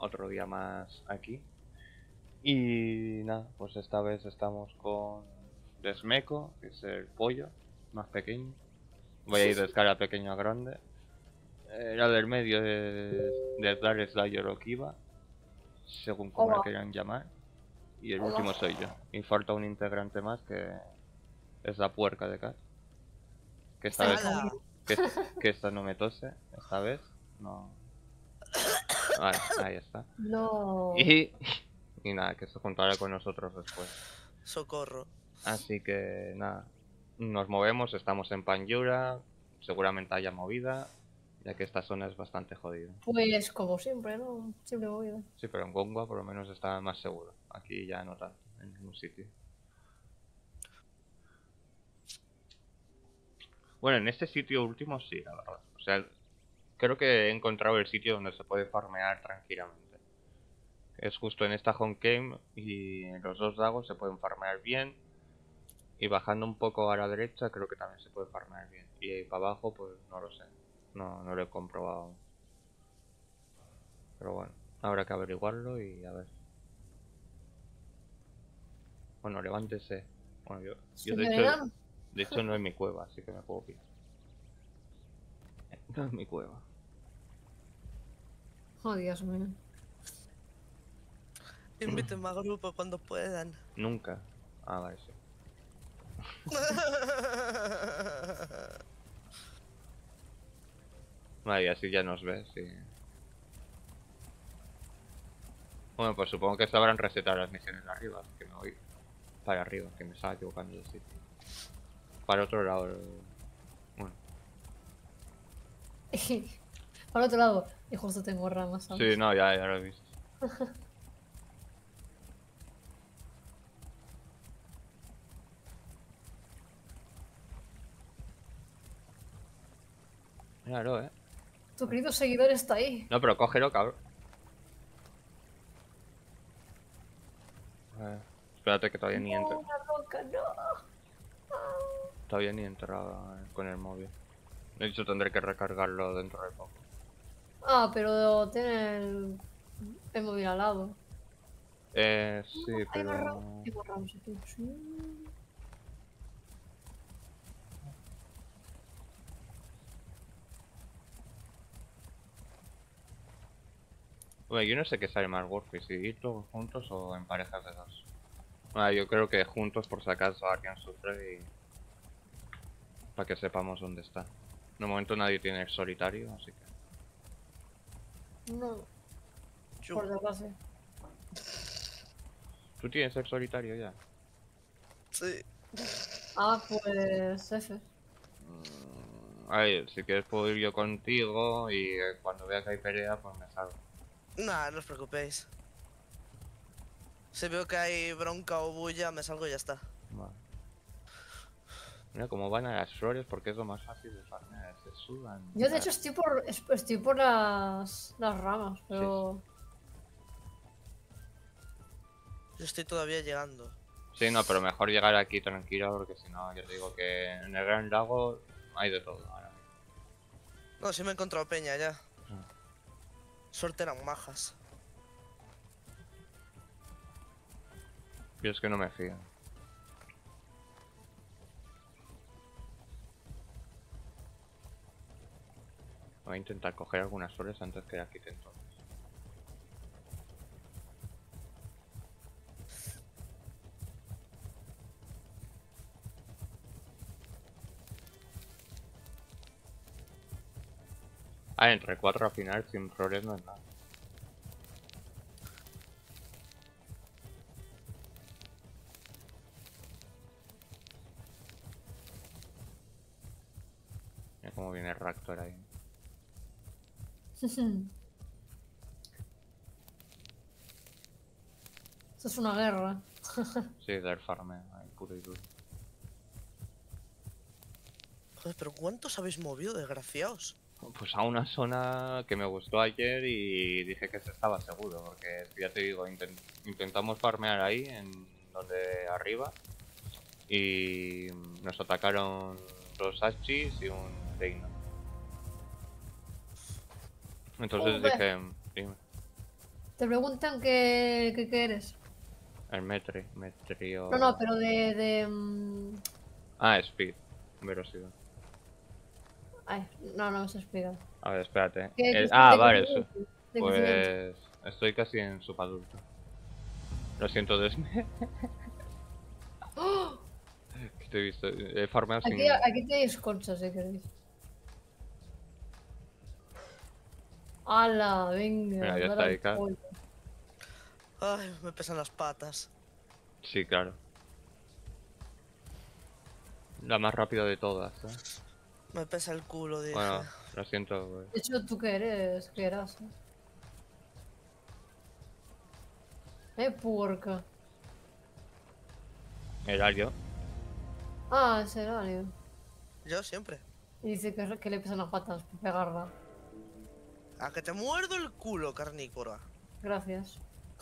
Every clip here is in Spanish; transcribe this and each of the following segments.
otro día más aquí. Y nada, pues esta vez estamos con Desmeco, que es el pollo más pequeño. Voy a ir de escala pequeño a grande. La del medio es Dar Slayer o Kiva, según como la Hola. quieran llamar. Y el Hola. último soy yo. Y falta un integrante más que es la puerca de Cat. Que esta Está vez. hija mía. Que esta no me tose, esta vez. No. Vale, ahí está. No. Y nada, que se juntará con nosotros después. Socorro. Así que nada, nos movemos, estamos en Panyura, seguramente haya movida, ya que esta zona es bastante jodida. Pues como siempre, ¿no? Siempre movido. Sí, pero en Gongwa por lo menos está más seguro. Aquí ya no tanto, en ningún sitio. Bueno, en este sitio último sí, la verdad. O sea, creo que he encontrado el sitio donde se puede farmear tranquilamente. Es justo en esta Honkeim y en los dos lagos se pueden farmear bien. Y bajando un poco a la derecha creo que también se puede farmear bien. Y ahí para abajo pues no lo sé. No lo he comprobado. Pero bueno, habrá que averiguarlo y a ver. Bueno, levántese. Bueno, yo de hecho no es mi cueva, así que me puedo pillar. No es mi cueva. Oh, Dios mío. Invítenme a grupo cuando puedan. Nunca. Ah, vale, sí. Vale, y así ya nos ves y... Bueno, pues supongo que sabrán resetar las misiones de arriba, así que me voy para arriba, que me estaba equivocando de sitio. Para otro lado. Bueno. Para otro lado. Y justo tengo ramas, ¿sabes? Sí, no, ya lo he visto. Míralo, Tu querido seguidor está ahí. No, pero cógelo, cabrón. Espérate que todavía ni No, entra. una roca, no. Todavía ni entra con el móvil. De hecho tendré que recargarlo dentro de poco. Ah, pero tiene el móvil al lado. Sí, Hay más pero... ramas. Hay más ramas aquí. Sí. Bueno, yo no sé qué sale más Warface, si ir todos juntos o en parejas de dos. Bueno, yo creo que juntos por si acaso alguien sufre y... para que sepamos dónde está. De momento nadie tiene el solitario, así que... No, Yo. por desgracia. ¿Tú tienes el solitario ya? Sí. Ah, pues F. A ver, si quieres puedo ir yo contigo y cuando vea que hay pelea pues me salgo. Nah, no os preocupéis. Si veo que hay bronca o bulla, me salgo y ya está. Vale. Mira cómo van a las flores porque es lo más fácil de farmear, se sudan. Yo de hecho estoy por las ramas, pero... Yo estoy todavía llegando. Sí, no, pero mejor llegar aquí tranquilo porque si no, yo te digo que en el Gran Lago hay de todo ahora. No, sí me he encontrado peña ya. Suerte eran majas. Yo es que no me fío. Voy a intentar coger algunas flores antes que la quiten todas. Ah, entre 4 al final sin flores no es nada. Mira cómo viene el Raptor ahí. Esto es una guerra. Sí, del farmeo, ahí puro y duro. Joder, pero ¿cuántos habéis movido, desgraciados? Pues a una zona que me gustó ayer y dije que se estaba seguro, porque ya te digo, intentamos farmear ahí, en donde arriba, y nos atacaron dos Hachis y un Reino. Entonces Hombre. dije, dime. Te preguntan qué eres. El metrio... No, no, pero Ah, speed. Velocidad. Ay, no, no me sé explicar. A ver, espérate. ¿Qué Ah, de vale, eso. crecimiento? De crecimiento. Pues... Estoy casi en subadulto. Lo siento, Desme. ¡Oh! Que te he visto. He farmeado sin... Aquí tenéis conchas, si queréis. ¡Hala! Venga, Mira, ya dale está al ahí, claro. pollo. Ay, me pesan las patas. Sí, claro. La más rápida de todas, ¿eh? Me pesa el culo, dije. Bueno, lo siento, pues. De hecho, ¿tú qué eres? ¿Qué eras? Puerca. Era yo. Ah, es Erario. Yo siempre. Y dice que le pesan las patas por pegarla. A que te muerdo el culo, carnívora. Gracias.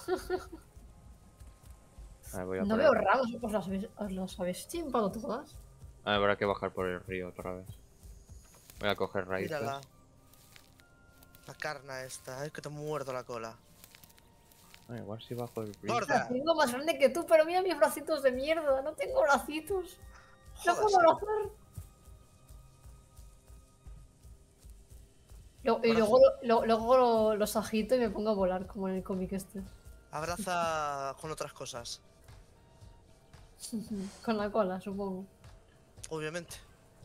A ver, voy a No poner... veo ramos, ¿os las habéis chimpado todas? Habrá que bajar por el río otra vez. Voy a coger raíces. Mírala. La carna esta, es que te muerdo la cola. Ah, igual si bajo el río. ¡Gorda! Tengo más grande que tú, pero mira mis bracitos de mierda. No tengo bracitos. No puedo Jódase. abrazar. Y Abraza. luego los agito y me pongo a volar, como en el cómic este. Abraza con otras cosas. Con la cola, supongo. Obviamente.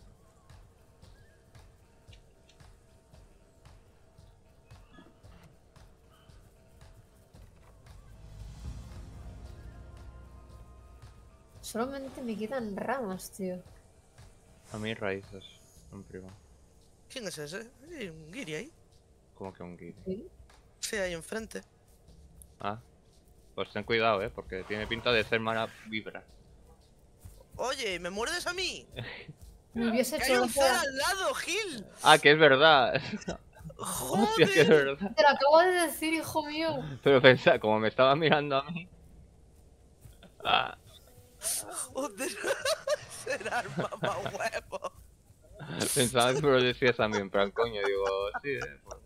Solamente me quedan ramas, tío. A mí raíces, en privado. ¿Quién es ese? Hay un guiri ahí. Como que un guiri. ¿Sí? Sí, ahí enfrente. Ah, pues ten cuidado, porque tiene pinta de ser mala vibra. Oye, ¿me muerdes a mí? Me hubiese ¡Que hecho hay un gracia. Fer al lado, Gil! Ah, que es verdad. Hostia, que es ¡Joder! verdad. Te lo acabo de decir, hijo mío. Pero pensá, como me estaba mirando a mí. Ah, ¡Joder! Será el mamahuevo. pensaba que me lo decías también, en plan, coño, digo, sí, pues.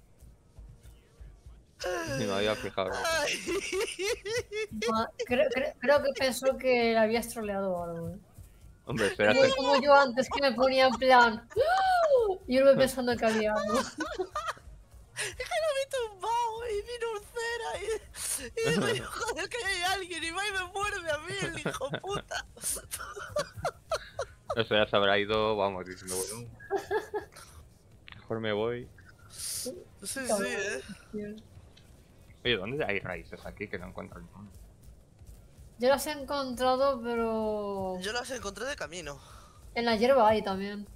Ni me había fijado. Ay. Creo que pensó que le habías troleado o algo, ¿eh? Hombre, espera, Como yo antes que me ponía en plan. ¡Ah! Y yo pensando que había algo. Es que lo vi tumbado y vino un cera y digo yo, joder, que hay alguien y va y me muerde a mí, el hijo puta. espera, se habrá ido, vamos, diciendo, bueno, mejor me voy. Sí, sí, Tío. Oye, ¿dónde hay raíces aquí que no encuentro ninguno? Yo las he encontrado, pero. Yo las encontré de camino. En la hierba hay también.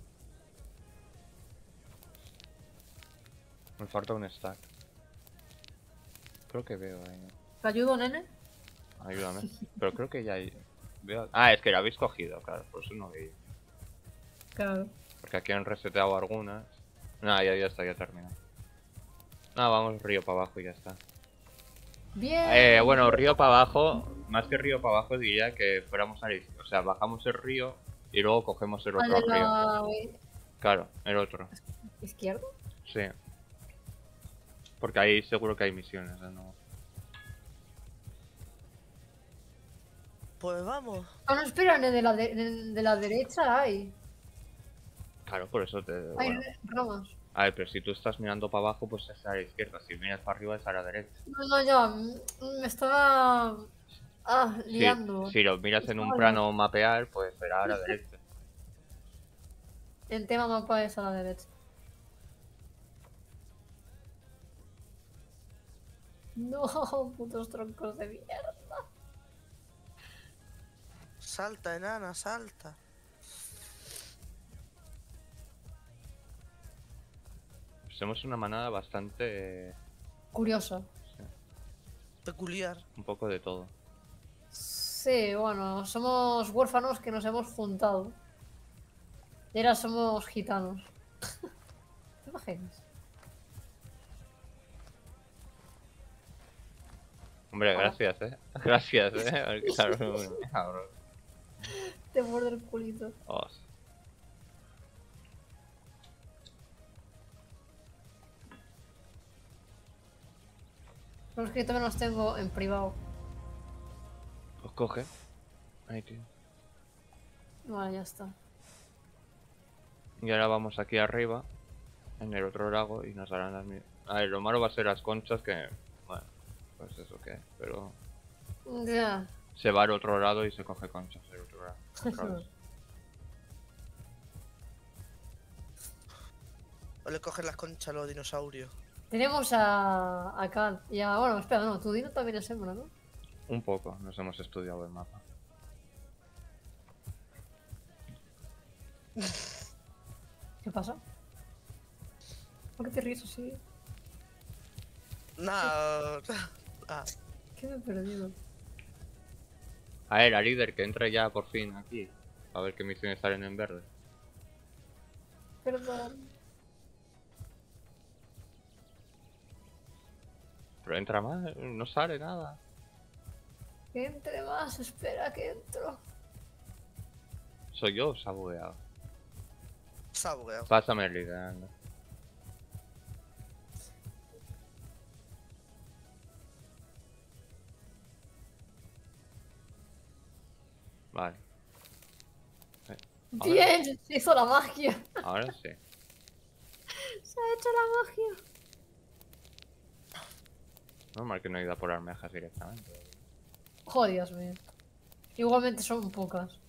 Me falta un stack. Creo que veo ahí. ¿Te ayudo, nene? Ayúdame. Pero creo que ya hay... veo... Ah, es que la habéis cogido, claro, por eso no veía. Claro. Porque aquí han reseteado algunas. Nada, ya está, ya terminado. Nada, vamos río para abajo y ya está. Bien. Bueno, río para abajo, más que río para abajo diría que fuéramos a... O sea, bajamos el río y luego cogemos el Al otro de río. la Claro, el otro. izquierda. Sí. Porque ahí seguro que hay misiones, ¿no? Pues vamos. Ah, no, espera, en el de la derecha hay. Claro, por eso te... Hay Bueno. ramas. A ver, pero si tú estás mirando para abajo, pues es a la izquierda. Si miras para arriba, es a la derecha. No, no, ya. Me estaba. Liando. Si lo miras en un Estaba plano mapear, pues será a la derecha. En tema mapa es a la derecha. No, putos troncos de mierda. Salta, enana, salta. Somos una manada bastante... Curioso. Peculiar. un poco de todo. Sí, bueno, somos huérfanos que nos hemos juntado. Y ahora somos gitanos. ¿Te imaginas? Hombre, Hola. gracias, Gracias, Porque, claro, cabrón. Te muerde el culito. Os. Los que también los tengo en privado. Pues coge. Ahí, tío. Vale, ya está. Y ahora vamos aquí arriba, en el otro lago, y nos darán las mismas. A ver, lo malo va a ser las conchas que... Bueno, pues eso que es, pero... Ya. Se va al otro lado y se coge conchas del otro lado. Otra vez. O le cogen las conchas a los dinosaurios. Tenemos a Cal. Y a... Bueno, espera, no, tu dino también es hembra, ¿no? Un poco, nos hemos estudiado el mapa. ¿Qué pasa? ¿Por qué te ríes así? Nah. Ah, ¿Qué me he perdido? A ver, a líder, que entre ya por fin aquí. A ver qué misiones salen en verde. Perdón. Pero entra más, no sale nada. Que entre más, espera que entro. Soy yo, se ha bugueado. se ha bugueado. Pásame el líder, anda. Vale. Ahora- Bien, se hizo la magia. Ahora sí. Se ha hecho la magia. Normal que no he ido a por almejas directamente. Joder, Dios mío. Igualmente son pocas.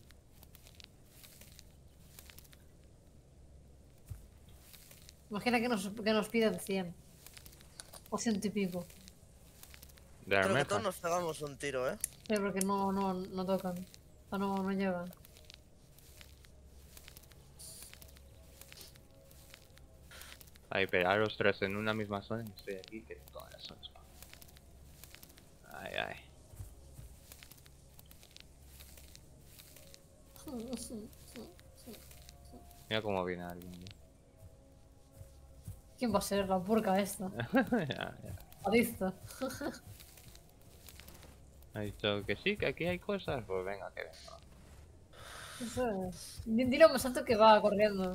Imagina que nos piden 100. O 100 y pico. De Creo que almejas. todos nos pegamos un tiro, ¿eh? Pero porque no tocan. O sea, no llegan. Ahí, pero a los tres en una misma zona y estoy aquí que todas las zonas. Ay, ay. Mira cómo viene alguien. ¿Quién va a ser la porca esta? Ya, ya. Adicta. Ha dicho que sí, que aquí hay cosas. Pues venga, que venga. No sé. Dile más alto que va corriendo.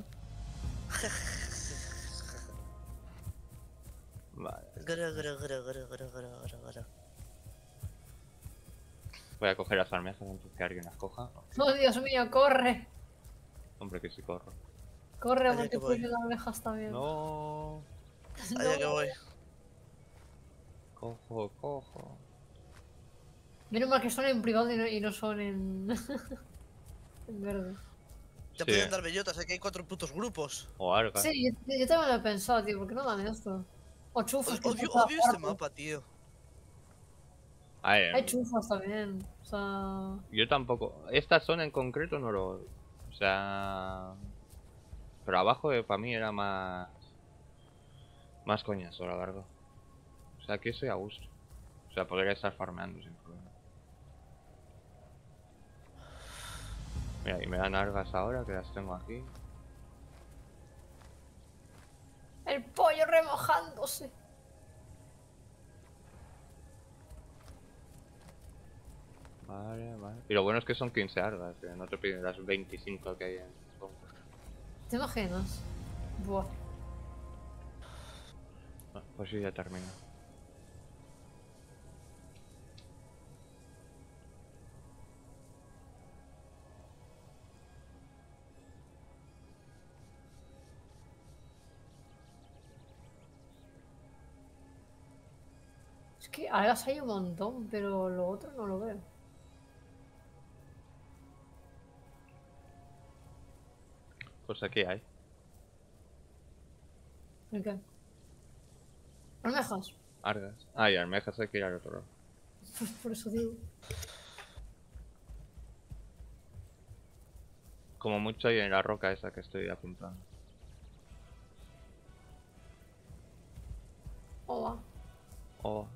Vale. Gra. Voy a coger las almejas antes que alguien las coja. Oh, Dios mío, corre. Hombre, que sí corro. Corre, Allá porque que tú voy. las abejas también. No. Allá que voy. Cojo. Menos mal que son en privado y no son en... en verde. Te Sí. pueden dar bellotas, aquí hay 4 putos grupos. O algas. Sí, yo también lo he pensado, tío. ¿Por qué no dan esto? O chufas que Odio, son odio este aparte. mapa, tío. A ver, Hay chufas también. O sea... yo tampoco. Esta zona en concreto no lo. O sea. Pero abajo para mí era más. Más coñazo, la verdad. O sea, aquí estoy a gusto. O sea, podría estar farmeando sin problema. Mira, y me dan algas ahora que las tengo aquí. El pollo remojándose. Vale. Y lo bueno es que son 15 algas, que no te piden las 25 que hay en Spawn. ¿Te imaginas? Buah. Ah, pues sí, ya termino. Es que algas hay un montón, pero lo otro no lo veo. Pues aquí hay. ¿En qué? ¿Almejas? Algas. Ah, y almejas hay que ir al otro lado. Pues por eso digo. Como mucho hay en la roca esa que estoy apuntando. Hola. Oh.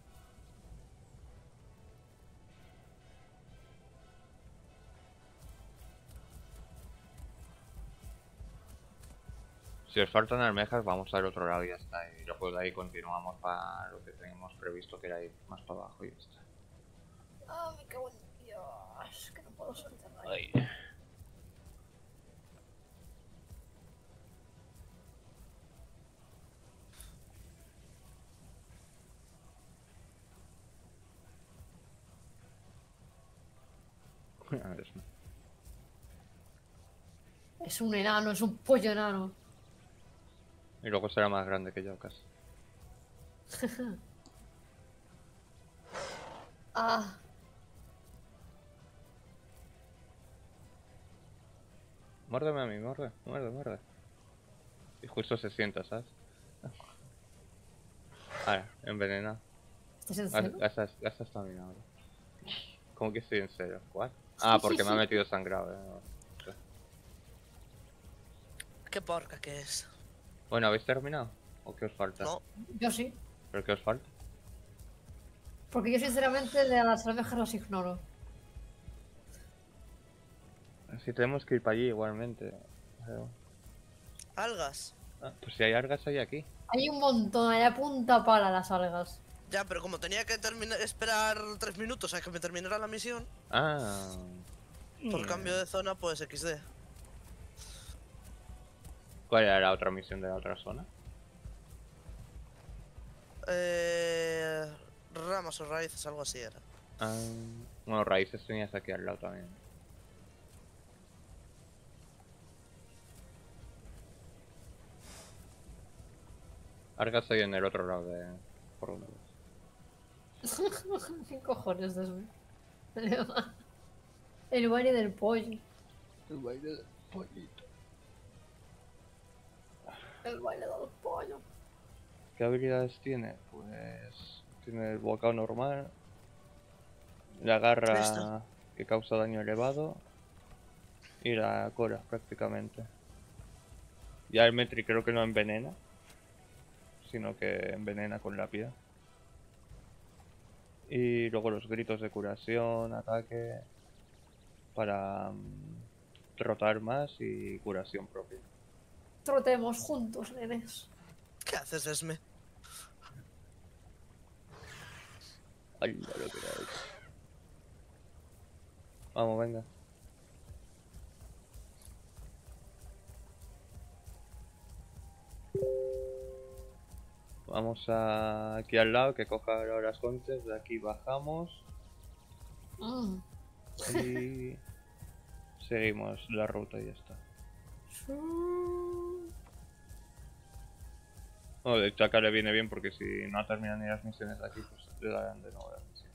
Si os faltan almejas, vamos al otro lado y ya está. Y luego de ahí continuamos para lo que teníamos previsto, que era ir más para abajo y ya está. Ah, me cago en Dios. Que no puedo saltar ahí. Ay. Es un enano, es un pollo enano. Y luego será más grande que yo casi. Ah, Muérdeme a mí, muerde, muerde, muerde. Y justo se sienta, ¿sabes? Ahora, envenenado. ¿estás en serio? Gasta estamina ahora. ¿Cómo que estoy en serio? ¿What? Ah, porque me ha metido sangrado, no sé. Qué porca que es. Bueno, ¿habéis terminado? ¿O qué os falta? No, Yo sí. ¿Pero qué os falta? Porque yo sinceramente de las almejas las ignoro. Si tenemos que ir para allí igualmente. Pero... algas. Ah, pues si hay algas hay aquí. Hay un montón, hay a punta pala las algas. Ya, pero como tenía que esperar 3 minutos a que me terminara la misión, Ah. por cambio de zona, pues XD. ¿Cuál era la otra misión de la otra zona? Ramas o raíces, algo así era. Ah, bueno, raíces tenías aquí al lado también. Algas hay en el otro lado de... por donde ves. ¿Qué cojones es eso? El baile del pollo. El baile del pollito. El baile del pollo. ¿Qué habilidades tiene? Pues... tiene el bocado normal. La garra Listo. que causa daño elevado. Y la cora, prácticamente. Ya el Metri creo que no envenena. Sino que envenena con la piedra. Y luego los gritos de curación, ataque. Para trotar más y curación propia. Trotemos juntos, nenes. ¿Qué haces, Esme? Ay, lo que era eso. Vamos, venga. Vamos aquí al lado, que coja ahora las conchas. De aquí bajamos Mm. y seguimos la ruta y ya está. Bueno, de hecho acá le viene bien porque si no terminan ni las misiones de aquí, pues le darán de nuevo las misiones.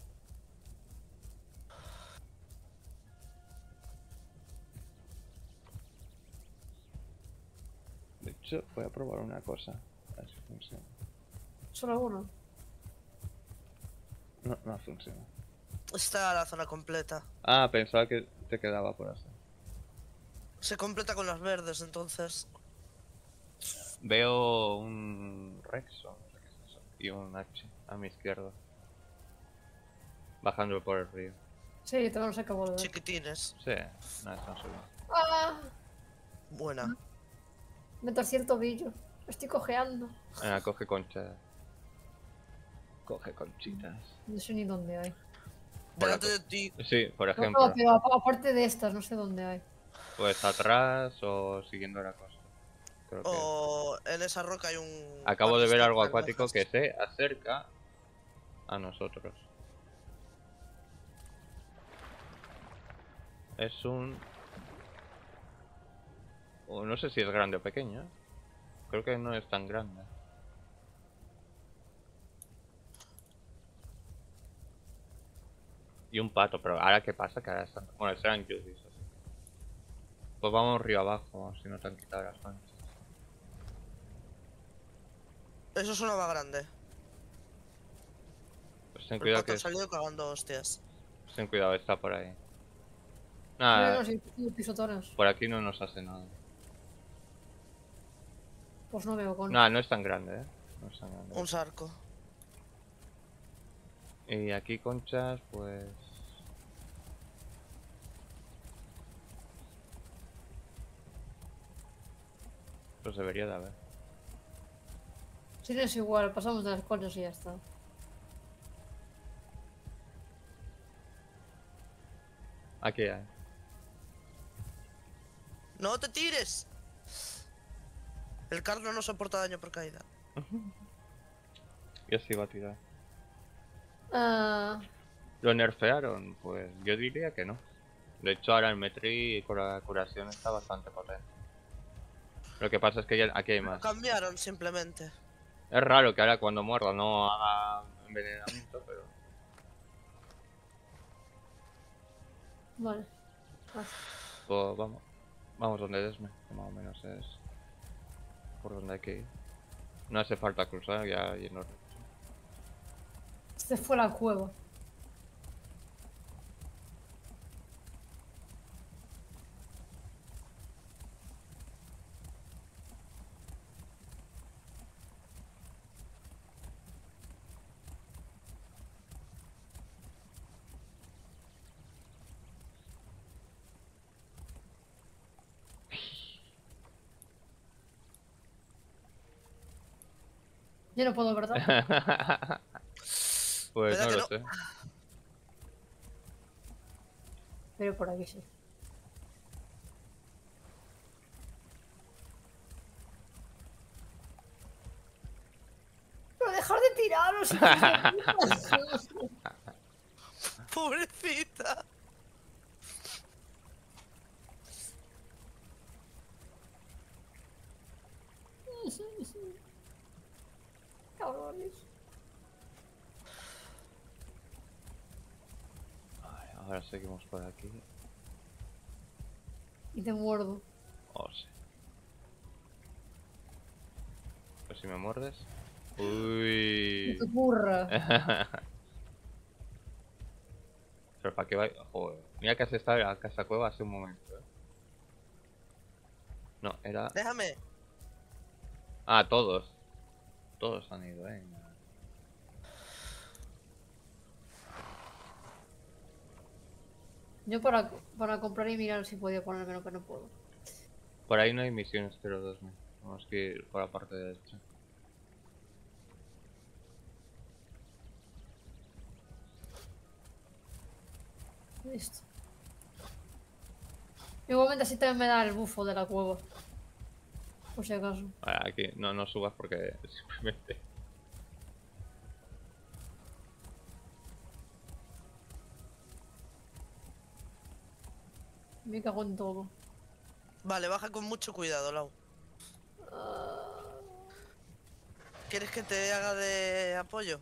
De hecho, voy a probar una cosa. A ver si funciona. Solo uno. No, no funciona. Está la zona completa. Ah, pensaba que te quedaba por hacer. Se completa con las verdes, entonces. Veo un Rex o no sé qué es eso, y un H a mi izquierda. Bajando por el río. Sí, todavía no se acabó de ver. Chiquitines. Sí, nada, están subiendo. ¡Ah! Buena. Me torcí el tobillo. Estoy cojeando. Venga, coge conchas. Coge conchitas. No sé ni dónde hay. Por Delante la de ti. Sí, por No, ejemplo. no, pero aparte de estas, no sé dónde hay. Pues atrás o siguiendo la costa. Creo que... O en esa roca hay un. Acabo de ver algo par de acuático que almejas. se acerca a nosotros. Es un... o no sé si es grande o pequeño. Creo que no es tan grande. Y un pato, pero ahora qué pasa, que ahora están... bueno, serán Judis, así. Pues vamos río abajo, si no te han quitado las manchas. Eso es una va grande. Pues ten El cuidado pato que ha salido cagando hostias. ten cuidado, está por ahí. No, Nada, no, sí, pisotones. por aquí no nos hace nada. Pues no veo con. Nada, no es tan grande, no es tan grande. Un sarco. Y aquí conchas, pues... pues debería de haber. Si no es igual, pasamos de las conchas y ya está. Aquí hay. ¡No te tires! El carno no soporta daño por caída. Yo sí iba a tirar. Ah, ¿Lo nerfearon? Pues yo diría que no. De hecho, ahora el Metri con la curación está bastante potente. Lo que pasa es que aquí hay Lo más. cambiaron simplemente. Es raro que ahora cuando muerda no haga envenenamiento, pero... Vale. Vale. Pues vamos. Vamos donde Desme, que más o menos es por donde hay que ir. No hace falta cruzar, ya yendo recto. Este fue la cueva. Yo no puedo, ¿verdad? Pues ¿Verdad no que lo no? sé. Pero por aquí sí. Pero dejar de tiraros, hijos de puta. Pobrecita. Cabrones. Vale, ahora seguimos por aquí. Y te muerdo. Oh, sí. Pues si me muerdes. Uy. Tu curra. Pero para qué va. Joder. Mira que has estado en la casa cueva hace un momento, No, era. Déjame. Ah, todos. Todos han ido, Yo para comprar y mirar si podía ponérmelo, pero no puedo. Por ahí no hay misiones, pero 2000. Tenemos que ir por la parte derecha. Listo. Igualmente así también me da el bufo de la cueva. Por si acaso. Vale, aquí no subas porque simplemente. Me cago en todo. Vale, baja con mucho cuidado, Lau. ¿Quieres que te haga de apoyo?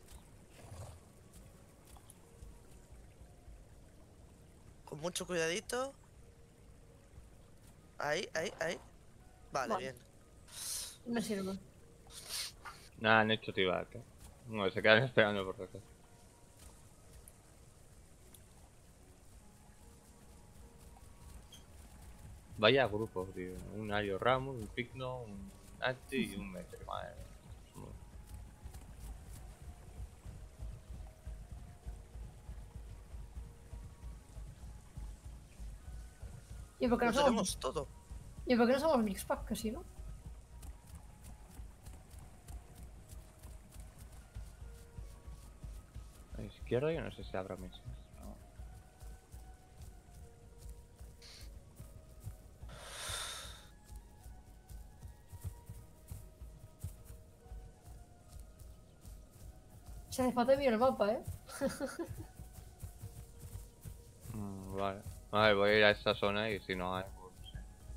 Con mucho cuidadito. Ahí, ahí, ahí. Vale, Vale. bien. Me sirve. Nada, han hecho tibac, No, se quedan esperando por acá. Vaya grupo, tío. Un Ario Ramos, un Pigno, un Anti y un Metri. Madre mía. ¿Y por qué no Lo somos, tenemos todo. ¿y por qué no somos Mixpack? Que sí, ¿no? A la izquierda yo no sé si habrá misiones. No. Si hace falta mirar el mapa, ¿eh? Vale. Vale, voy a ir a esa zona y si no hay, pues no sé.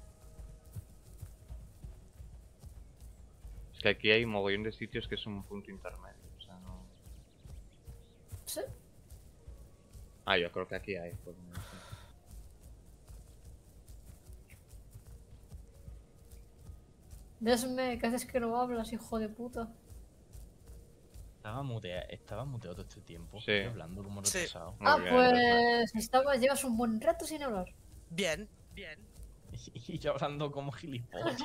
Es que aquí hay un mogollón de sitios que son un punto intermedio. O sea, no. Sí. Ah, yo creo que aquí hay. Pues, no sé. Desme, ¿qué haces que no hablas, hijo de puta? Estaba muteado todo este tiempo. Sí. Estoy hablando como Sí. retrasado. Muy bien, Pues llevas un buen rato sin hablar. Bien, bien. Y yo hablando como gilipollas.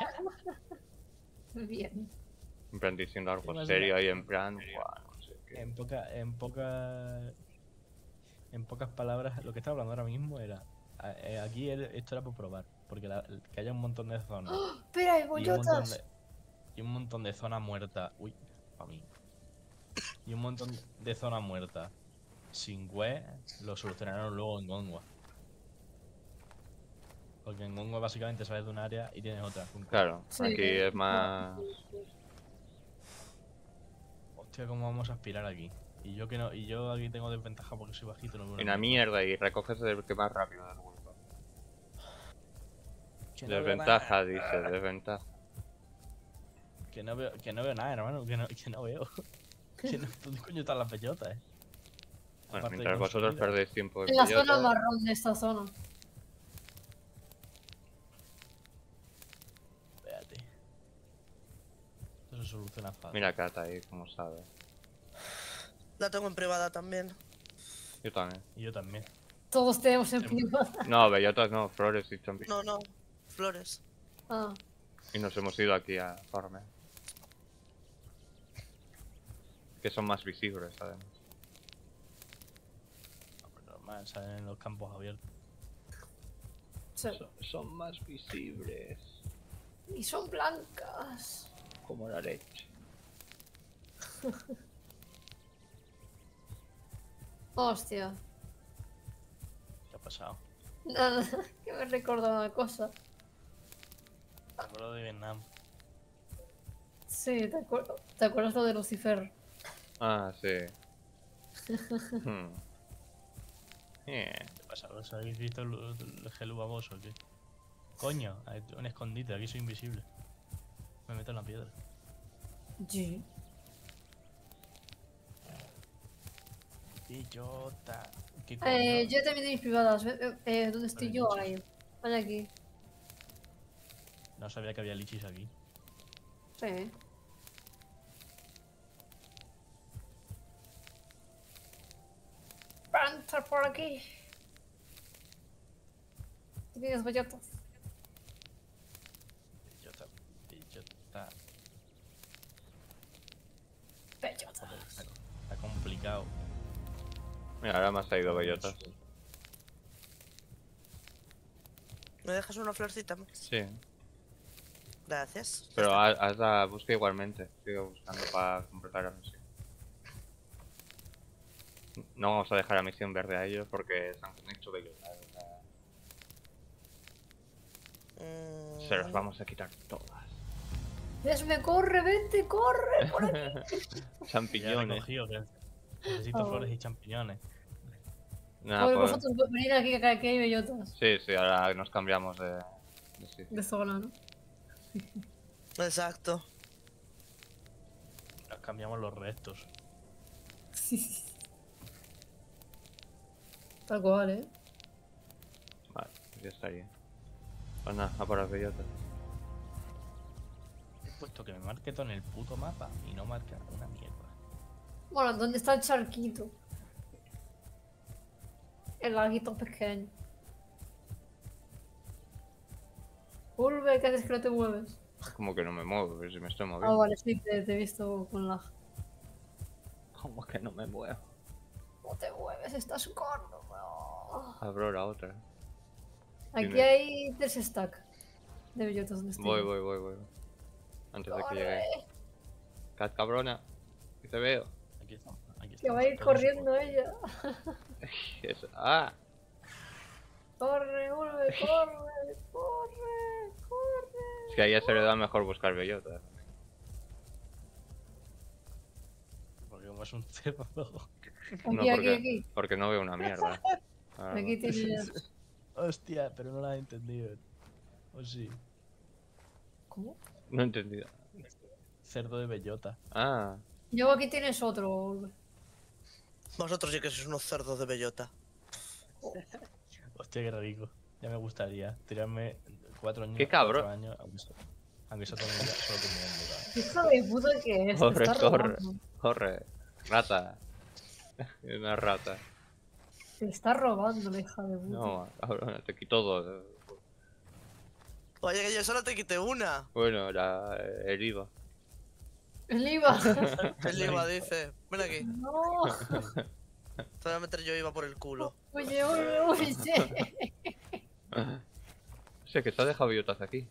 Bien. En plan diciendo algo Imagina- serio ahí, en plan, buah, no sé qué. En pocas palabras, lo que estaba hablando ahora mismo era. Aquí esto era por probar. Porque que haya un montón de zonas. Espera, hay Y un montón bollotas. de, y un montón de zonas muertas. Uy, para mí. Y un montón de zonas muertas. Sin web, lo solucionaron luego en Gongwa. Porque en Gongwa básicamente sales de un área y tienes otra. Claro, Sí. aquí es más. Hostia, ¿cómo vamos a aspirar aquí? Y yo que no, y yo aquí tengo desventaja porque soy bajito, no veo Una mierda y recoges el que más rápido del hueco. Que no veo Desventaja, nada. dice, desventaja. Que no veo nada, hermano. Que no veo. ¿Dónde coño están las bellotas, Bueno, Aparte de mientras vosotros construidas. perdéis tiempo En en la zona bellota, marrón de esta zona. Espérate. Esto se soluciona fácil. mira Cata ahí, como sabe. La tengo en privada también. Yo también. Y yo también. Todos tenemos en privada. No, bellotas no, flores y champiñones. No, no. Flores. Ah, Y nos hemos ido aquí a farmear. Que son más visibles, además. No, pero normal, salen en los campos abiertos. sí. Son más visibles. Y son blancas. Como la leche. Hostia. ¿Qué ha pasado? Nada, que me recuerda una cosa. Me acuerdo de Vietnam. Sí, ¿te acuerdas lo de Lucifer? Ah, sí. Hmm. ¿Qué pasa? ¿Os habéis visto el gelu baboso o qué? Coño, hay un escondite, aquí soy invisible. Me meto en la piedra. Sí. Bellota. ¿Qué coño? Yo también de mis privadas. ¿Dónde estoy Vale, yo? lichis. Ahí. Ven aquí. No sabía que había lichis aquí. Sí. Para entrar por aquí. Tienes bellotas. Bellota. Bellota. Bellotas. Joder, está complicado. Mira, ahora me ha salido bellotas. ¿Me dejas una florcita? Sí. Gracias. Pero haz la busca igualmente. Sigo buscando para completar la misión. No vamos a dejar la misión verde a ellos porque se han hecho bellotas. O sea, se las vamos a quitar todas. Desme, corre, vente, corre por aquí. Ya he Champiñones. recogido que necesito Ah, flores bueno. y champiñones. Nada, Pues pues, vosotros venid aquí que aquí hay bellotas. sí, sí, ahora nos cambiamos de sitio. De zona, ¿no? Exacto. Nos cambiamos los restos. Tal cual, ¿eh? Vale, ya estaría. Pues nada, a por las bellotas. He puesto que me marque todo en el puto mapa y no marca una mierda. Bueno, ¿dónde está el charquito? El laguito pequeño. Ulve, ¿qué haces que no te mueves? Como que no me muevo, pero si me estoy Ah, moviendo. vale, sí, te he visto con lag. Como que no me muevo. No te mueves, estás gordo, bro. Abro la otra. Aquí Dime. hay 3 stack de bellotas donde estoy. Voy. Antes de que llegue. Cat cabrona. Que te veo. Aquí estamos. Aquí Que va a ir estamos, corriendo ella. Eso. ¡Ah! Corre, Ulve, corre, corre, corre. Es que a ella se le da mejor buscar bellotas. Porque como es un cerdo. No, Aquí, porque, aquí. porque no veo una mierda. Ah, Aquí tienes. Hostia, pero no lo has entendido. ¿O sí? ¿Cómo? no he entendido. Cerdo de bellota. Ah, Luego aquí tienes otro, Ulve. Vosotros sí que sois unos cerdos de bellota. Hostia, qué rico. Ya me gustaría tirarme 4 años. Qué cabrón. 4 años, aunque sea todo el día solo comiendo. ¿sabes? ¿Qué hijo de puta que es? Te corre, está corre. robando. Corre. Rata. Es una rata. Te está robando la hija de puta. No, cabrona, te quito dos. Oye, que yo solo te quité una. Bueno, el IVA. El IVA. El IVA dice. Ven aquí. No. Te voy a meter yo IVA por el culo. Oye, oye. Sé que se ha dejado bellotas aquí.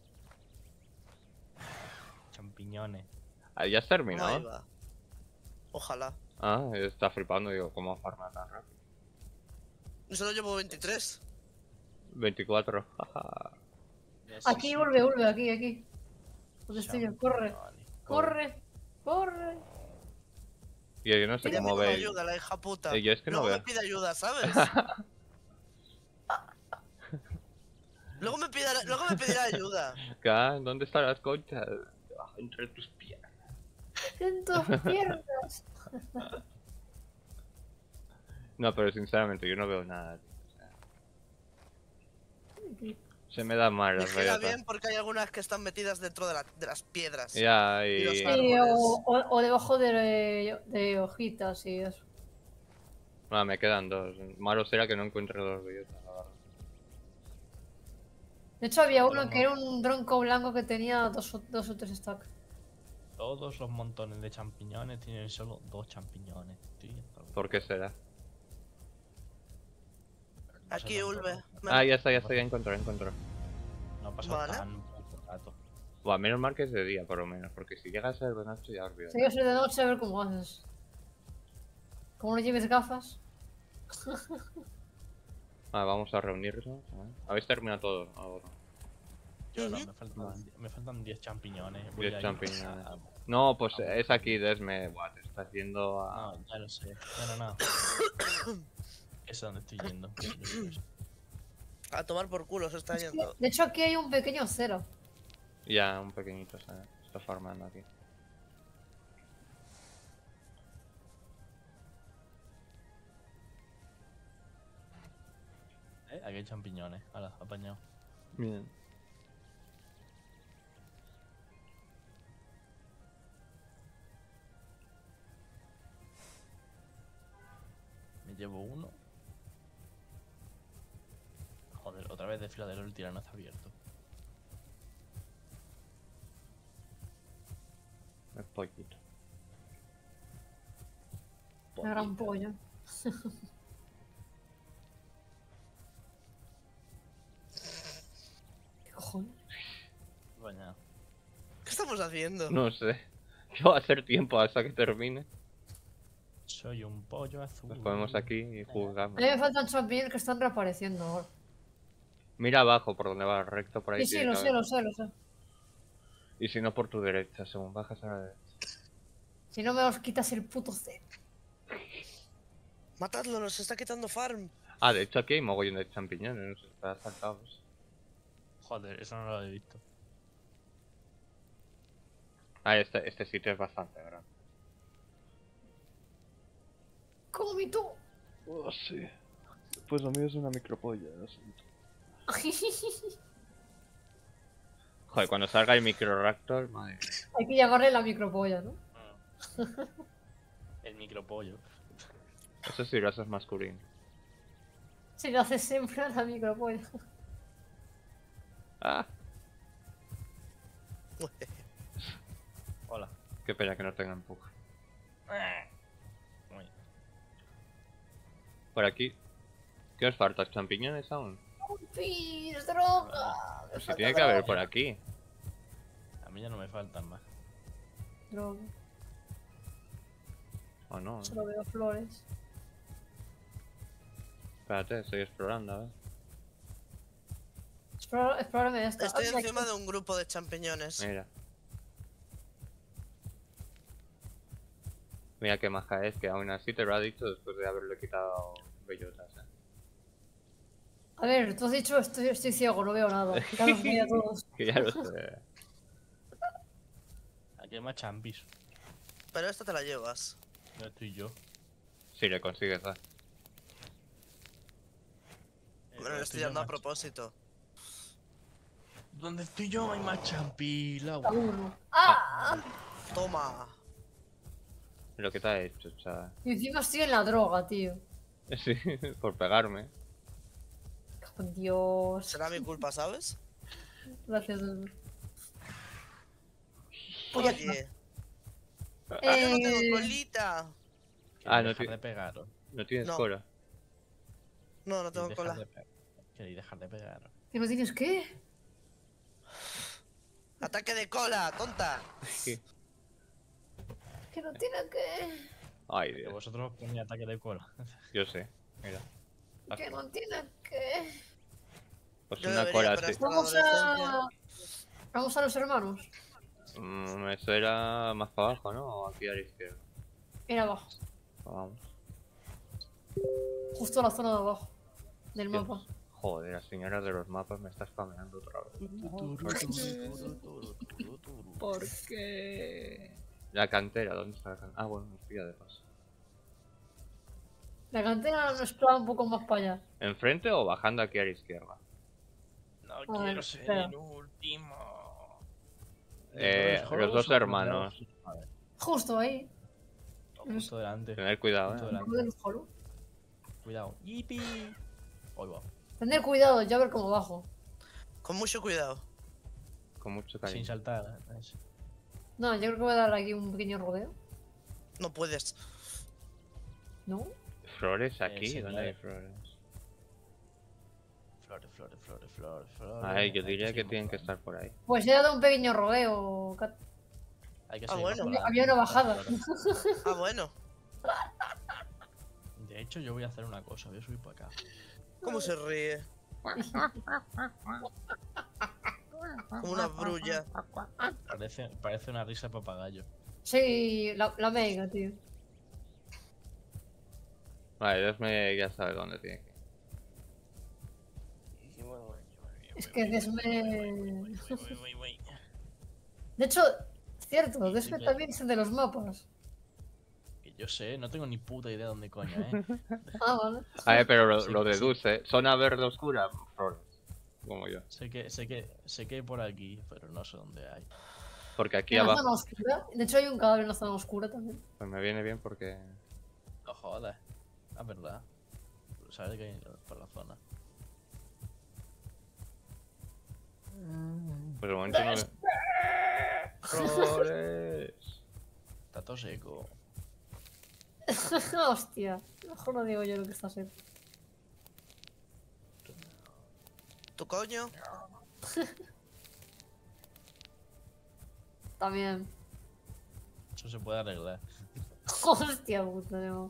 Champiñones. Ah, ¿ya has No terminado? IVA. Ojalá. Ah, está flipando, digo, ¿cómo farma tan rápido? Yo solo llevo 23. 24. jaja. Aquí, Ulve, aquí. ¿Dónde estoy yo? Corre, Champiñones. corre, corre. Y yo no sé Ella cómo me no veis. ayuda, la hija puta. Yo es que no Luego veo. me pide ayuda, ¿sabes? luego me pedirá ayuda. Acá, ¿dónde están las conchas? Debajo, entre tus piernas. En tus piernas. No, pero sinceramente yo no veo nada. Tío. O sea, se me da mal las Vigila bellotas. bien porque hay algunas que están metidas dentro de las piedras. Ya, Y los y... Sí, árboles. o debajo de hojitas y eso. Ah, me quedan dos. Malo será que no encuentre dos bellotas, la verdad. De hecho, había Nosotros uno que era un tronco blanco que tenía dos o tres stacks. Todos los montones de champiñones tienen solo 2 champiñones. Tío, ¿Por qué será? pasa Aquí, tanto Ulve. rato. Ah, ya está, ya encontré. No ha pasado Vale. tan poco rato. Buah, menos mal que es de día, por lo menos. Porque si llega a ser de noche, ya olvido. Si hay que ser de noche a ver cómo haces. Como no lleves gafas. Ah, vamos a reunirnos. ¿Habéis terminado todo? Ahora. Yo no, Ujú. me faltan 10 champiñones. 10 a ir champiñones. a- No, pues es aquí, Desme. Buah, te estás yendo a... No, ya lo sé. Bueno, no. Es a donde estoy yendo. A tomar por culo se está Es que, yendo. de hecho, aquí hay un pequeño cero. Ya, un pequeñito, ¿sabes? Está farmando aquí. Aquí hay champiñones. Hala, apañado. Bien. Me llevo uno. Joder, otra vez desfiladero el tirano está abierto. El pollito. Una gran polla. ¿Qué cojones? Bañado. ¿Qué estamos haciendo? No sé. ¿Qué va a hacer tiempo hasta que termine? Soy un pollo azul. Nos ponemos aquí y A juzgamos. mí me faltan champiñones que están reapareciendo ahora. Mira abajo por donde va, recto por ahí. Sí, sí, tiene lo que sé, haber. lo sé, lo sé. Y si no por tu derecha, según bajas a la derecha. Si no me los quitas el puto C. Matadlo, nos está quitando farm. Ah, de hecho aquí hay mogollón de champiñones, no sé, está saltados. Joder, eso no lo he visto. Ah, este sitio es bastante grande. ¿Cómo mi tú? Oh, sí. Pues lo mío es una micropolla, lo siento. Joder, cuando salga el microraptor, madre mía. Hay que llamarle la micropolla, ¿no? El micropollo. Eso sí lo haces masculino. Si lo haces siempre a la micropolla. Ah, Hola. qué pena que no tenga empuje. Uy, Por aquí. ¿Qué os falta? ¿Champiñones aún? ¡Pis, droga! Pues si tiene que haber por aquí. a mí ya no me faltan más. Droga, ¿O no? solo veo flores. Espérate, estoy explorando, a ver. Explórame esta. Estoy Ah, encima aquí. de un grupo de champiñones. Mira. Mira qué maja es, que aún así te lo ha dicho después de haberle quitado bellotas, ¿eh? A ver, tú has dicho estoy ciego, no veo nada. Ya los veía todos. Que ya lo sé. Aquí hay más champis. Pero esta te la llevas. No estoy yo. Si le consigues dar. Bueno, le estoy dando a propósito. ¿Dónde estoy yo? Hay más champi. La A uno. ¡Ah! Toma. Lo que te ha hecho, chaval. Y encima estoy en la droga, tío. Sí, por pegarme. Cago en Dios. Será mi culpa, ¿sabes? Gracias. Oye, yo no Eh, tengo colita. Ah, no dejar ti- de pegaros. No tienes No. cola. No, no tengo Dejar cola. de Queréis dejar de pegaros. ¿Que no tienes qué? ¡Ataque de cola, tonta! Que no tiene qué. Ay, Que Dios. vosotros ponéis ataque de cola. Yo sé. Mira. Que no tiene qué. Pues Yo una debería, cola pero así. esto- Vamos a. Vamos a los hermanos. Eso era más para abajo, ¿no? O aquí a la izquierda. Mira abajo. Vamos. Justo la zona de abajo. Del Dios. mapa. Joder, la señora de los mapas me está spameando otra vez. ¿Por qué? La cantera, ¿dónde está la cantera? Ah, bueno, nos pilla de paso. La cantera nos está un poco más para allá. ¿Enfrente o bajando aquí a la izquierda? No ver, quiero ser espera. el último. Los dos hermanos. A ver, Justo ahí. justo delante. Tener cuidado, Justo ¿eh? delante. Joder, jolo. Cuidado. ¡Yipi! Ahí va. Tener cuidado, ya ver cómo bajo. Con mucho cuidado. Con mucho Sin cariño. saltar. No, yo creo que voy a dar aquí un pequeño rodeo. No puedes. ¿No? ¿Flores aquí? Sí, ¿Dónde hay claro. flores? Flores. A ver, yo diría Aquí que sí, tienen que flores. estar por ahí. Pues he dado un pequeño rodeo. Hay que Ah, seguir bueno. más para Había una adelante, bajada. flores. Ah, bueno. De hecho, yo voy a hacer una cosa. Voy a subir para acá. ¿Cómo se ríe? Como una brulla. Parece una risa de papagayo. Sí, la mega, tío. Vale, Desme ya sabe dónde tiene que ir. Es que Desme... De hecho, cierto, Desme también es el de los mapas. Que yo sé, no tengo ni puta idea dónde coño, ¿eh? Ah, vale. A ver, pero Sí, lo sí. deduce. Zona verde oscura, flores. Como yo. sé que hay por aquí, pero no sé dónde hay. Porque aquí En la abajo. zona oscura. De hecho, hay un cadáver en la zona oscura también. Pues me viene bien porque. No jodas. Es verdad. ¿Sabes que hay por la zona? Pues de momento no. ¡Flores! Está todo seco. Hostia. Mejor no digo yo lo que está haciendo. ¿Tu coño? También. Eso se puede arreglar. Hostia puta, no.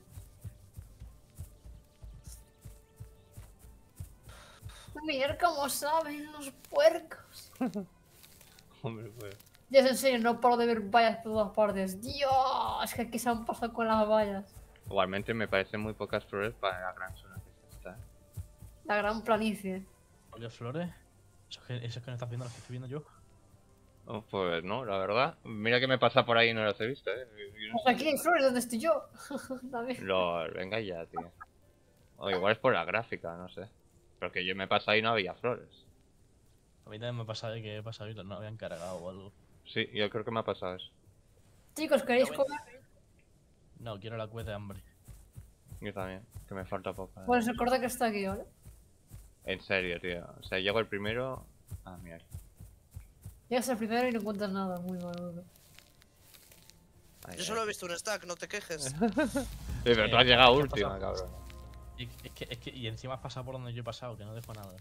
Mirar cómo saben los puercos. Hombre, pues. Dios, en serio, no paro de ver vallas por todas partes. Dios, es que aquí se han pasado con las vallas. Igualmente me parecen muy pocas flores para la gran zona que está. La gran planicie. ¿Oye, flores? Eso es que no estás viendo lo que estoy viendo yo. Oh, pues no, la verdad. Mira que me pasa por ahí y no las he visto, Yo no Pues aquí hay flores donde estoy yo. También. venga ya, tío. O igual es por la gráfica, no sé. Porque yo me pasé ahí y no había flores. A mí también me ha pasado que he pasado y no habían cargado o algo. Sí, yo creo que me ha pasado eso. Chicos, ¿queréis comer? No, quiero la cuez de hambre. Yo también, que me falta poco. Pues recordad que está aquí, ¿vale? En serio, tío. O sea, llego el primero. Ah, mira. Llegas el primero y no encuentras nada, muy malo. Ay, Yo solo he visto un stack, no te quejes. Pero tú has llegado ¿Qué ha última, pasado? cabrón. Y encima has pasado por donde yo he pasado, que no dejo nada.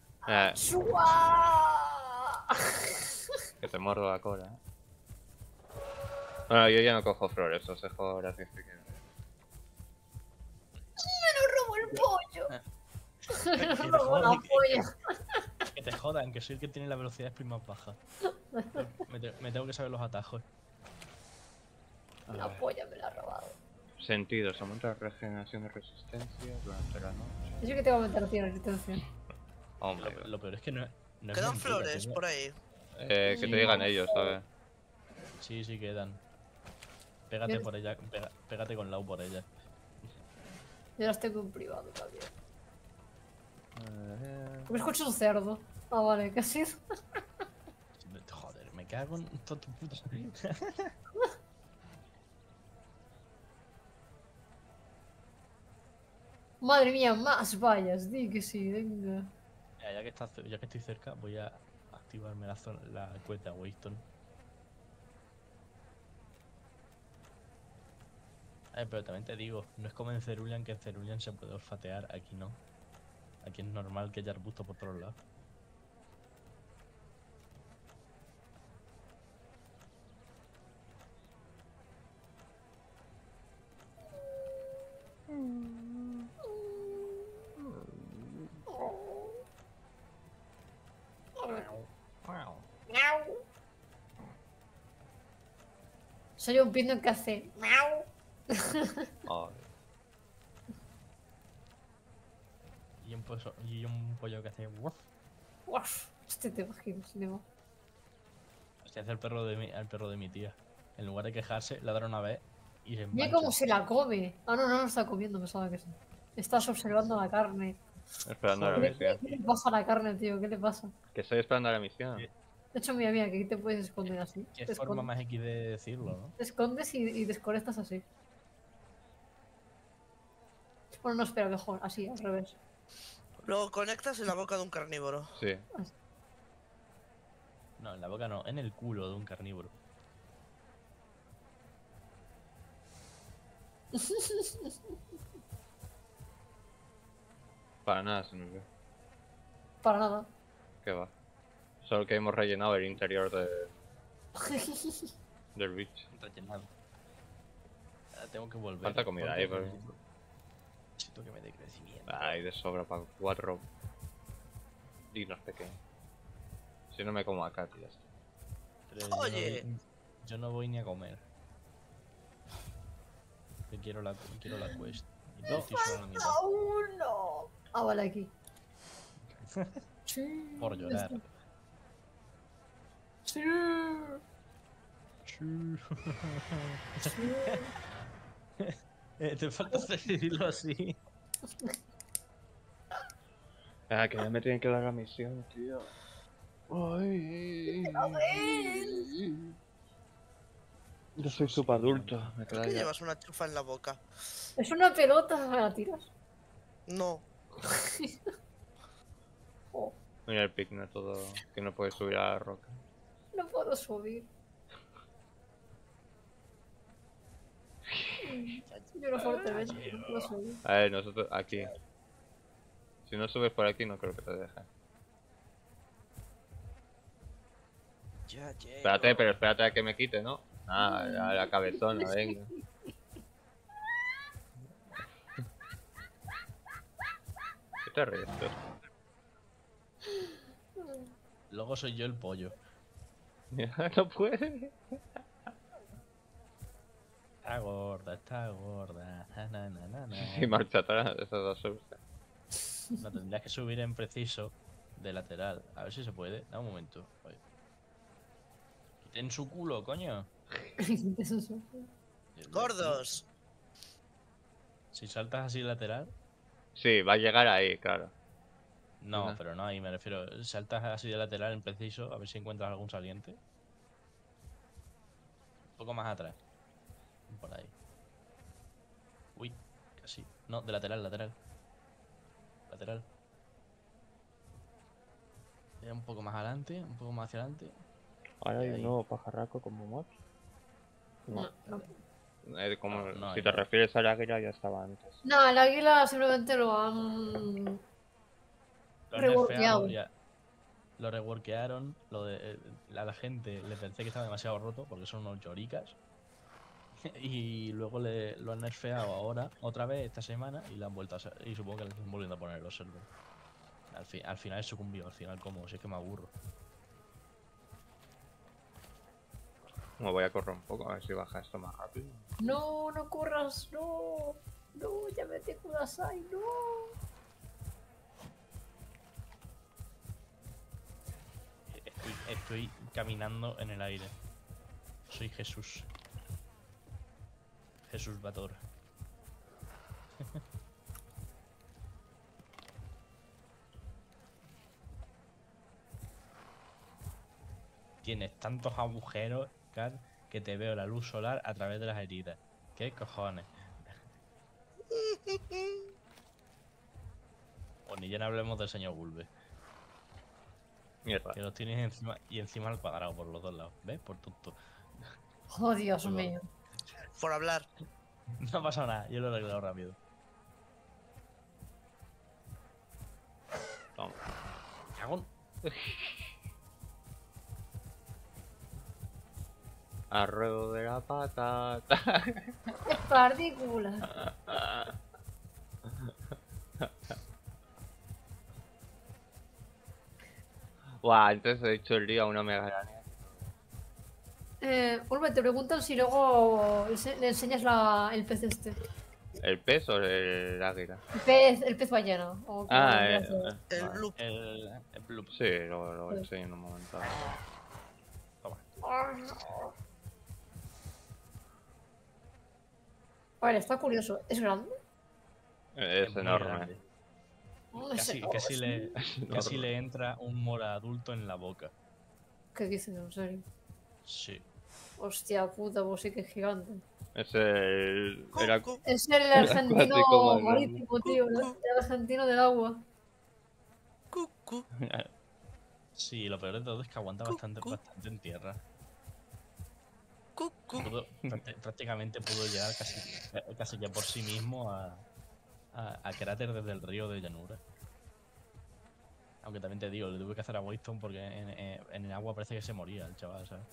¡Chua! Que te mordo la cola, Bueno, yo ya no cojo flores, os dejo gracias que quieran. ¡Me robó el pollo! Que ¡Me te robó la jodan, polla! que te jodan, que soy el que tiene la velocidad de sprint más baja. Me tengo que saber los atajos. La polla me la ha robado. Sentidos, aumenta la regeneración de resistencia durante la noche. Yo sí que te voy a meter a ti en resistencia. Hombre, Lo peor es que no es Quedan mentira, flores tengo- por ahí. que Sí. te digan ellos, ¿sabes? Sí, quedan. Pégate Bien. por ella, pégate con Lau por ella. Yo las tengo en privado también. Porque escucho un cerdo. Ah, vale, ¿qué ha sido? Joder, me cago en todo tu puta. Madre mía, más vallas. Di que sí, venga. Ya que estoy cerca, voy a activarme la cuenta de Wayston. Pero también te digo, no es como en Cerulean, que en Cerulean se puede olfatear, aquí no. Aquí es normal que haya arbusto por todos lados. Soy un pino que hace. ¡Miau! Ay, Y un y un pollo que hace. Wuff. Uf, te imaginas, Nemo. Se hace el perro al perro de mi tía. En lugar de quejarse, ladra una vez y se Mira engancha. cómo se la come. Ah, no, no lo está comiendo, pensaba que sí. Estás observando la carne. Esperando a la Joder. misión. ¿Qué le pasa a la carne, tío? ¿Qué le pasa? Que estoy esperando a la misión. Sí. De hecho, mira, que aquí te puedes esconder así. Qué Te forma escondes, más X de decirlo, ¿no? te escondes y desconectas así. Bueno, no, espera, mejor, así, al revés. Lo conectas en la boca de un carnívoro. Sí. No, en la boca no, en el culo de un carnívoro. Para nada se nos ve. Para nada. ¿Qué va? Solo que hemos rellenado el interior del bicho. Rellenado. Tengo que volver. Falta comida ahí, pero... Necesito que me dé crecimiento. Hay de sobra para 4 dinos pequeños. Si no me como acá, tío. Pero Oye. yo no voy ni a comer. Yo quiero la quest. Y yo estoy solo en la mitad. ¡Uno! Ah, vale, aquí. Sí, Por llorar. Sí. Te falta decirlo así. Ah, que ya me tienen que dar la misión, tío. Ay. Yo soy súper adulto. Me ¿Por queda qué ya. llevas una chufa en la boca? Es una pelota, ¿me la tiras? No. Oh, Mira el picnic todo que no puede subir a la roca. no puedo subir. Lloro fuertemente, no puedo subir. A ver, nosotros aquí. Si no subes por aquí no creo que te dejen. Ya llego. Espérate, pero espérate a que me quite, ¿no? Ah, a la cabezona, venga. ¿Qué te ríes tú? Luego soy yo el pollo. No puede. Está gorda, está gorda. Na, na, na, na. Y marcha atrás, eso da suerte. No, tendrías que subir en preciso de lateral. A ver si se puede. Da un momento. Oye. Quiten su culo, coño. Gordos. Si saltas así lateral. Sí, va a llegar ahí, claro. No, Ajá. pero no, ahí me refiero. Saltas así de lateral en preciso. A ver si encuentras algún saliente. Un poco más atrás. Por ahí. Uy, casi. No, de lateral, lateral. Lateral. Un poco más adelante, un poco más hacia adelante. Ahora hay Ahí. un nuevo pajarraco como mod. No, no. Como, No, si no. te refieres al águila ya estaba antes. No, el águila simplemente lo han... Lo han Reworkeado. nerfeado ya. Lo reworkearon. A la gente le pensé que estaba demasiado roto porque son unos lloricas. Y luego lo han nerfeado ahora, otra vez esta semana, y le han vuelto y supongo que le están volviendo a poner los servers. Al final sucumbió, al final como, si es que me aburro. Me voy a correr un poco a ver si baja esto más rápido. No, no corras, no. No, ya vete Kudasai, no. Estoy caminando en el aire. Soy Jesús. Jesús Bator. Tienes tantos agujeros, Kat, que te veo la luz solar a través de las heridas. ¿Qué cojones? O ni ya no hablemos del señor Gulbe. Mierda. Que los tienes encima y encima al cuadrado por los dos lados. ¿Ves? Por tonto. Oh, Dios Muy mío. Por hablar. No ha pasado nada, yo lo he arreglado rápido. Toma. Cagón. A ruedo de la patata. Es partícula. Buah, antes he hecho el día una mega granea. Ulve, te preguntan si luego le enseñas el pez este. ¿El pez o el águila? El pez ballena. O como Ah, quieras decir. El vale. loop. El bloop. Sí, lo enseño en un momento. Toma. A ver, está curioso. ¿Es grande? Es muy enorme. grande. No sé. Casi le entra un mora adulto en la boca. ¿Qué dices, en serio? Sí. Hostia puta, pues sí que es gigante. Es el... Era... Cu, cu, Es el argentino acuático más grande. marítimo, tío. El argentino del agua. cu, cu, Sí, lo peor de todo es que aguanta bastante en tierra. cu, cu. Prácticamente pudo llegar casi que por sí mismo a cráter desde el río de llanura. Aunque también te digo, le tuve que hacer a Winston porque en el agua parece que se moría el chaval, ¿sabes?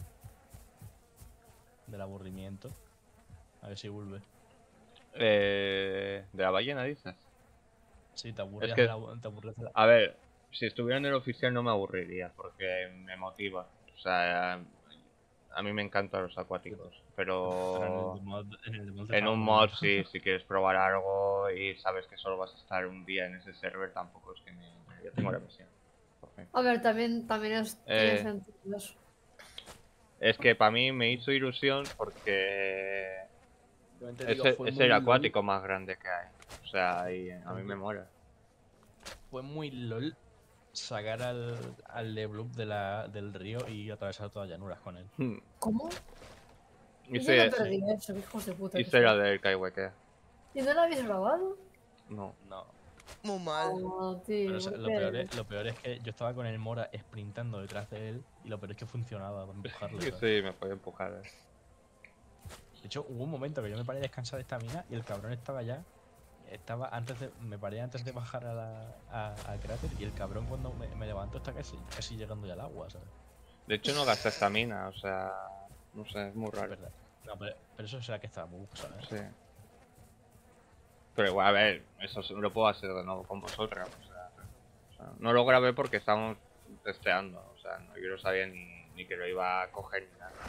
Del aburrimiento. A ver si vuelve. ¿De la ballena dices? Sí, te aburrías que- te aburrías de la... A ver, si estuviera en el oficial no me aburriría, porque me motiva. O sea, a mí me encantan los acuáticos, Pero pero en el de mod te en estaba un mod aburriendo. si quieres probar algo y sabes que solo vas a estar un día en ese server, tampoco es que yo tengo la misión. A ver, también tiene Eh. sentido eso. Es que para mí me hizo ilusión porque Te digo, es fue el muy LOL. acuático más grande que hay. O sea, y a mí me mola. Fue muy LOL sacar al Lebloop del río y atravesar todas las llanuras con él. ¿Cómo? Yo Hice, no perdí eso, hijos de puta. que hice la sois. del Kaiweke. ¿Y no lo habéis grabado? No. No. Muy mal. No, tío. Pero, o sea, ¿por lo qué? peor es que yo estaba con el Mora sprintando detrás de él y lo peor es que funcionaba para empujarlo. ¿sabes? Sí, me puede empujar. De hecho, hubo un momento que yo me paré a descansar de esta mina y el cabrón estaba ya. Me paré antes de bajar al cráter y el cabrón cuando me levanto está casi llegando ya al agua, ¿sabes? De hecho no gasté estamina, o sea, no sé, es muy Es raro. verdad. No, pero eso será que estaba muy ¿sabes? Sí. Pero igual, a ver, eso lo puedo hacer de nuevo con vosotras. O sea, no lo grabé porque estábamos testeando, o sea, yo no sabía ni que lo iba a coger ni nada.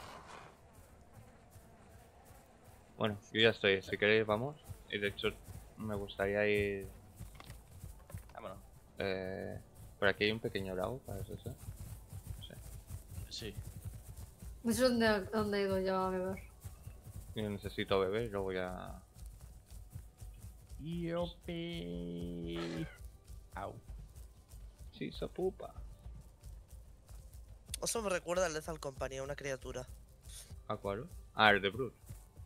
Bueno, yo ya estoy, si queréis vamos. Y de hecho me gustaría ir... Vámonos. Por aquí hay un pequeño lago, parece ser. Sí. No sé dónde he ido yo a beber. Yo necesito beber y luego ya... Iope. Au. Sí, se pupa. Eso me recuerda al Lethal Company, a una criatura. ¿A cuál? Ah, el de Bruce.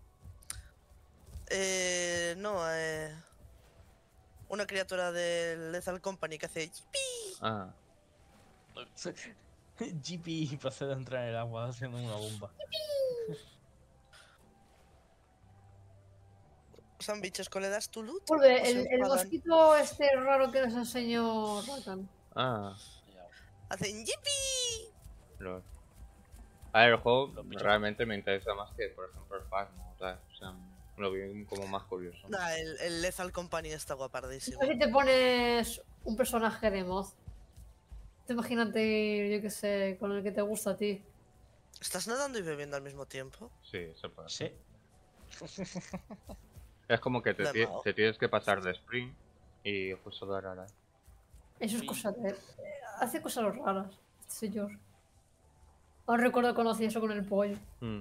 No, una criatura del Lethal Company que hace yipi. Ah, GP procede a entrar en el agua haciendo una bomba. Son bichos que le das tu loot. Vuelve, o se el enfadan. mosquito este raro que nos enseñó Rakan. ah, Hacen yipi. lol. A ver, el juego Los bichos. realmente me interesa más que, por ejemplo, el Phasmo, ¿sabes? O sea, lo vi como más curioso. Nah, el Lethal Company está guapardísimo. A ver si te pones un personaje de mod. Te imagínate, yo qué sé, con el que te gusta a ti. ¿Estás nadando y bebiendo al mismo tiempo? Sí, se puede. Sí. Es como que Me mago. te tienes que pasar de sprint y justo dar a la... Eso es Sí. cosa de... Hace cosas raras, este señor. Aún recuerdo que conocí eso con el pollo.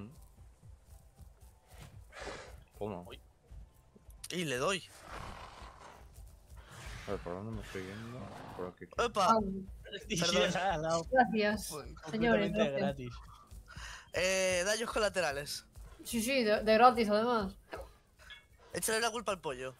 ¿Cómo? Y le doy. A ver, ¿por dónde me estoy yendo? Por aquí. ¡Epa! Ah, Y Perdón. al lado, gracias, señores. completamente Gracias. gratis. Daños colaterales. Sí, sí, de gratis además. Échale la culpa al pollo.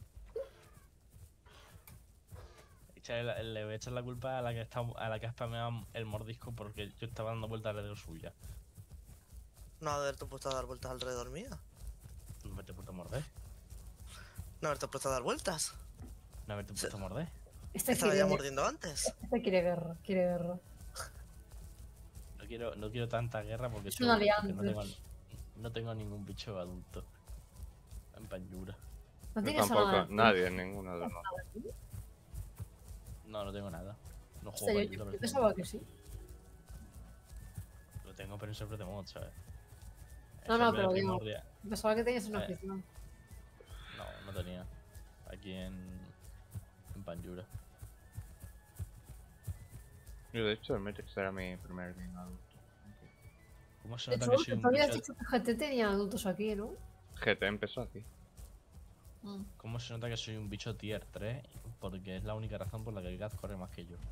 Le voy a echar la culpa a la que ha spameado el mordisco porque yo estaba dando vueltas alrededor suya. No haberte puesto a dar vueltas alrededor mía. No haberte puesto a morder. No haberte puesto a dar vueltas. No haberte puesto a morder. Este Estaba quiere, ya mordiendo antes. este quiere guerra, quiere guerra. No quiero tanta guerra porque, Es una porque alianza. no tengo ningún bicho adulto. En pañura. No Yo tienes tampoco, nada. nadie, ninguno de los dos. No tengo nada. No Hostia, juego yo, con yo pero pensaba que sí. lo tengo pero en server de mod, ¿sabes? No, En no, server pero digo, Primordia. pensaba que tenías una Eh. afición. No, No tenía. Aquí en Panjura. Yo, de hecho, el Matrix era mi primer game adulto. ¿Cómo se De nota hecho, que soy un tú habías bicho? dicho que GT tenía adultos aquí, ¿no? GT empezó aquí. Mm. ¿Cómo se nota que soy un bicho tier 3? Porque es la única razón por la que el Gaz corre más que yo.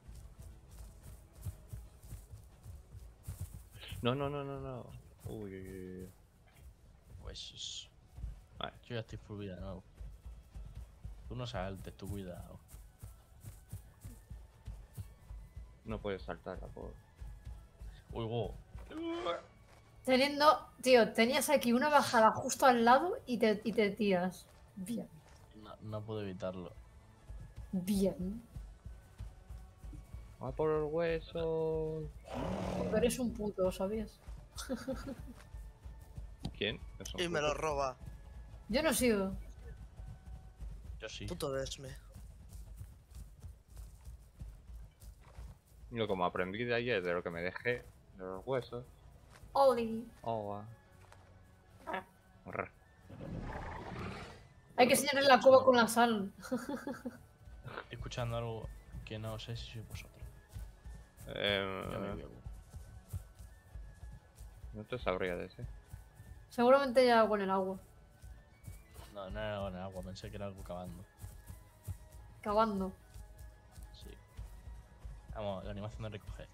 No, no, no, no, no. Uy, uy, uy. Pues. Vale. Yo ya estoy full vida de nuevo. Tú no saltes, tú cuidado. No puedes saltar, por. Uy, wow. Teniendo, tío, tenías aquí una bajada justo al lado y te tiras. Bien, No puedo evitarlo. bien. ¡Va por el hueso! Pero eres un puto, ¿sabías? ¿Quién? Es un Y me puto. lo roba. Yo no sigo. Yo sí. Puto Desme. Yo como aprendí de ayer de lo que me dejé de los huesos. Oli. Oh, va. Rr. Hay que sellar la cueva con la sal. Estoy escuchando algo que no sé si sois vosotros. Ya me veo. No te sabría decir. Seguramente hay algo en el agua. No, no era algo en el agua, pensé que era algo cavando. Cavando. Sí. Vamos, la animación de recoger.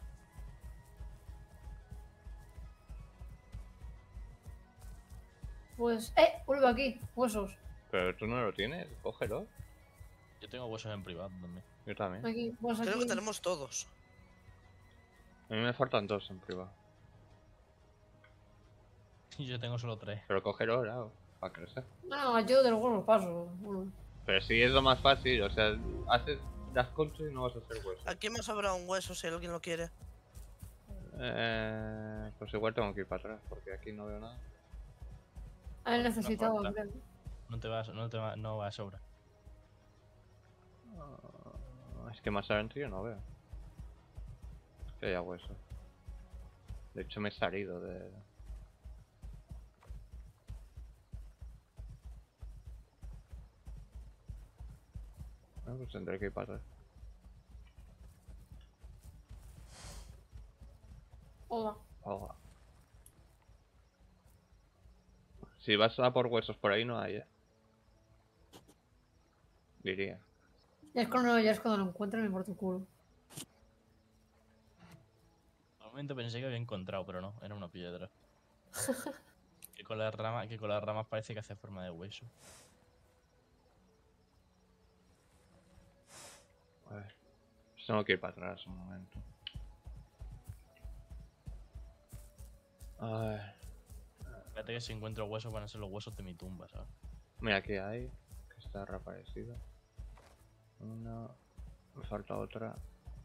Pues, vuelve aquí. Huesos. Pero tú no lo tienes, cógelo. Yo tengo huesos en privado también. Yo también. Aquí, pues Creo que aquí. tenemos todos. A mí me faltan dos en privado. Y yo tengo solo 3. Pero cógelo ahora, para crecer. No, yo del hueso paso. Bueno. Pero si es lo más fácil, o sea, haces las conchas y no vas a hacer hueso. Aquí me sobra un hueso si alguien lo quiere. Pues igual tengo que ir para atrás, porque aquí no veo nada. A él No necesitaba, falta. creo. No va a sobra. Es que más adentro yo no veo. Que haya hueso. De hecho me he salido de... Pues tendré que ir para atrás. Hola. Hola. Si vas a por huesos por ahí no hay, diría. Ya es cuando lo encuentro me importa el culo. Al momento pensé que había encontrado, pero no, era una piedra. que con las ramas parece que hace forma de hueso. A ver. Pues tengo que ir para atrás un momento. A ver. Fíjate que si encuentro huesos van a ser los huesos de mi tumba, ¿sabes? Mira, aquí hay. Que está reaparecido. Una. Me falta otra.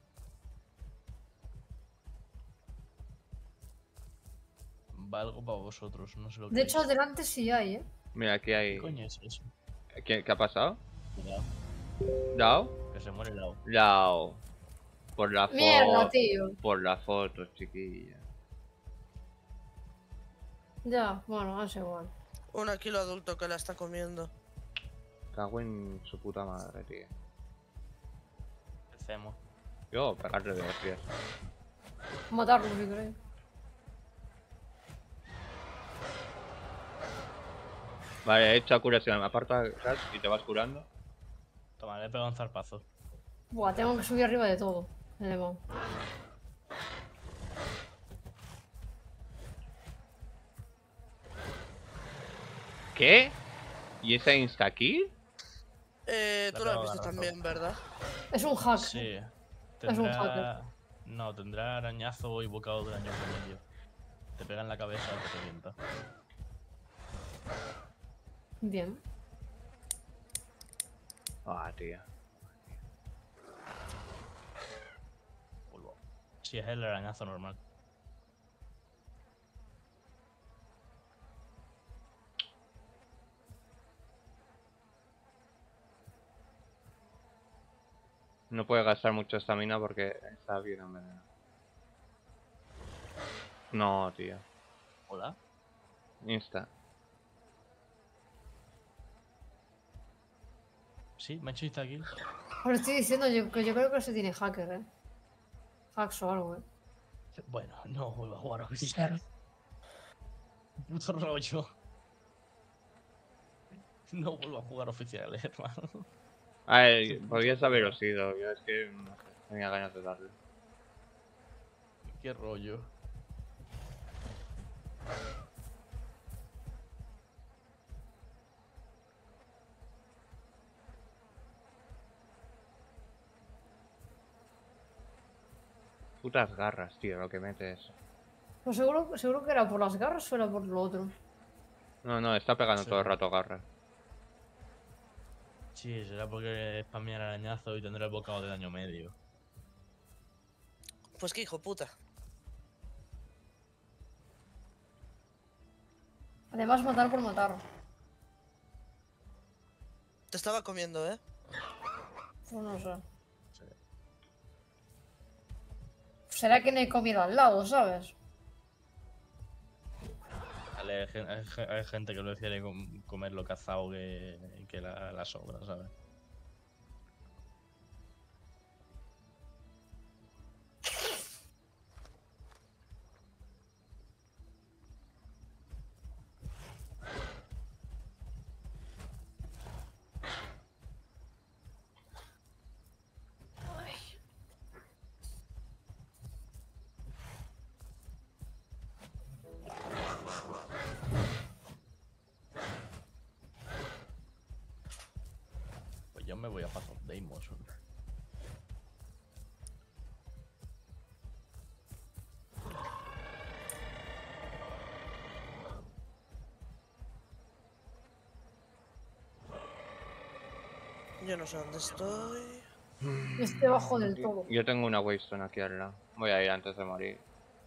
Va algo para vosotros, no sé lo que De es. hecho, adelante sí hay, Mira, aquí ¿Qué hay. coño es eso? ¿Qué ha pasado? Cuidado, ¿Dao? que se muere el lado. Dao. Por la Mierda, foto. tío. Por la foto, chiquilla. Ya, bueno, es igual. Un kilo adulto que la está comiendo. Cago en su puta madre, tío. ¿Qué hacemos? Yo, pegarle de hostias. Matarlo, si queréis. Vale, hecha curación. Aparta y te vas curando. Toma, le he pegado un zarpazo. Buah, tengo que subir arriba de todo. Elevado. ¿Qué? ¿Y esa insta-kill? Tú lo has visto también, ¿verdad? Es un hack. Sí. Es un Tendrá. No, tendrá arañazo y bocado de daño por medio. Te pega en la cabeza y te revienta. Bien. Ah, tío. Polvo. Sí, es el arañazo normal. No puede gastar mucha estamina porque está bien envenenado. No, tío. Hola. Insta. Sí, me ha hecho insta-kill. Os estoy diciendo que yo creo que se tiene hacker, Hacks o algo, Bueno, no vuelvo a jugar oficial. Puto rollo. No vuelvo a jugar oficiales, hermano. A ver, podrías haberos ido. Yo es que no sé, tenía ganas de darle. Qué rollo. Putas garras, tío, lo que mete eso. Pues seguro que era por las garras o era por lo otro. No, está pegando Sí. todo el rato garras. Sí, será porque spamear arañazo y tendrá el bocado de daño medio. Pues qué hijo puta. Además, matar por matar. Te estaba comiendo, ¿eh? Pues no sé. Sí. Será que no hay comida al lado, ¿sabes? Vale, hay gente que prefiere comer lo cazado que la sobra, ¿sabes? Pues yo me voy a Path of Deimos. Yo no sé dónde estoy. Estoy debajo del todo. Yo tengo una Waystone aquí al lado. Voy a ir antes de morir.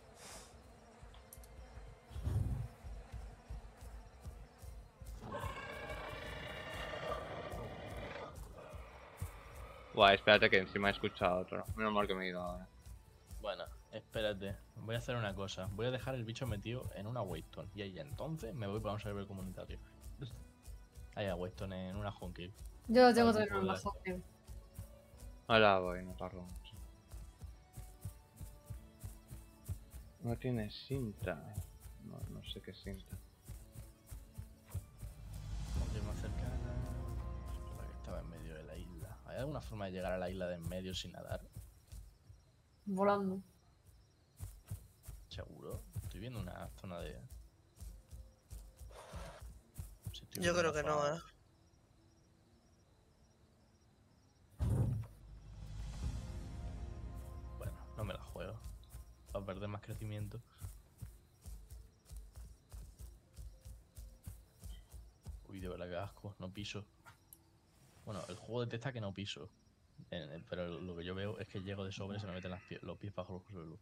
Buah, espérate que encima he escuchado otro. Menos mal que me he ido ahora. Bueno, espérate. Voy a hacer una cosa. Voy a dejar el bicho metido en una Waystone. Y ahí entonces me voy para un server comunitario. Hay a Waystone en una Honky. Yo lo tengo Vale, también en la pues, home. Ahora voy, no tardo mucho. No tiene cinta. No sé qué cinta. Honky más cercana. La que estaba en medio de la isla. ¿Hay alguna forma de llegar a la isla de en medio sin nadar? Volando. Seguro. Estoy viendo una zona de. Sí, estoy Yo viendo creo una que no, zona- ¿eh? Bueno, no me la juego. Para perder más crecimiento. Uy, de verdad que asco. No piso. Bueno, el juego detecta que no piso. Pero lo que yo veo es que llego de sobre y se me meten los pies bajo los suelo.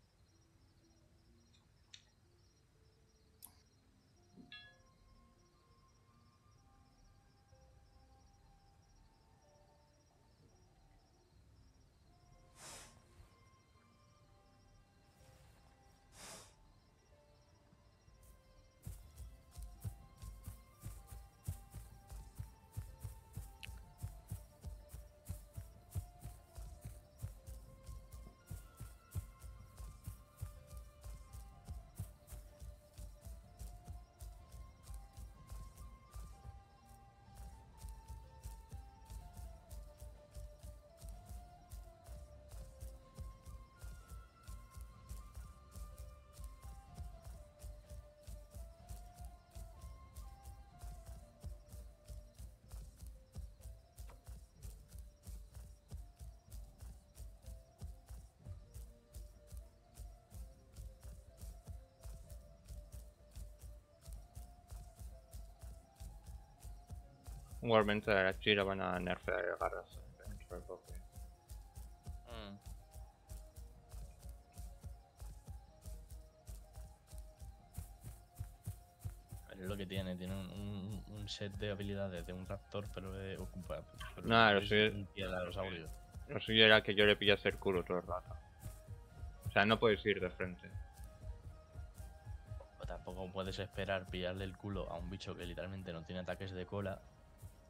Igualmente a la Chira van a nerfear garras dentro de poco. Es lo que tiene un set de habilidades de un raptor, pero ocupa. Pero Nah, lo es sé. un tiranosaurio. Lo suyo era que yo le pillase el culo todo el rato. O sea, no puedes ir de frente. O tampoco puedes esperar pillarle el culo a un bicho que literalmente no tiene ataques de cola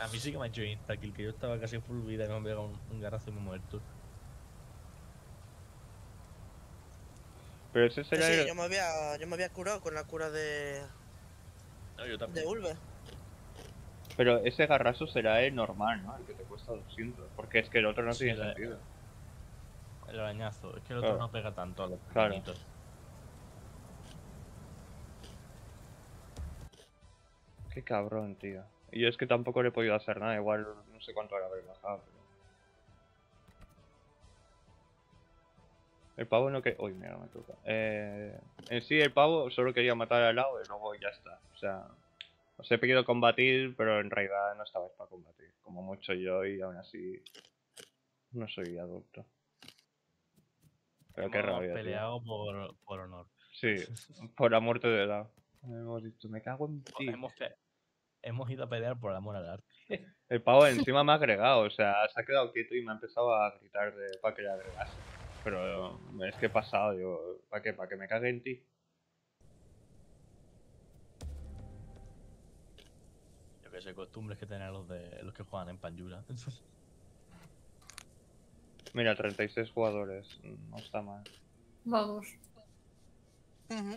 A mí sí que me ha hecho insta-kill, que yo estaba casi full vida y me han pegado un garrazo y me he muerto. Pero ese será Sí, el... yo me había curado con la cura No, yo de también. Ulve. Pero ese garrazo será el normal, ¿no? El que te cuesta 200. Porque es que el otro no Sí, tiene sentido. el arañazo. Es que el otro Claro. no pega tanto a los Claro. pequeñitos. Qué cabrón, tío. Y yo es que tampoco le he podido hacer nada. Igual no sé cuánto habrá bajado. Pero... El pavo no que... Uy, mira, me toca. En sí, el pavo solo quería matar al lado y luego ya está. O sea, os he pedido combatir, pero en realidad no estabais para combatir. Como mucho yo y aún así no soy adulto. Pero qué Hemos rabia, tío. peleado por honor. Sí, por la muerte de la... Hemos dicho, me cago en ti. Hemos ido a pelear por amor al arte. El pavo encima me ha agregado, o sea, se ha quedado quieto y me ha empezado a gritar para que le agregase. Pero es que he pasado, digo, ¿para qué? ¿Para que me cague en ti? Yo que sé, costumbres que tienen los que juegan en Panjura. Mira, 36 jugadores, no está mal. Vamos. Ujú.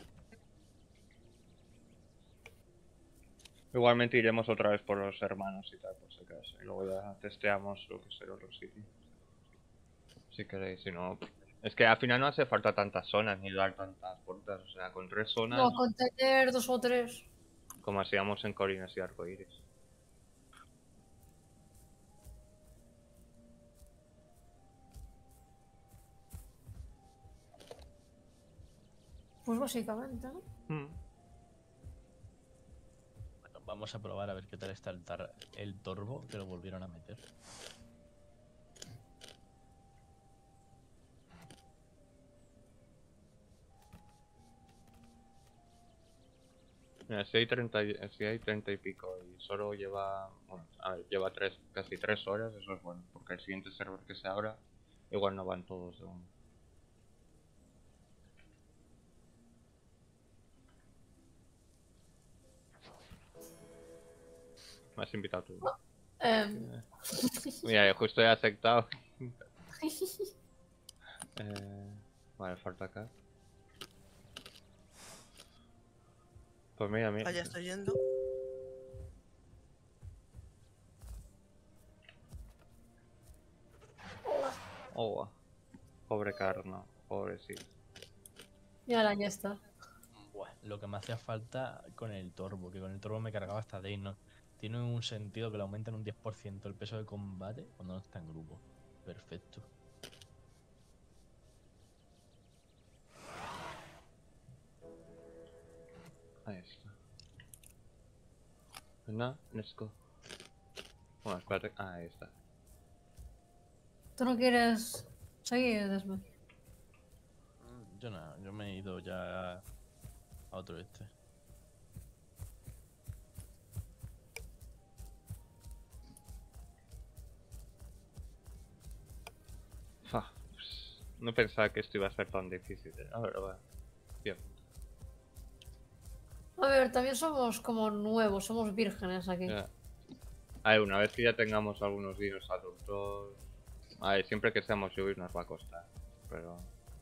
Igualmente iremos otra vez por los hermanos y tal, por si acaso. Y luego ya testeamos lo que será otro sitio. Si queréis, si no... Es que al final no hace falta tantas zonas ni dar tantas puertas. O sea, con 3 zonas, No, con tener 2 o 3. como hacíamos en Colinas y Arcoíris. Pues básicamente, ¿no? Mm. Bueno, vamos a probar a ver qué tal está el torbo, que lo volvieron a meter. Mira, si hay 30 y pico y solo lleva, bueno, a ver, lleva casi 3 horas, eso es bueno, porque el siguiente server que se abra, igual no van todos de uno. Me has invitado tú. Mira, justo he aceptado. Vale, falta acá. Pues mira, mira. Allá estoy yendo. Oh, pobre Carno, pobrecito. Y ahora ya está. Buah, lo que me hacía falta con el torbo, que con el torbo me cargaba hasta Day, ¿no? Tiene un sentido que le aumentan un 10% el peso de combate cuando no está en grupo. Perfecto. Ahí está. Venga, let's go. Bueno, espérate. Ah, ahí está. ¿Tú no quieres seguir, Desmond? Yo nada, yo me he ido ya a otro este. Pues, no pensaba que esto iba a ser tan difícil. A ver, va. Bien. A ver, también somos como nuevos, somos vírgenes aquí. Ya. A ver, una vez que ya tengamos algunos dinos adultos... A ver, siempre que seamos subir nos va a costar. Pero...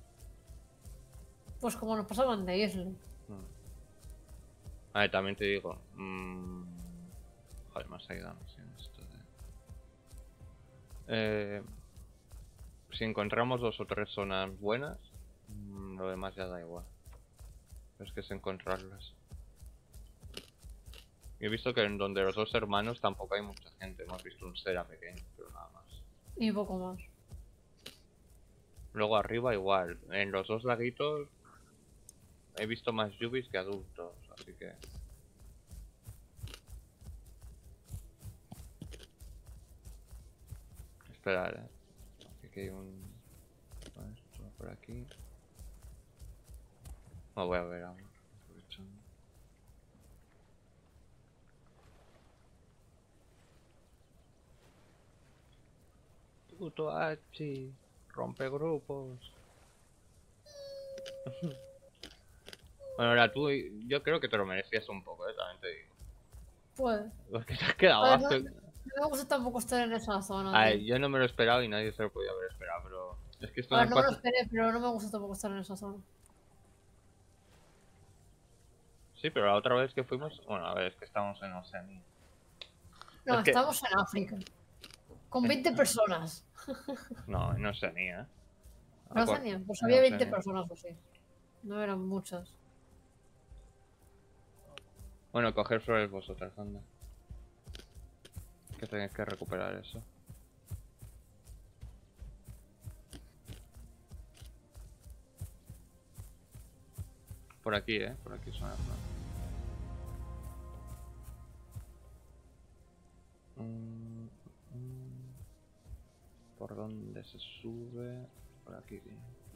Pues como nos pasaban de Isla. A ver, también te digo... Joder, más ayudado en esto de... Si encontramos 2 o 3 zonas buenas, lo demás ya da igual. Pero es que es encontrarlas. Y he visto que en donde los 2 hermanos tampoco hay mucha gente. Hemos visto un Sera pequeño, pero nada más. Y poco más. Luego arriba igual. En los 2 laguitos he visto más yubis que adultos, así que... Esperar, Aquí hay un... Esto por aquí. No voy a ver aún. Aprovechando. Puto Hachi, rompe grupos. Bueno, ahora tú, yo creo que te lo merecías un poco, también te digo. Pues. Porque te has quedado Además, bajo. No me gusta tampoco estar en esa zona, A ver, tío. yo no me lo he esperado y nadie se lo podía haber esperado, pero es que esto A no ver, no me lo pasa. esperé, pero no me gusta tampoco estar en esa zona. Sí, pero la otra vez que fuimos, bueno, a ver, es que estamos en Oceanía. No, Es que, estamos en África. Con en- 20 personas. no, en Oceanía, ¿eh? ¿No tenían? Pues En había 20 Oceanía. personas o sí. No eran muchas. Bueno, coger flores vosotras, anda. Que tenéis que recuperar eso. Por aquí, por aquí suena flor. ¿Por dónde se sube? Por aquí, sí.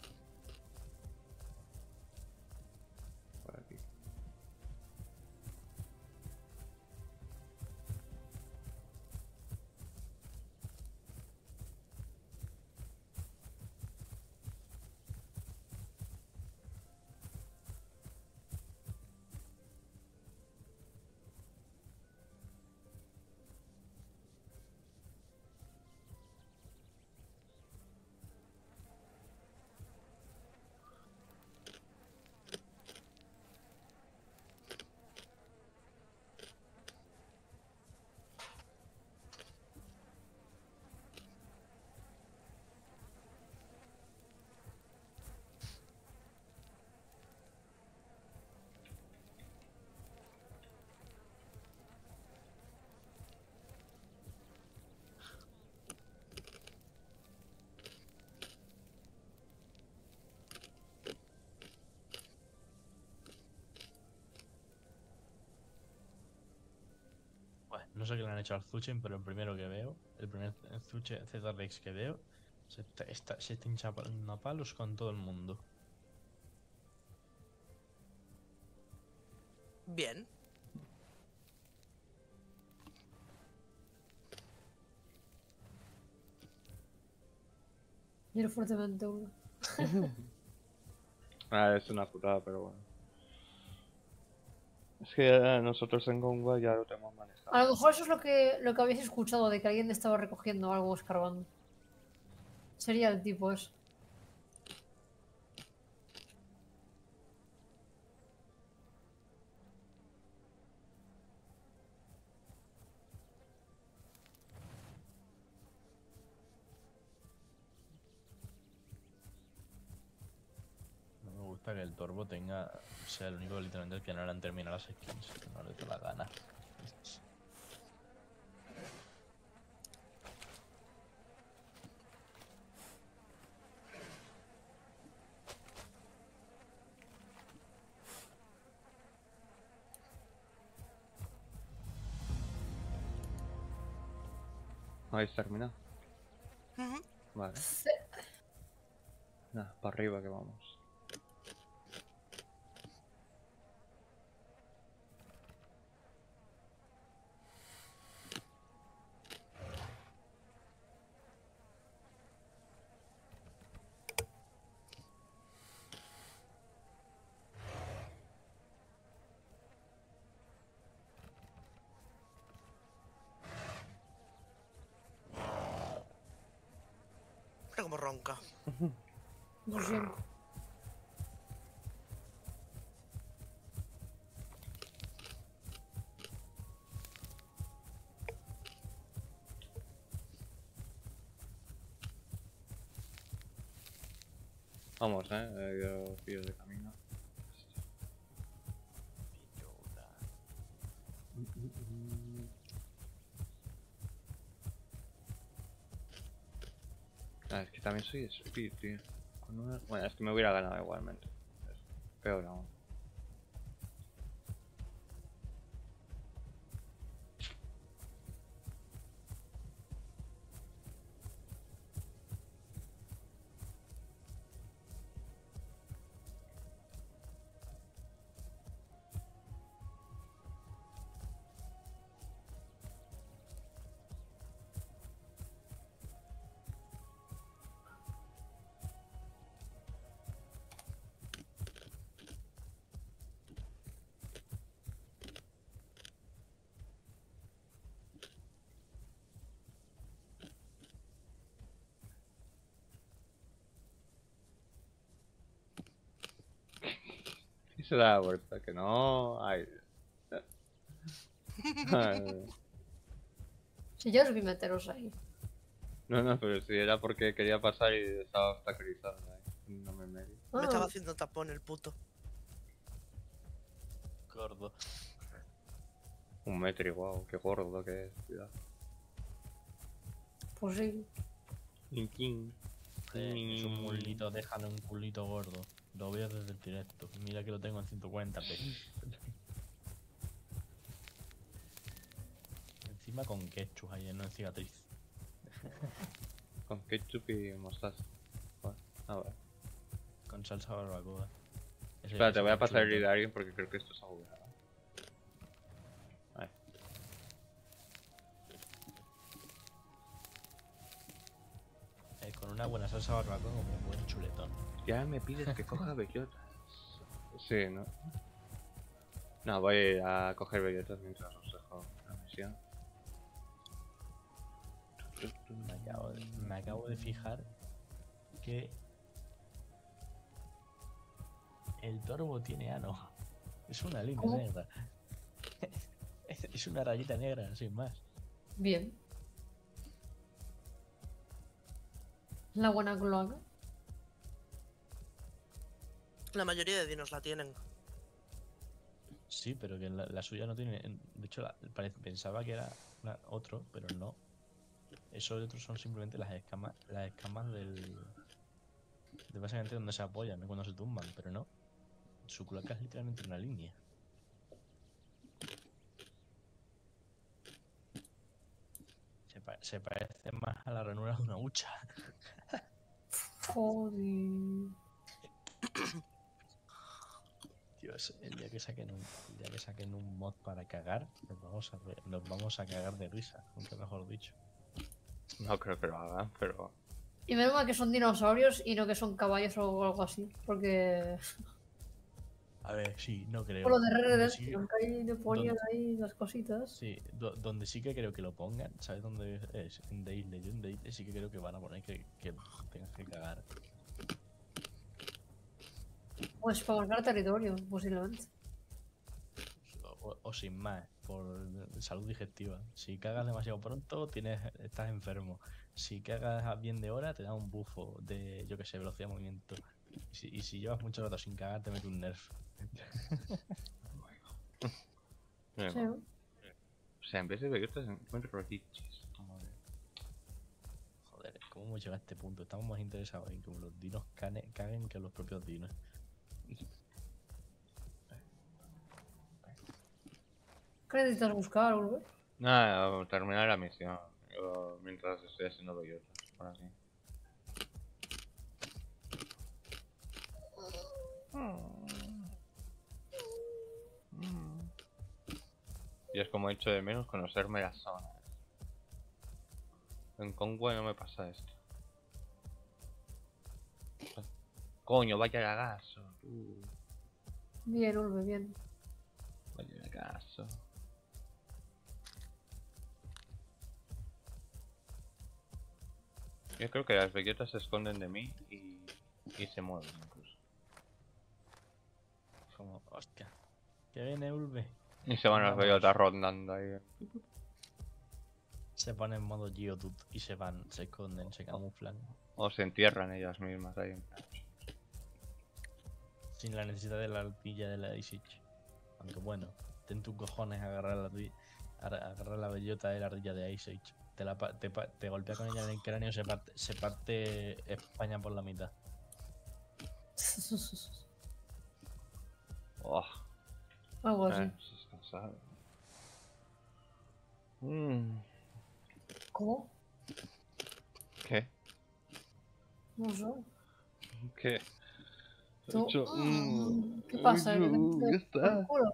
Por aquí. Bueno, no sé qué le han hecho al Zuchen, pero el primero que veo, el primer Zuchen ZRX que veo, se está hinchando a palos con todo el mundo. Bien. Quiero fuertemente uno. Ah, es una putada, pero bueno. Es que nosotros en Gongwa ya lo tenemos manejado. A lo mejor eso es lo que habéis escuchado, de que alguien estaba recogiendo algo o escarbando. Sería el tipo eso. No me gusta que el Torbo sea el único literalmente el que no le han terminado las skins, que no le da la gana. ¿Habéis terminado? Ujú. Vale. Nada, para arriba que vamos. Mira cómo ronca. Lo siento. Vamos, yo pillo de camino. Ah, es que también soy speed, tío. Bueno, es que me hubiera ganado igualmente. Es peor aún. se da la vuelta, que no. Ay. Ay. Si yo os vi meteros ahí. No, no, pero si era porque quería pasar y estaba obstaculizado ahí. No me medio. Me Ah, estaba haciendo tapón el puto. Gordo. 1 metro igual, qué gordo que es, cuidado. pues sí. King. Es un mulito, déjale un culito gordo. Lo veo desde el directo. Mira que lo tengo en 140p. Encima con ketchup ahí, no en cicatriz. Con ketchup y mostaza. Joder, a ver. Con salsa barbacoa. Espera, te voy a pasar el vídeo vídeo a alguien porque creo que esto es agujeado. Ahí. con una buena salsa barbacoa como un buen chuletón. Ya me pides que coja bellotas. Sí, ¿no? No, voy a coger bellotas mientras os dejo la misión. Me acabo de fijar que el torbo tiene ano. Es una línea ¿Cómo? negra. Es una rayita negra, sin más. Bien. La buena cloaca. La mayoría de dinos la tienen. Sí, pero que la suya no tiene. De hecho, pensaba que era otro, pero no. Esos otros son simplemente las escamas de básicamente donde se apoyan, ¿no? Cuando se tumban, pero no. Su cloaca es literalmente una línea. Se parece más a la ranura de una hucha. Joder. Dios, el día que saquen un mod para cagar, nos vamos a cagar de risa, nunca mejor dicho. No creo que lo hagan, pero... Y menos mal que son dinosaurios y no que son caballos o algo así. Porque. A ver, sí, no creo. Por lo de Red Donde Redemption, que ahí le ponían donde- ahí las cositas. Sí, donde sí que creo que lo pongan, ¿sabes dónde es? En Daily. Yo en Daily sí que creo que van a poner que tengas que cagar. Pues para marcar territorio, posiblemente. O sin más, por salud digestiva. Si cagas demasiado pronto, estás enfermo. Si cagas a bien de hora, te da un bufo de, yo que sé, velocidad de movimiento. Y si llevas mucho rato sin cagar, te mete un nerf. Sí. O sea, en vez de bellotas encuentro rotiches. Joder, ¿cómo hemos llegado a este punto? Estamos más interesados en que los dinos caguen que los propios dinos. ¿Qué necesitas buscar, Ulver? Nada, terminar la misión. Yo, mientras estoy haciendo bellotas, por aquí. Y es como he hecho de menos conocerme las zonas. En Conway no me pasa esto. Coño, vaya lagazo. Bien, Ulver, bien. Vaya lagazo. Yo creo que las bellotas se esconden de mí y se mueven incluso. Como, hostia, que viene Ulve. Y se van las Vamos. bellotas rondando ahí. Se pone en modo Geodude y se esconden, se camuflan. O se entierran ellas mismas ahí. Sin la necesidad de la ardilla de la Ice Age. Aunque bueno, ten tus cojones a agarrar la bellota de la ardilla de Ice Age. Te golpea con ella en el cráneo, se parte España por la mitad. Oh, Algo así. se está cansado. ¿Cómo? ¿Qué? No sé. ¿Qué? Tú- Yo- ¿Qué pasa? Ay, ¿Que te- no, ya por está. el culo?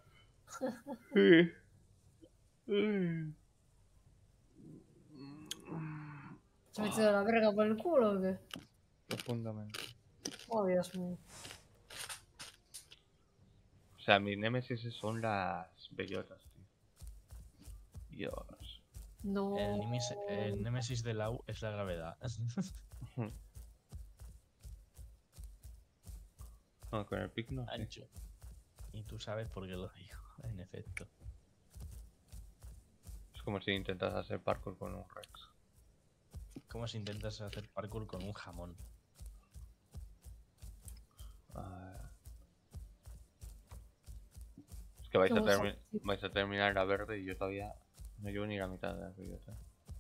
¿Se ha metido la verga por el culo o qué? Profundamente. Oh, Dios mío. O sea, mi némesis son las bellotas, tío. Dios. No. El némesis de Lau es la gravedad. No, con el pic no, sí. Ancho. Y tú sabes por qué lo digo, en efecto. Es como si intentas hacer parkour con un Rex. Como si intentas hacer parkour con un jamón. Ah, es que vais Qué a, buen jamoncito. vais a terminar la verde y yo todavía no llevo ni la mitad de la bellota.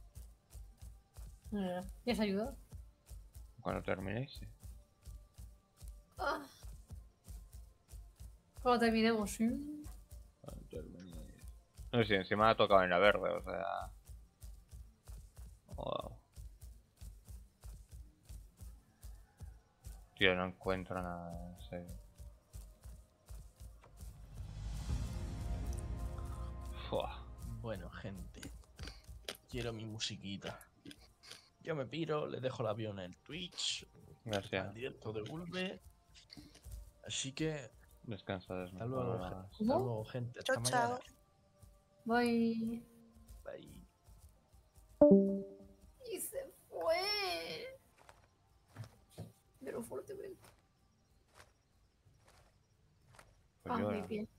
¿Quieres ayuda? Cuando terminéis, sí. Ah. Cuando terminemos, sí. Cuando terminéis. No sé si encima ha tocado en la verde, o sea... Wow. Tío, no encuentro nada, en serio. Fua. Bueno, gente. Quiero mi musiquita. Yo me piro, le dejo el avión en el Twitch. Gracias. Al directo de Vulve. Así que, Descansa, hasta luego, descansa. hasta luego, gente. Hasta Chao, mañana. chao. Bye. Bye. Y se fue. Pero fuertemente. Pues Ah, mi llora. pie.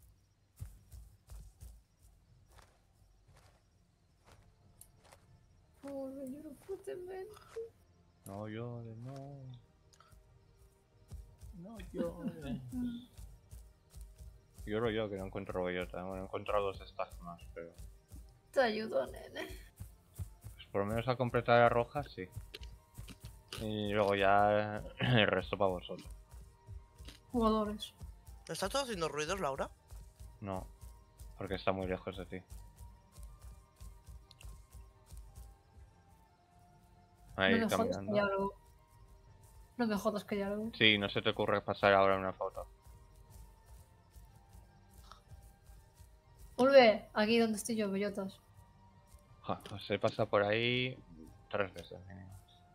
Oh, me lloro fuertemente. No llores, no. No llores. Lloro yo que no encuentro bellota. Bueno, he encontrado dos stacks más, pero... Te ayudo, nene. Pues por lo menos a completar las rojas, sí. Y luego ya el resto para vosotros. Jugadores. ¿Está todo haciendo ruidos, Laura? No, porque está muy lejos de ti. Ahí No me jodas que hay caminando. algo. No me jodas que hay algo. Sí, no se te ocurre pasar ahora una foto. Vuelve aquí donde estoy yo, bellotas. Ja, os he pasado por ahí 3 veces. Mínimo.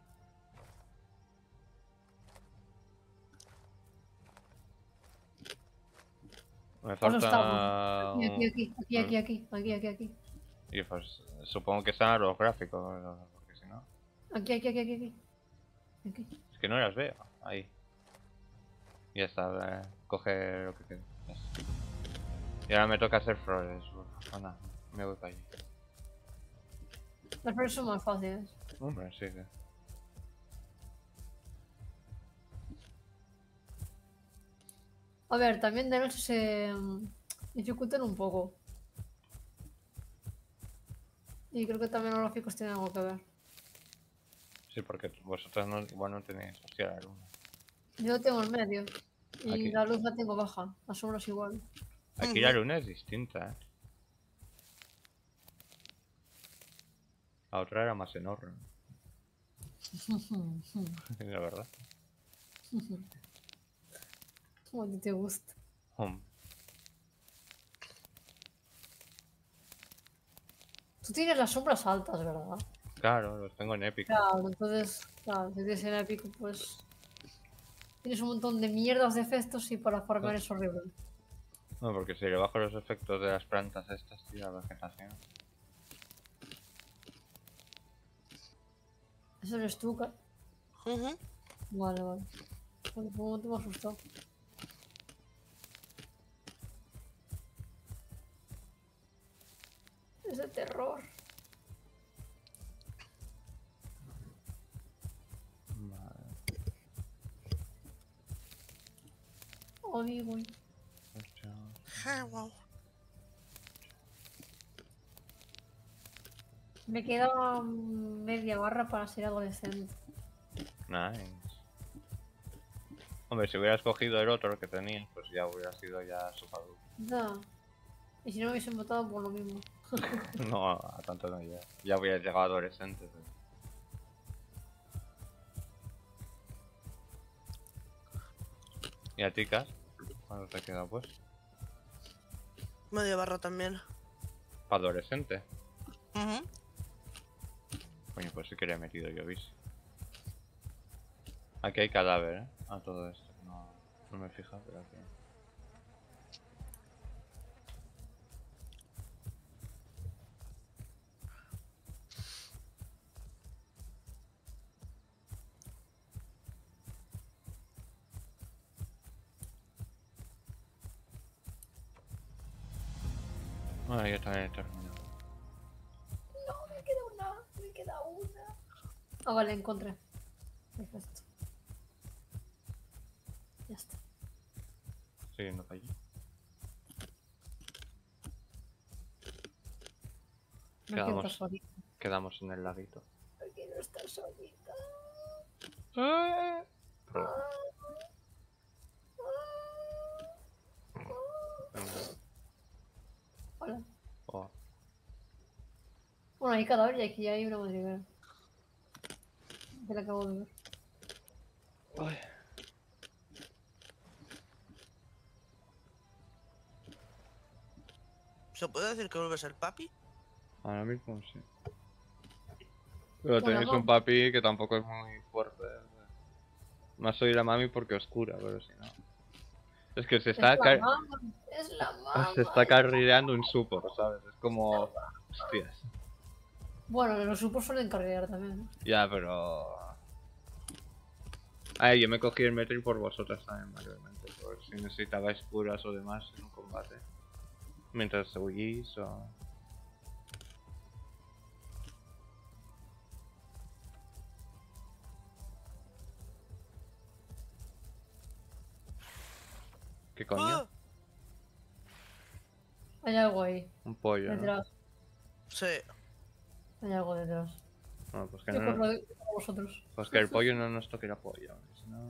Me Pues no falta estamos. Aquí, un... aquí. Y pues supongo que están los gráficos, porque si no... Aquí. Aquí. Es que no las veo. Ahí. Ya está, coge lo que quede. Ya está. Y ahora me toca hacer flores. Anda, me voy para allí. Las flores son más fáciles. Hombre, sí que... A ver, también de noche se dificultan un poco. Y creo que también los gráficos tienen algo que ver. Sí, porque vosotros no, igual no tenéis... Hostia, la luna. Yo lo tengo en medio. Y Aquí. la luz la tengo baja. Las sombras igual. Aquí la luna es distinta, ¿eh? La otra era más enorme. La verdad. Como a ti te gusta. Hom. Tú tienes las sombras altas, ¿verdad? Claro, los tengo en épico. Claro, entonces, claro, si tienes en épico, pues. Tienes un montón de mierdas de efectos y para farmear es horrible. No, porque si le bajo los efectos de las plantas estas, tío, la vegetación. Eso eres tú, Ujú. Vale. Vale, por un momento me ha asustado. Es de terror. Vale. Amigo. Hostia. Ah, wow. Me queda media barra para ser adolescente. Nice. Hombre, si hubieras cogido el otro que tenías, pues ya hubiera sido ya subadulto. Ya. Y si no me hubiesen votado por lo mismo. No, a tanto no llega. Ya hubieras llegado adolescente. Pero... ¿Y a ti, Cas? ¿Cuándo te queda pues? Media barra también. ¿Para adolescente? Ujú. Coño, pues sí que le he metido yo, ¿viste? Aquí hay cadáver, ¿eh? A todo esto. No me he fijado, pero aquí... Bueno, yo también he terminado. No, me queda una. Me queda una. Ah, vale, encontré. Perfecto. Ya está. Estoy yendo para allí. No quiero Quedamos, estar solita. quedamos en el laguito. No quiero estar solita. Perdón. Venga. Hola. Oh. Bueno, hay cadáver y aquí hay una madriguera. Que la acabo de ver. Ay. ¿Se puede decir que vuelves el papi? Ahora mismo sí. Pero Bueno, tenéis un vamos. papi que tampoco es muy fuerte. Más soy la mami porque oscura, pero si no. Es que se Es está, la mamá. Es la mamá. se está carrileando un support, ¿sabes? Es como... Hostias. Bueno, los supos suelen cargar también. ¿No? Ya, pero... Ay, yo me cogí el Metril por vosotras también, mayormente. Por si necesitabais curas o demás en un combate. Mientras huís o... ¿Qué coño? ¡Ah! Hay algo ahí. Un pollo, ¿no? Detrás. Sí. Hay algo detrás. Bueno, pues que, Yo no, corro de a vosotros. pues que el pollo no nos toque la polla. Si no...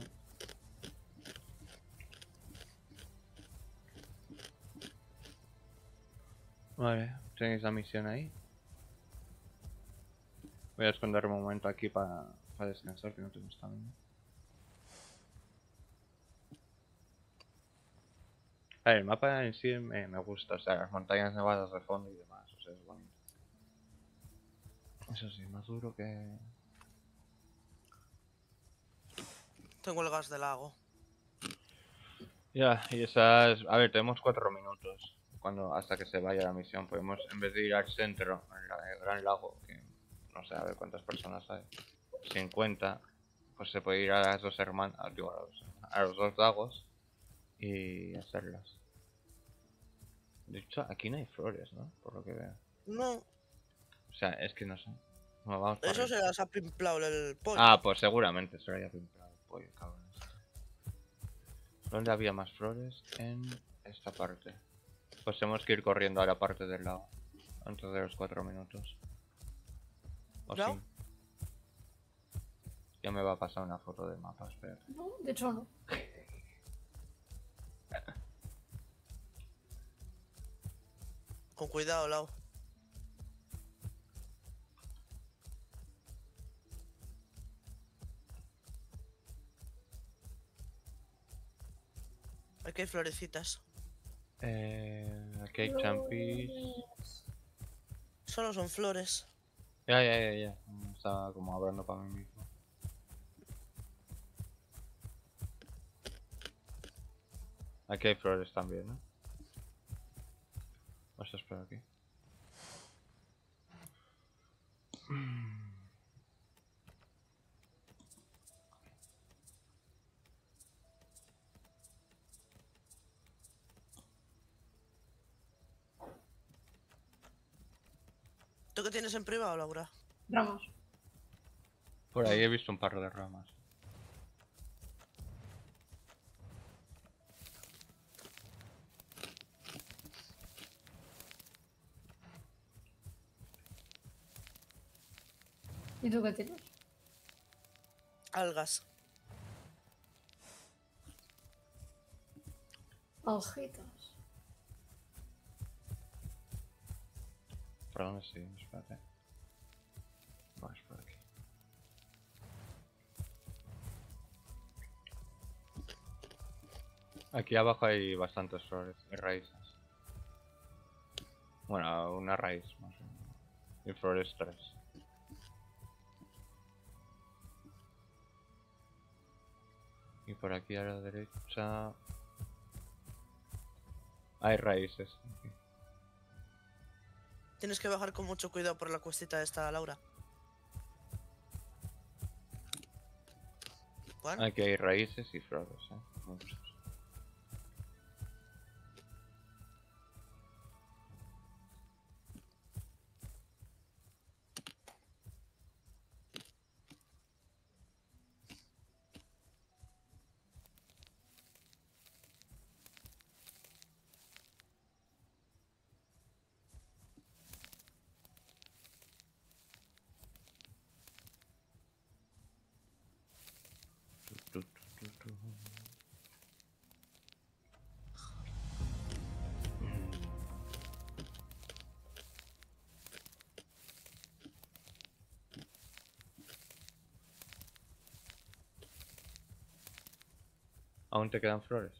Vale, tenéis la misión ahí. Voy a esconder un momento aquí para descansar, que no tengo estamina. A ver, el mapa en sí me gusta, o sea, las montañas nevadas de fondo y demás, o sea, es bonito. Eso sí, más duro que... Tengo el gas del lago. Ya, y esas... A ver, tenemos 4 minutos hasta que se vaya la misión. Podemos, en vez de ir al centro, al gran lago, que no sé, a ver cuántas personas hay, 50, pues se puede ir a las dos hermanas, digo, a los dos lagos y hacerlas. De hecho, aquí no hay flores, ¿no? Por lo que veo. No, O sea, es que no sé. Bueno, vamos por eso ahí. se las ha pimplado el pollo. Ah, pues seguramente se lo haya pintado el pollo, cabrón. ¿Dónde había más flores? En esta parte. Pues tenemos que ir corriendo a la parte del lado. Antes de los 4 minutos. O ¿No? sí. Ya me va a pasar una foto del mapa, espera. No, de hecho no. Con cuidado, Lau. Aquí hay florecitas. Aquí hay champis. Solo son flores. Ya. Estaba como hablando para mí mismo. Aquí hay flores también, ¿no? Vamos a esperar aquí. ¿Tú qué tienes en privado, Laura? Ramas. Por ahí he visto un par de ramas. ¿Y tú qué tienes? Algas. Hojitas. ¿Por dónde sí? Espérate. Vamos por aquí. Aquí abajo hay bastantes flores y raíces. Bueno, una raíz más o menos. Y flores 3. Y por aquí a la derecha hay raíces. Aquí. Tienes que bajar con mucho cuidado por la cuestita esta, Laura. ¿Cuál? Aquí hay raíces y flores, muchos. ¿Aún te quedan flores?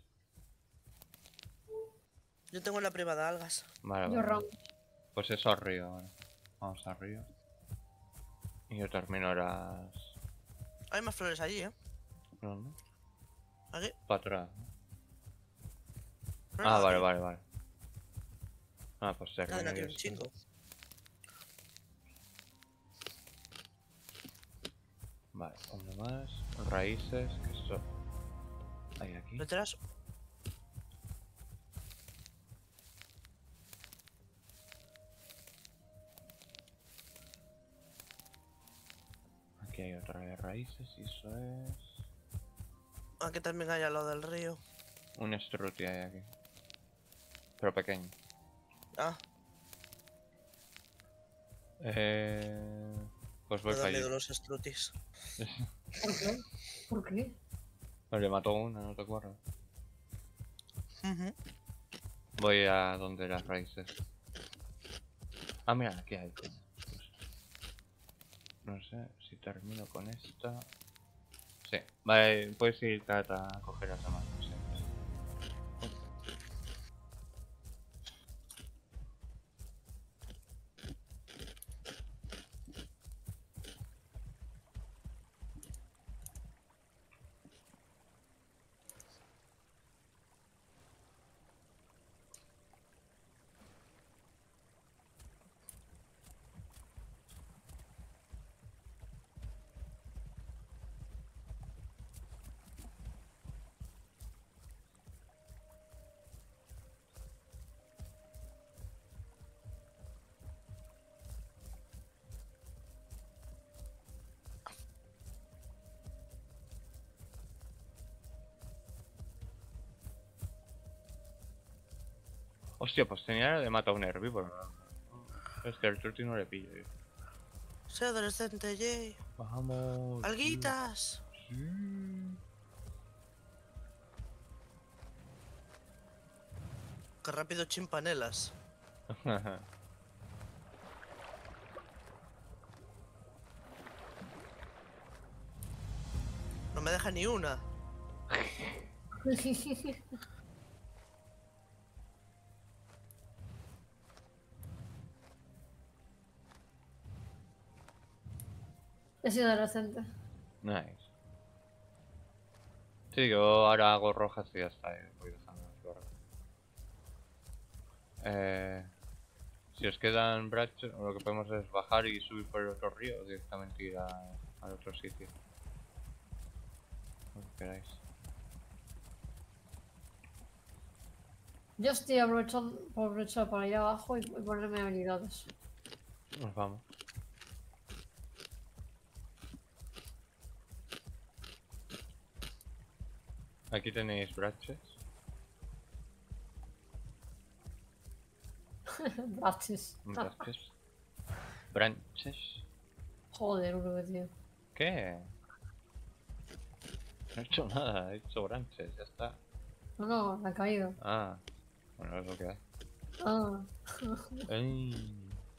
Yo tengo la privada algas. Vale, Yo vale. ramo. Pues eso arriba ahora. Vamos arriba. Y yo termino las... Hay más flores allí, ¿eh? No, no. Aquí. Para atrás. ¿no? No, Ah, no, vale, aquí. vale, vale. Ah, pues Nada, termino aquí yo un esto. chingo. Vale, uno más. Raíces, que esto... Hay aquí. Detrás. Aquí hay otra de raíces y eso es... Aquí también hay al lado del río. Un struti hay aquí. Pero pequeño. Ah, Pues voy me para dan miedo allí. los strutis. ¿Por qué? ¿Por qué? Le mató una, no te acuerdas. Ujú. Voy a donde las raíces. Ah, mira, aquí hay. Pues, no sé si termino con esta. Sí, vale, puedes ir a coger las demás. Sí. Hostia, pues tenía de matar a un herbívoro. Es que el turti no le pillo, tío. Soy adolescente, yay. Vamos. ¡Alguitas! Sí. ¡Qué rápido chimpanelas! No me deja ni una. He sido adolescente. Nice. Sí, yo ahora hago rojas y ya está. Voy dejando las flores. Si os quedan branches, lo que podemos es bajar y subir por el otro río o directamente ir al otro sitio. Lo que queráis. Yo estoy aprovechando por aprovechar para ir abajo y ponerme habilidades. Nos vamos. Aquí tenéis branches. Baches. Branches. Branches. Joder, uno tío. ¿Qué? No he hecho nada, he hecho branches, ya está. No, no, me ha caído. Ah, bueno, es lo que hay. Ah. Ay,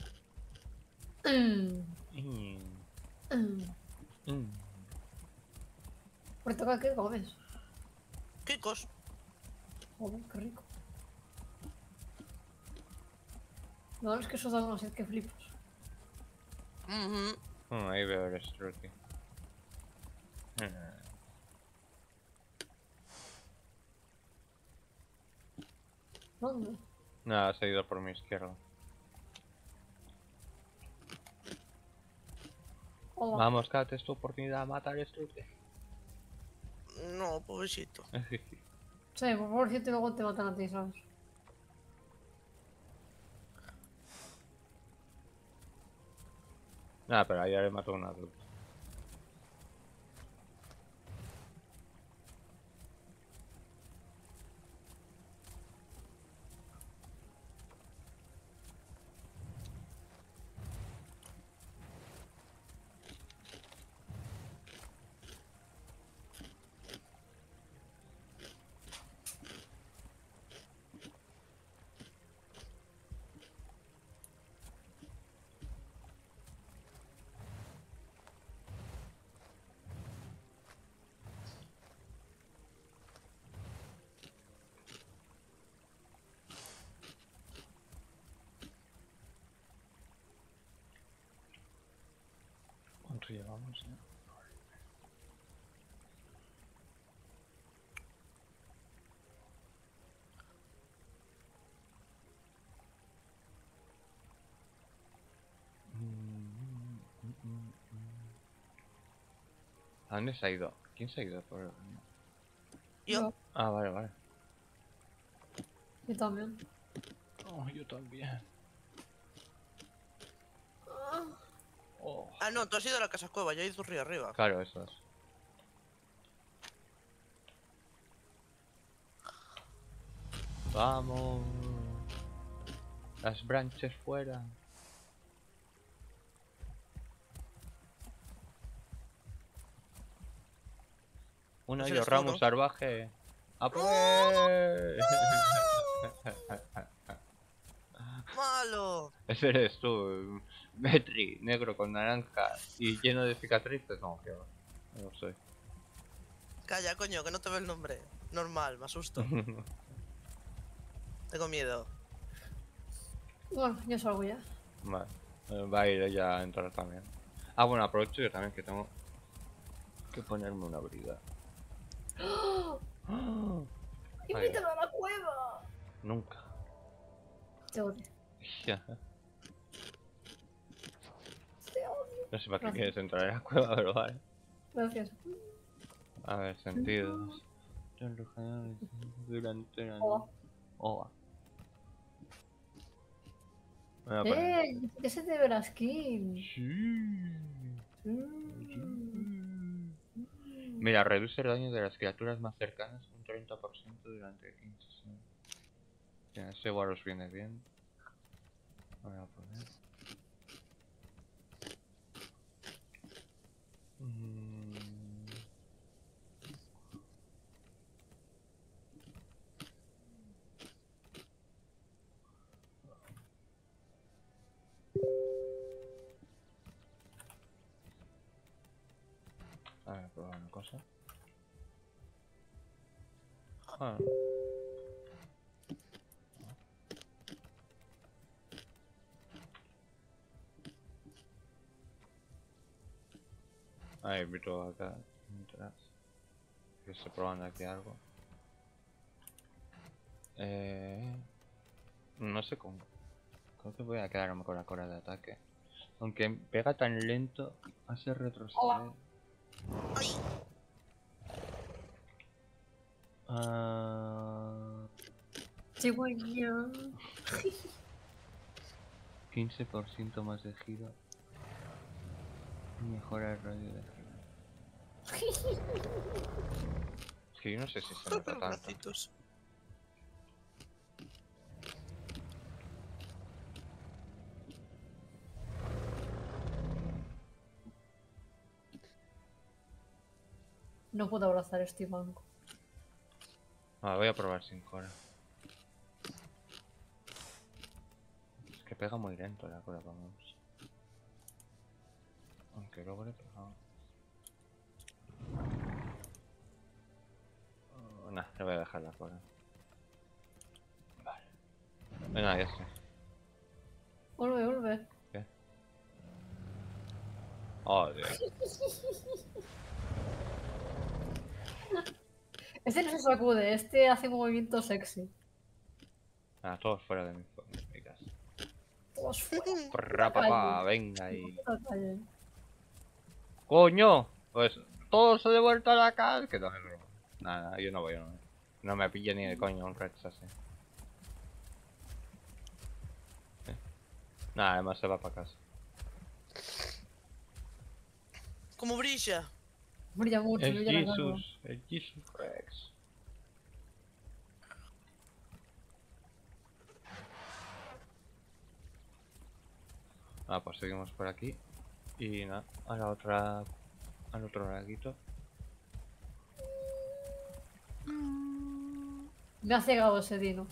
Mm. ay, Mm. mm. Por tocar, ¿qué comes? ¡Kikos! Joder, qué rico. Lo bueno es que eso da una sed que flipas. Ujú. Ahí veo el Struti. ¿Dónde? Nada, se ha ido por mi izquierda. Hola. Vamos, Kat, es tu oportunidad, mata al Struti. No, pobrecito. Sí, por favor, si te luego te matan a ti, ¿sabes? Nada, pero ayer le mató a un adulto. llevamos, ¿eh? ¿A dónde se ha ido? ¿Quién se ha ido por...? Yo. Ah, vale, vale. Yo también. Oh, yo también. Oh. Ah, no, tú has ido a la casa cueva, yo he ido río arriba. Claro, eso es. Vamos. Las branches fuera. Una Ese yo eres tú, ramo ¿no? salvaje. ¡A por! ¡Malo! Ese eres tú, Metri, negro con naranja y lleno de cicatrices. No, que va. No lo sé. Calla, coño, que no te ve el nombre. Normal, me asusto. Tengo miedo. Bueno, yo salgo ya. Vale. Va a ir ella a entrar también. Ah, bueno, aprovecho yo también que tengo que ponerme una briga. ¡Ah! ¡Invítame a la cueva! Nunca. Te odio. Ya. Te odio. No sé para qué Gracias. quieres entrar en la cueva, pero vale. Gracias. A ver, sentidos. Durante la Hola. noche. Hola. Me voy a poner- Ya se te ve la skin. Sí. Mm. Mira, reduce el daño de las criaturas más cercanas un 30% durante 15 segundos. Ya, ese igual os viene bien. Voy a poner. A ver, probar una cosa. Ah. Ahí, meto acá. Mientras. Que estoy probando aquí algo. No sé cómo. Creo que voy a quedarme con la cola de ataque. Aunque pega tan lento, hace retroceder. ¡Ay! Ah, Cigüeña. 15% más de giro. Mejora el radio de giro. Es que yo no sé si se nota Los tanto. bracitos. No puedo abrazar este banco. Ah, voy a probar sin cola. Es que pega muy lento la cola, vamos. Aunque luego le he pegado. Oh, nah, le voy a dejar la cola. Vale. Venga, ya sé. Vuelve, vuelve. ¿Qué? Oh, Dios. Este no se sacude, este hace movimiento sexy. Ah, todos fuera de mi casa. Todos fuera. Prrra, papá, venga y... Puta calle. ¡Coño! Pues todos de vuelta a la casa. Que no, nada, yo no voy, no. No me pilla ni de coño un Rex así. Nada, además se va para casa. ¿Cómo brilla? Brilla mucho, El brilla la cara. Jesus, el Jesus Rex. Ah, pues seguimos por aquí. Y nada, a la otra... al otro laguito. Me ha cegado ese dino.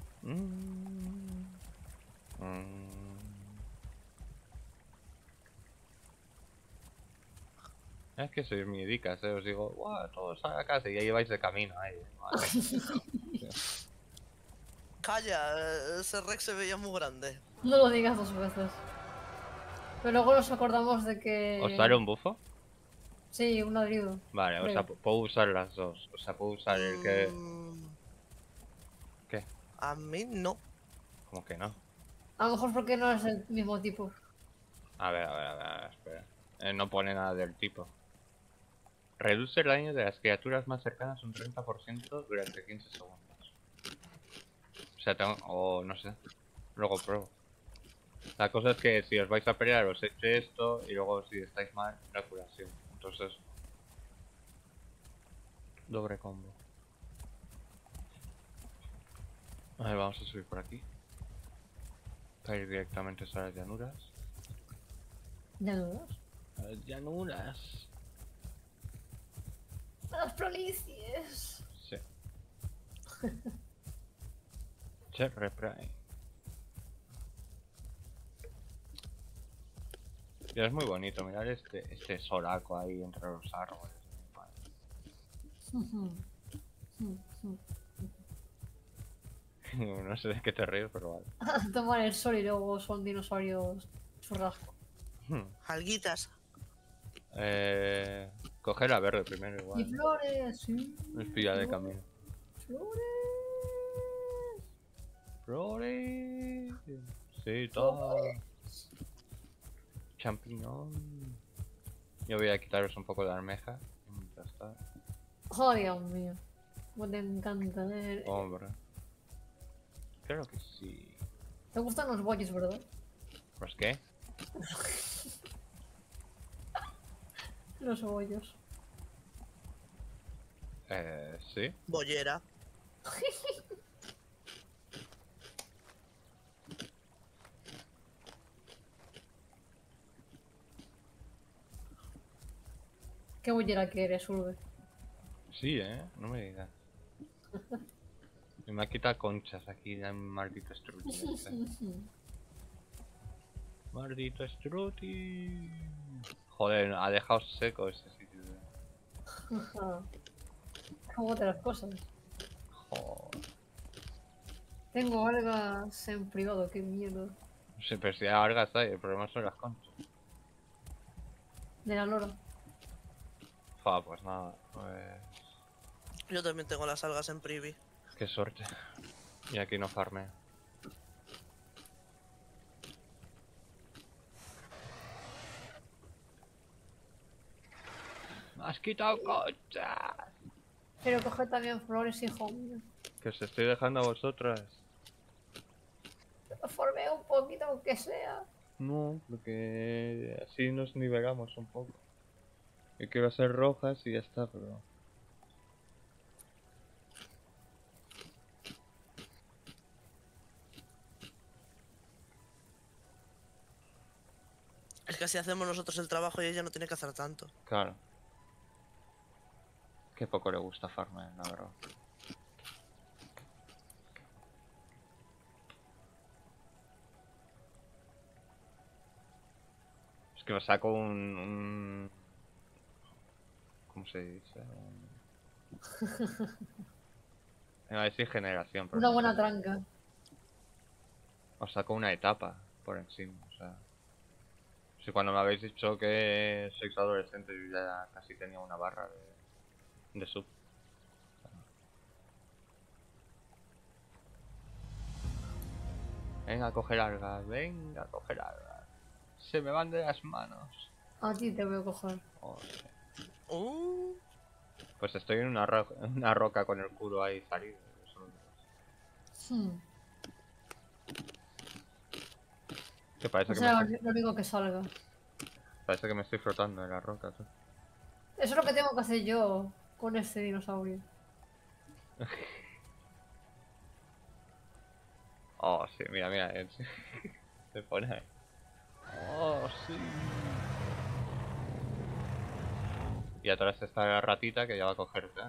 Es que sois miedicas, os digo, ¡guau! Todos a la casa y ahí vais de camino ahí. Madre. Calla, ese Rex se veía muy grande. No lo digas dos veces. Pero luego nos acordamos de que... ¿Os sale un bufo? Sí, un ladrido. Vale, o sea, creo. puedo usar las dos. O sea, puedo usar el que... Mm, ¿Qué? a mí no. Como que no. A lo mejor porque no es el mismo tipo. A ver, espera. No pone nada del tipo. Reduce el daño de las criaturas más cercanas un 30% durante 15 segundos. O sea, tengo... O no sé. Luego pruebo. La cosa es que si os vais a pelear os eche esto y luego si estáis mal, la curación. Entonces, doble combo. A ver, vamos a subir por aquí. Para ir directamente a las llanuras. ¿Ya dudas? A las llanuras. Las planicies. Sí. Cherry Prime. Y es muy bonito mirar este solaco ahí entre los árboles. No sé de qué te ríes, pero vale. Toman el sol y luego son dinosaurios churrasco. Alguitas. Coger la verde primero Y igual. flores, sí. No es pilla de camino. Flores. Flores. Sí, todo. Champiñón. Yo voy a quitaros un poco de almeja. Ya está. Oh, Dios mío. Cómo te encanta. Hombre. Creo que sí. Te gustan los bollos, ¿verdad? ¿Pues qué? Los bollos. Sí. Bollera. ¿Qué bollera que eres, Urbe? Sí, no me digas. Y me ha quitado conchas aquí, el maldito Struti este. Maldito Struti. Joder, ha dejado seco ese sitio. ¿Cómo te las cosas? Joder. Tengo algas en privado, qué miedo. Sí, pero si hay algas ahí, el problema son las conchas. De la lora. Pues nada, pues... Yo también tengo las algas en privy. Qué suerte. Y aquí no farmeo. ¡Me has quitado conchas! Pero coge también flores, hijo mío. Que os estoy dejando a vosotras. Formé un poquito, aunque sea. No, porque así nos nivelamos un poco. Yo quiero hacer rojas y ya está, pero... Es que así hacemos nosotros el trabajo y ella no tiene que hacer tanto. Claro. Qué poco le gusta farmear, la verdad. Es que me saco ¿cómo se dice? Iba a decir generación, pero Una no buena sé. tranca. Os saco una etapa por encima, o sea... Si cuando me habéis dicho que sois adolescentes yo ya casi tenía una barra de sub. Venga a coger algas, venga a coger algas. Se me van de las manos. A ti te voy a coger. Joder. Uh, Pues estoy en una, una roca con el culo ahí salido. Hmm. Que parece O que, sea, lo único que salga. parece que me estoy frotando en la roca, tú. Eso es lo que tengo que hacer yo con este dinosaurio. Oh, sí, mira, mira. Se pone ahí. Oh, sí. Y atrás está la ratita que ya va a cogerte.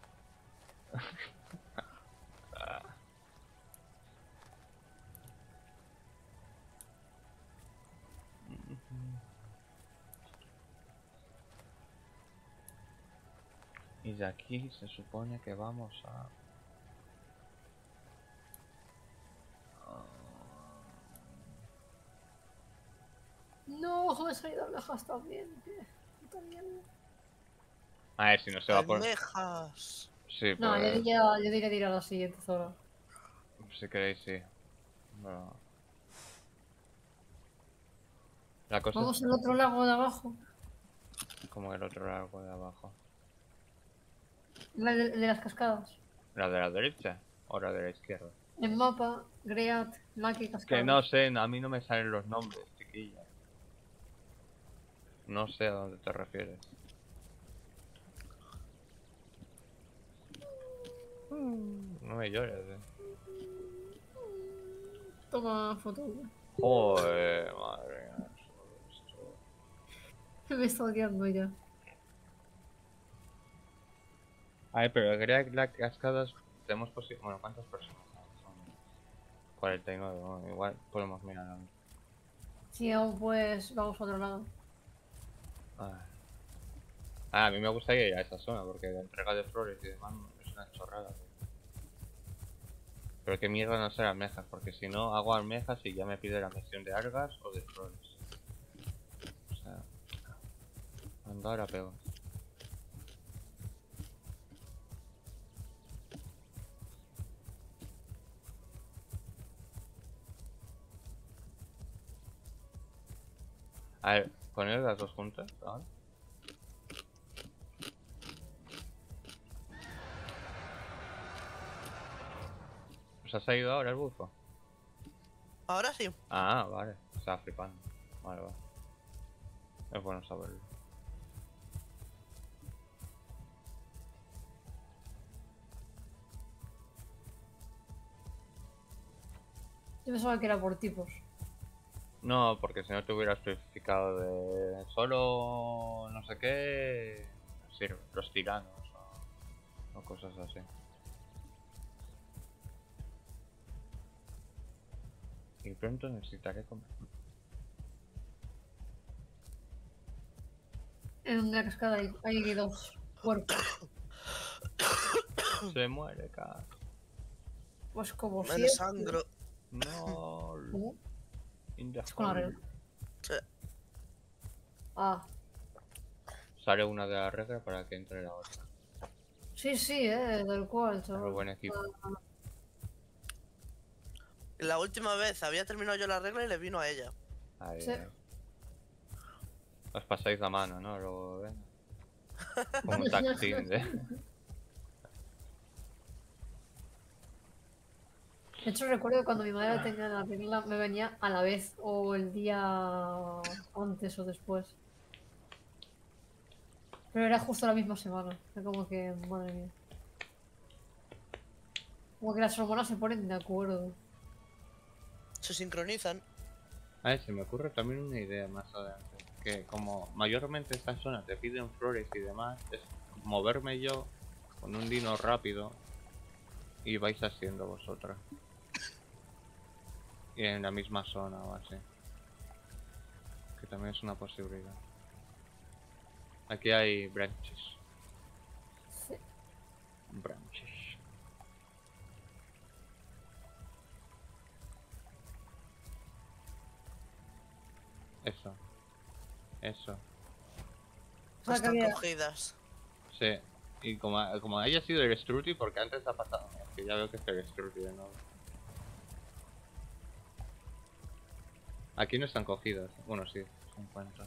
Y de aquí se supone que vamos a... No, me he salido almejas también. Puta mierda. A ver, si no se va por... Almejas. Sí, No, pues... yo diría ir a la siguiente zona. Si queréis, sí. Bueno, la cosa Vamos es al otro lago de abajo. como el otro lado de abajo. El de las cascadas. ¿La de la derecha o la de la izquierda? En mapa, Great, Lucky, Que no cascadas. sé, a mí no me salen los nombres, chiquilla. No sé a dónde te refieres. No me llores, Toma foto. Joder, madre mía. Me está odiando ya. A ver, pero quería que las cascadas tenemos posible. Bueno, ¿cuántas personas hay? Son 49, bueno, igual podemos mirar. Si aún pues vamos a otro lado. Ah. Ah, a mí me gustaría ir a esa zona porque la entrega de flores y demás es una chorrada. Pero qué mierda no hacer almejas, porque si no hago almejas y ya me pide la misión de algas o de flores. O sea, andar a pego. A ver, poner las dos juntas, ¿vale? ¿Os ha salido ahora el bufo? Ahora sí. Ah, vale, estaba flipando. Vale, vale. Es bueno saberlo. Yo pensaba que era por tipos. No, porque si no te hubieras especificado de solo no sé qué, sí, los tiranos o cosas así. Y pronto necesitaré comer. En la cascada hay dos cuerpos. Se muere, cara. Pues como Me siempre. sangro. No. ¿Cómo? In the Es con la hole. regla. Sí. Ah. Sale una de las reglas para que entre la otra. Sí, tal cual, Pero chaval. buen equipo. La última vez había terminado yo la regla y le vino a ella. Ahí, Sí. ahí. Os pasáis la mano, ¿no? Luego, venga. Como un tag team, De hecho, recuerdo que cuando mi madre tenía la regla, me venía a la vez o el día antes o después. Pero era justo la misma semana. Era como que, madre mía. Como que las hormonas se ponen de acuerdo. Se sincronizan. A ver, se me ocurre también una idea más adelante. Que como mayormente estas zonas te piden flores y demás, es moverme yo con un dino rápido y vais haciendo vosotras. Y en la misma zona o así. Que también es una posibilidad. Aquí hay branches. Sí. Branches. Eso. Eso. O sea, que Están había... cogidas. Sí. Y como haya sido el Struty, porque antes ha pasado. Que ya veo que es el Struty de nuevo. Aquí no están cogidas. Bueno, sí, se encuentran.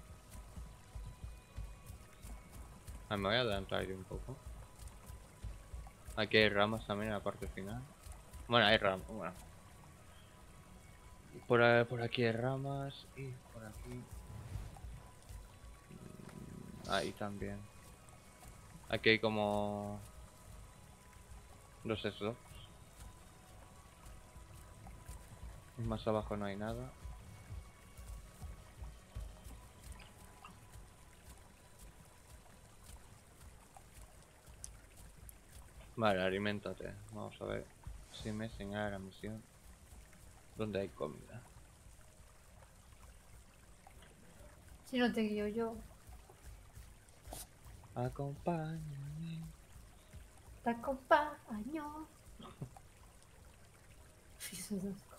Ah, me voy a adelantar yo un poco. Aquí hay ramas también en la parte final. Bueno, hay ramas, bueno. Por aquí hay ramas y por aquí. Ahí también. Aquí hay como... dos slots. Y más abajo no hay nada. Vale, aliméntate. Vamos a ver si me señala la misión. ¿Dónde hay comida? Si no te guío yo. Acompáñame. Te acompaño. Sí,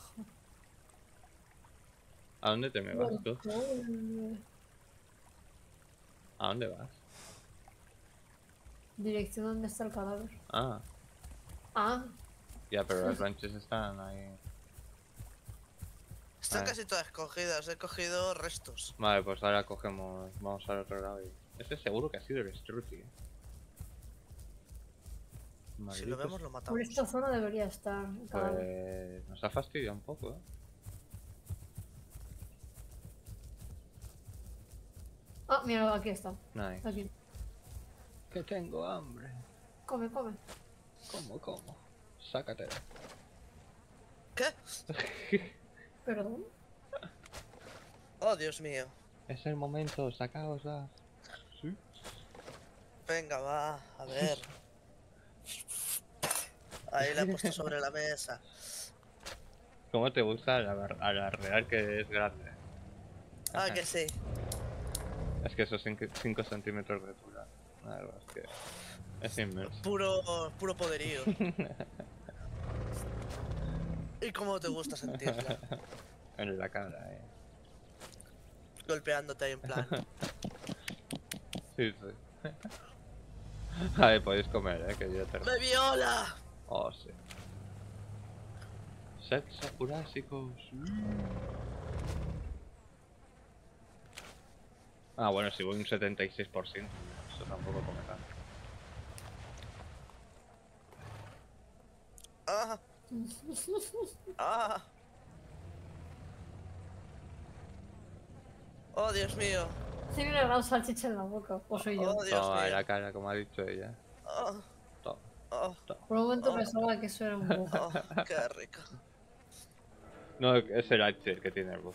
¿A dónde te me vas tú? ¿A dónde vas? Dirección donde está el cadáver. Ah, Ah, ya, pero las branches están ahí. Están Vale. casi todas cogidas, he cogido restos. Vale, pues ahora cogemos, vamos al otro lado y... Este seguro que ha sido el Struti, Si lo Malditos. vemos lo por matamos. esta zona debería estar el cadáver. Pues nos ha fastidiado un poco, Ah, mira, aquí está. Nice. Aquí. Que tengo hambre. Come, come. ¿Cómo? Sácatela. ¿Qué? Perdón. Oh, Dios mío. Es el momento, sacaosla. ¿Sí? Venga, va, a ver. Ahí la he puesto sobre la mesa. ¿Cómo te gusta alardear que es grande? Ah, que sí. Es que esos 5 centímetros de altura. La verdad es que es inmenso. Puro poderío. ¿Y cómo te gusta sentirla? En la cara, Golpeándote ahí en plan. Sí. A ver, podéis comer, que yo te... ¡Me viola! Oh, sí. Sexo jurásicos. Ah, bueno, si voy un 76%, eso tampoco come tanto. ¡Ah! ¡Ah! ¡Oh, Dios mío! Tiene una gran salchicha en la boca. O soy yo. ¡Oh, Dios Toma en mío! la cara, como ha dicho ella. ¡Oh! Toma. ¡Oh! Por un momento Oh. pensaba que eso era un bug. ¡Oh! ¡Qué rico! No, es el H el que tiene el bug.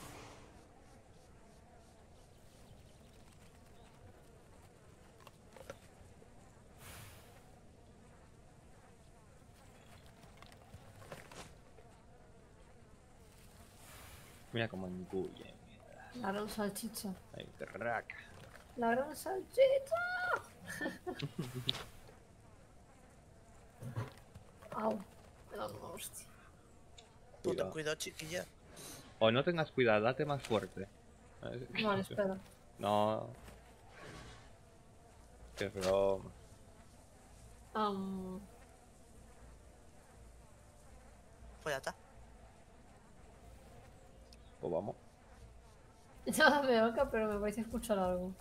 Mira cómo engulle. La gran salchicha. Ahí, raca. La gran salchicha. Au. Me da una hostia. Puto cuidado, chiquilla. O no tengas cuidado, date más fuerte. Vale, espera. No. Qué broma. Pues ya está. Pues vamos. Nada me toca, pero me vais a escuchar algo.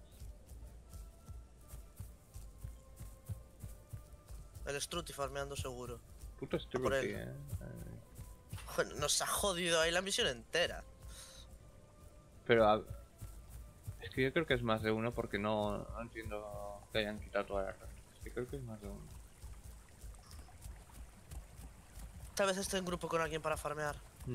El Struti farmeando seguro. Puto por Struti, él. Joder, nos ha jodido ahí la misión entera. Pero es que yo creo que es más de uno porque no entiendo que hayan quitado todas las reglas. Es que creo que es más de uno. Tal vez esté en grupo con alguien para farmear.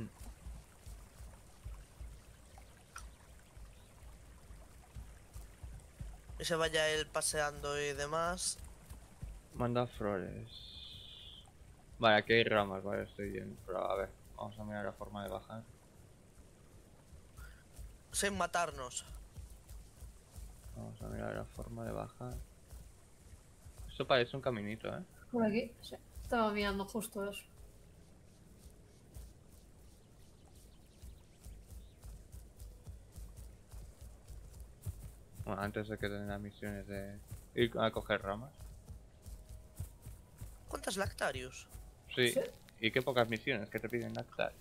Y se vaya él paseando y demás. Manda flores. Vale, aquí hay ramas, vale, estoy bien. Pero a ver, vamos a mirar la forma de bajar. Sin matarnos. Vamos a mirar la forma de bajar. Esto parece un caminito, ¿eh? Por aquí. Sí. Estaba mirando justo eso. Bueno, antes de que den las misiones de ir a coger ramas. ¿Cuántas Lactarius? Sí. Sí. Y qué pocas misiones que te piden lactarios.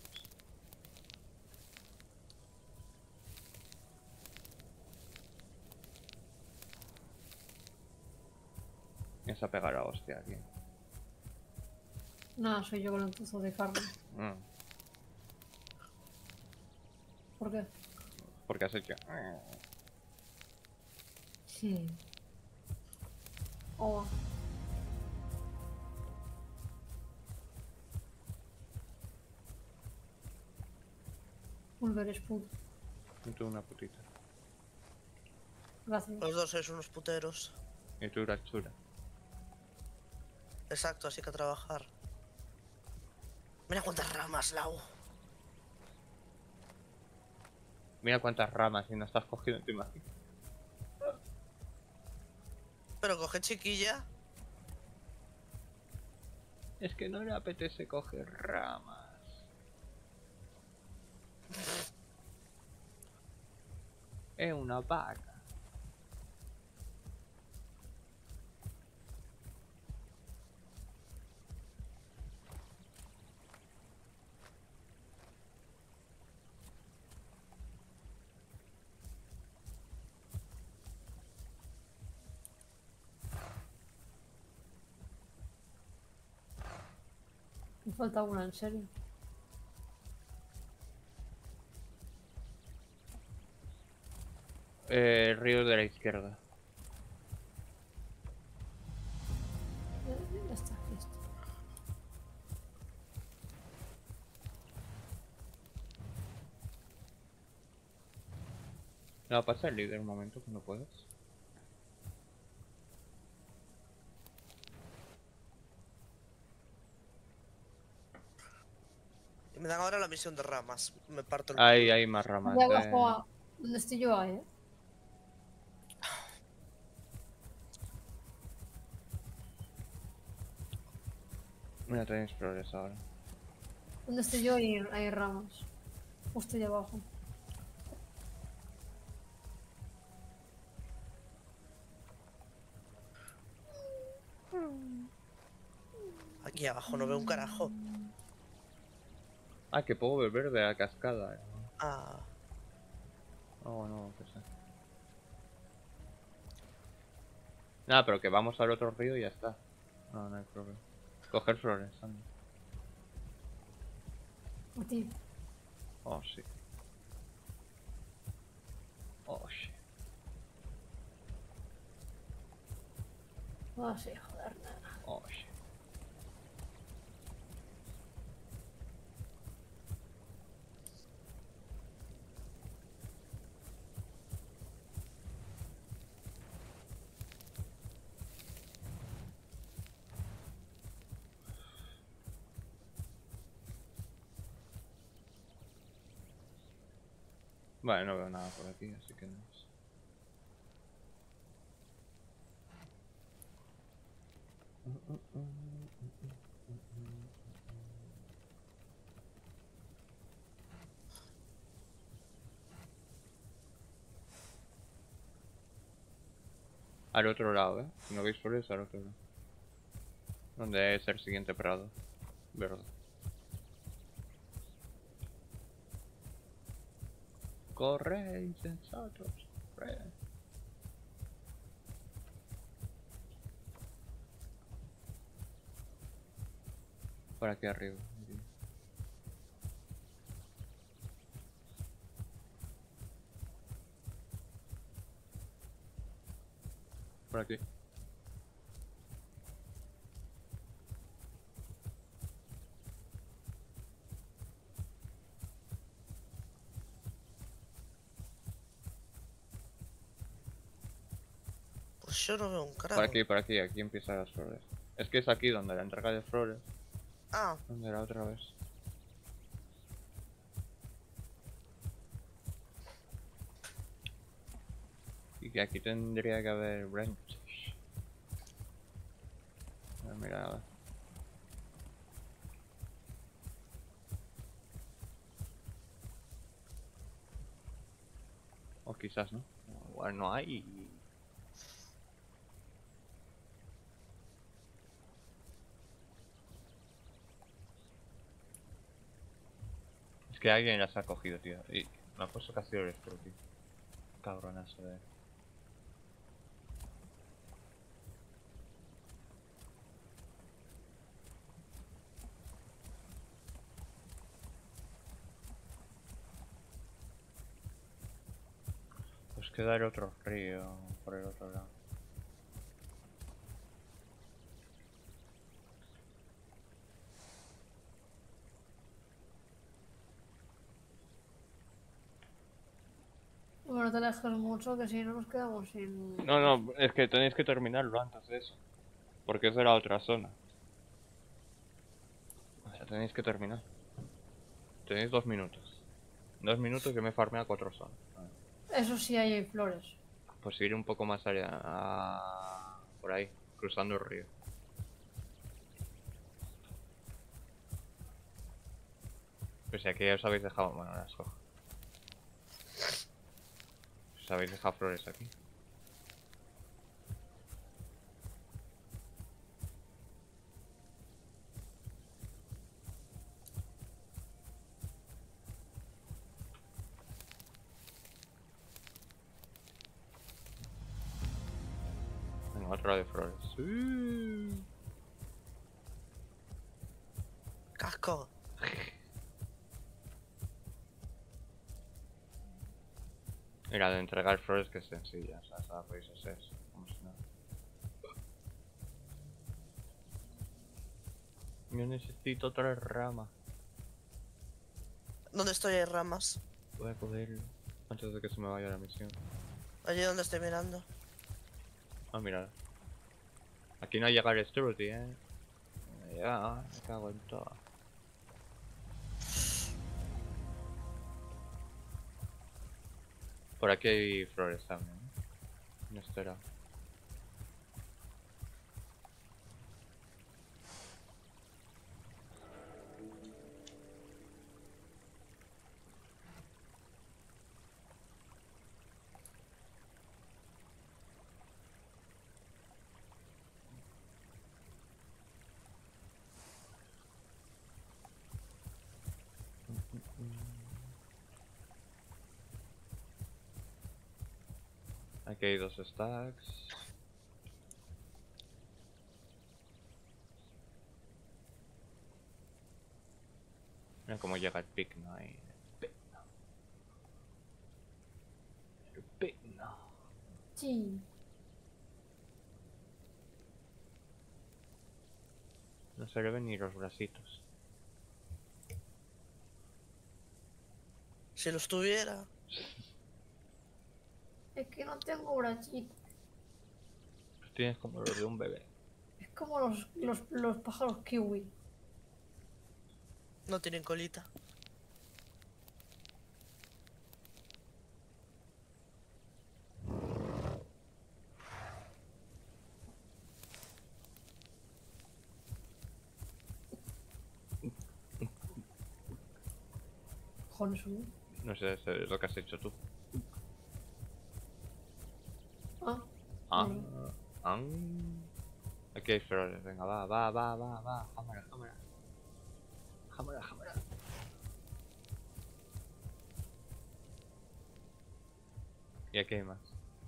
Es a pegar a hostia aquí. Nada, soy yo con el trozo de carne. ¿Por qué? Porque has hecho... Sí. Oh. Volver es puto. Y tú una putita. Gracias. Los dos sois unos puteros. Y tú una chula. Exacto, así que a trabajar. Mira cuántas ramas, Lau. Mira cuántas ramas y no estás cogiendo, te imaginas. Pero coge chiquilla. Es que no le apetece coger ramas. Es una vaca. Me falta una, en serio. Río de la izquierda. Ya está, aquí está. No, pasa el líder un momento cuando puedas. Y me dan ahora la misión de ramas. Me parto el Ahí culo. hay más ramas Allá abajo, de... donde estoy yo, ahí, Mira, tenéis flores ahora. Donde estoy yo hay ramas. Justo ahí abajo. Aquí abajo no veo un carajo. Ah, que puedo beber de la cascada. Ah, Oh, no, qué sé. Nada, pero que vamos al otro río y ya está. No, no hay problema. Coger flores, anda. A ti. Oh, sí. Oh, sí. Ah, sí, joder, nada. Oh, sí. Vale, no veo nada por aquí, así que no sé. Al otro lado, ¿eh? Si no veis flores, al otro lado. Donde es el siguiente prado. Verde. Corre, insensatos. Corre. Por aquí arriba. Por aquí. pues yo no veo un carajo. Por aquí, aquí empiezan las flores. Es que es aquí donde la entrega de flores. Ah, Donde era otra vez. Y que aquí tendría que haber branches. Mira. O quizás no. Igual no hay. Es que alguien las ha cogido, tío. Y me ha puesto casi el electro, tío. Cabronazo de... Pues queda el otro río por el otro lado. Bueno, no te alejes mucho, que si no nos quedamos sin... No, no, es que tenéis que terminarlo antes de eso. Porque es de la otra zona. O sea, tenéis que terminar. Tenéis 2 minutos. 2 minutos yo me farmeo a 4 zonas. Eso sí hay flores. Pues ir un poco más allá. Por ahí, cruzando el río. Pues si aquí ya os habéis dejado... Bueno, las cojo. Os habéis dejado flores aquí. Venga, otra de flores. Casco. Mira, de entregar flores que es sencilla, o sea, esa la podéis hacer como si nada. Yo necesito 3 ramas. ¿Dónde estoy? Hay ramas. Voy a cogerlo antes de que se me vaya la misión. Allí donde estoy mirando. Ah, mira. Aquí no llega el Struty, Ya, me cago en todo. Por aquí hay flores también, ¿no? Espera. Aquí hay 2 stacks. Mira cómo llega el pigno ahí. El pigno. Sí. No se le ven ni los bracitos. Si los tuviera. Es que no tengo bracitos. Los tienes como los de un bebé. Es como los pájaros kiwi. No tienen colita. Joder, No sé, es lo que has hecho tú. Ah, Ah, vale. ah. Aquí hay flores, venga, va. Jámara. Y aquí hay más.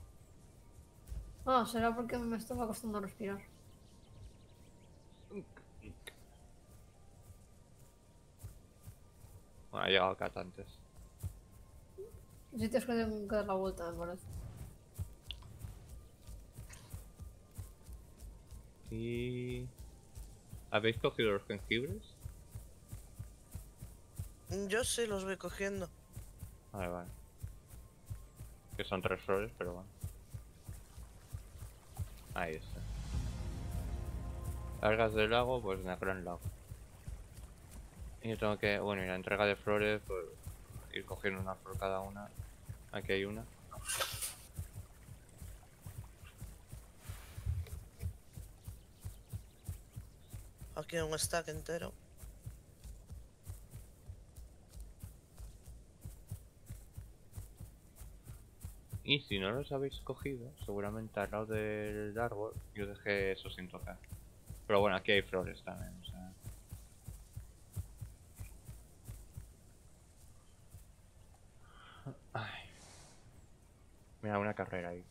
Ah, será porque me estaba costando respirar. Bueno, ha llegado Cat antes. Sitios que tengo que dar la vuelta, me parece. Y... ¿Habéis cogido los jengibres? Yo sí los voy cogiendo. Vale. Que son 3 flores, pero bueno. Ahí está. Algas del lago, pues negro en lago. Y yo tengo que, bueno, y la entrega de flores, pues ir cogiendo una flor cada una. Aquí hay una. Aquí hay un stack entero. Y si no los habéis cogido, seguramente al lado del árbol yo dejé eso sin tocar. Pero bueno, aquí hay flores también, o sea... Ay. Mira, una carrera ahí.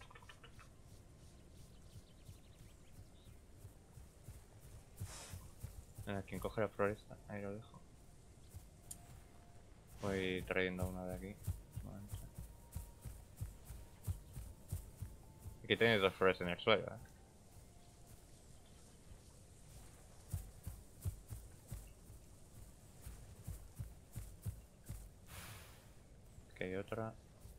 Mira, quien coge la floresta, ahí lo dejo. Voy trayendo una de aquí. Aquí tenéis 2 flores en el suelo, Aquí hay otra.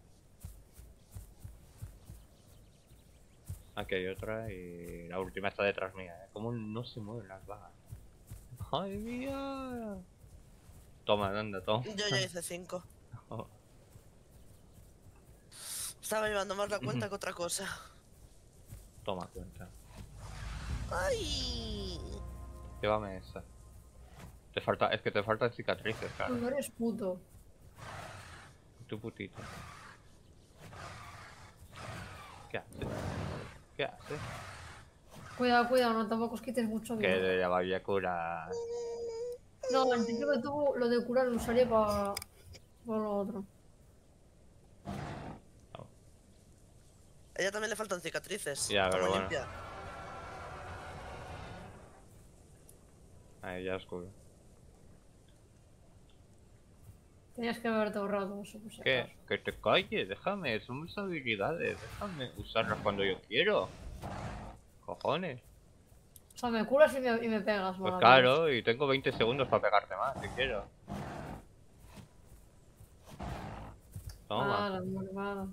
Aquí hay otra y la última está detrás mía, ¿Cómo no se mueven las vagas? ¡Ay, mía! Toma, anda, toma. Yo ya hice 5. Estaba llevando más la cuenta que otra cosa. Toma cuenta. ¡Ay! Llévame esa. Te falta, es que te faltan cicatrices, claro. No eres puto. Tu putito. ¿Qué haces? ¿Qué haces? Cuidado, no tampoco os quites mucho Que vida. de la babia cura. No, al principio que tuvo lo de curar lo usaría para lo otro. A ella también le faltan cicatrices. Ya, Está pero muy bueno. limpia. Ahí ya os curo. Tenías que haberte ahorrado eso, por si ¿Qué? acaso. Que te calles, déjame, son mis habilidades, déjame usarlas cuando yo quiero. Cojones. O sea, me curas y me pegas, Pues maravilloso. claro, y tengo 20 segundos para pegarte más, si quiero. Toma. Mala, muy mala.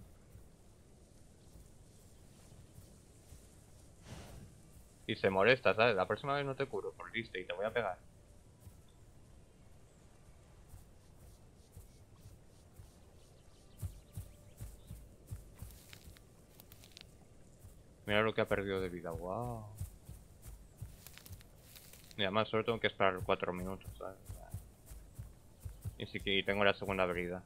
Y se molesta, ¿sabes? La próxima vez no te curo, por listo, y te voy a pegar. Mira lo que ha perdido de vida, wow. Y además solo tengo que esperar 4 minutos, ¿sabes? Y sí que tengo la segunda habilidad.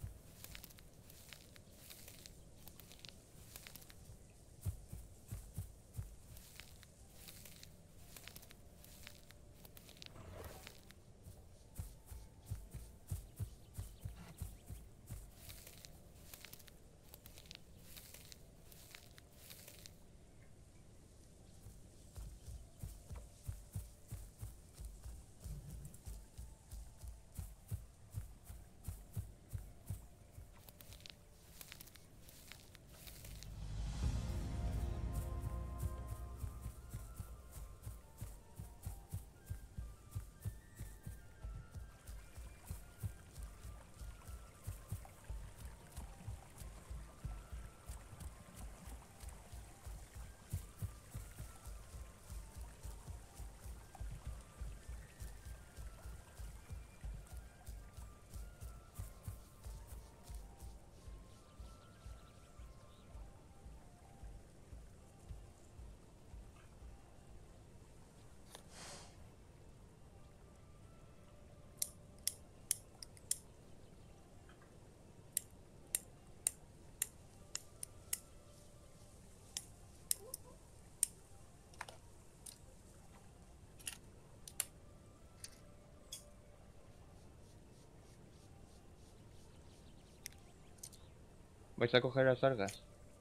¿Vais a coger las algas?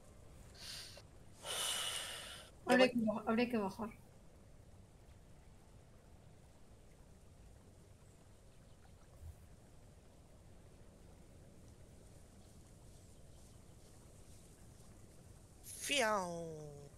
Habría que bajar. Fiao.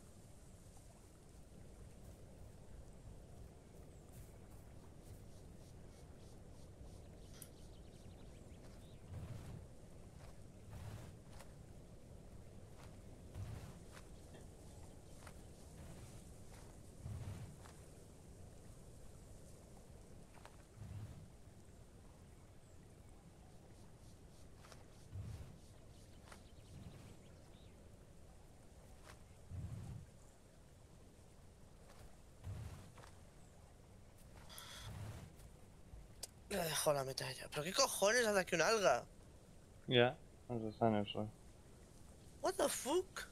Le dejo la medalla. ¿Pero qué cojones hace aquí un alga? Ya, no está en el suelo. What the fuck?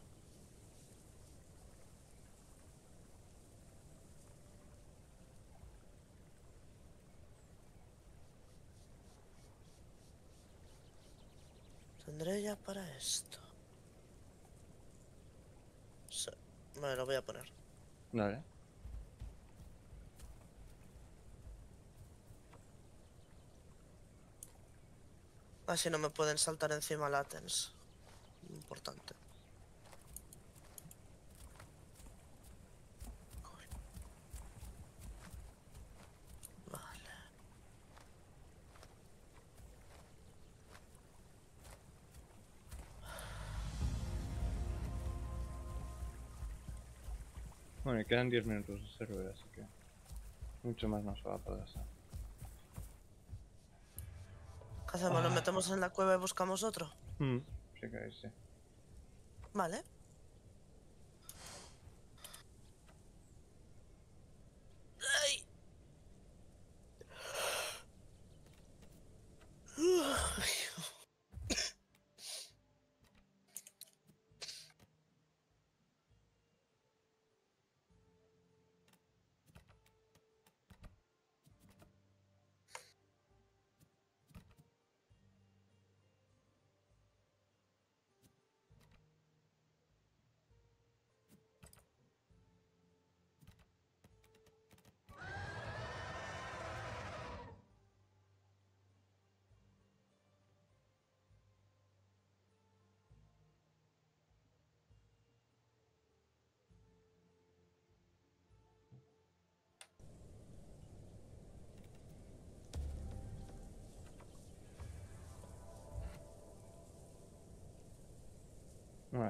¿Tendré ya para esto? Sí. Me lo voy a poner. Dale. Así no me pueden saltar encima latens. Importante. Vale. Bueno, y quedan 10 minutos de server, así que mucho más no se va a poder hacer. ¿Qué hacemos? ¿Nos metemos en la cueva y buscamos otro? Sí que sí. Vale. ¡Ay!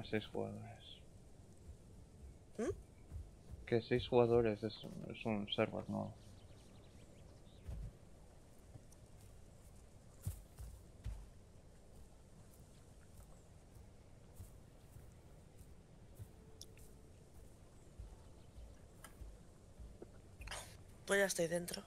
6 jugadores. ¿Mm? Que 6 jugadores es un server nuevo. Pues ya estoy dentro.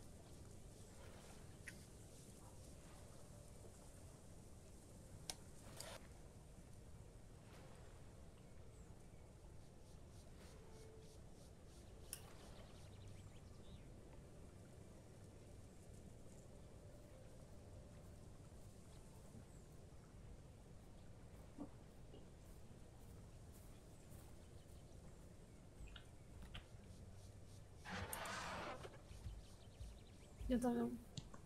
Yo también.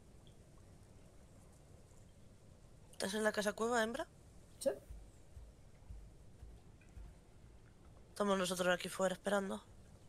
¿Estás en la casa cueva, hembra? Sí. Estamos nosotros aquí fuera esperando.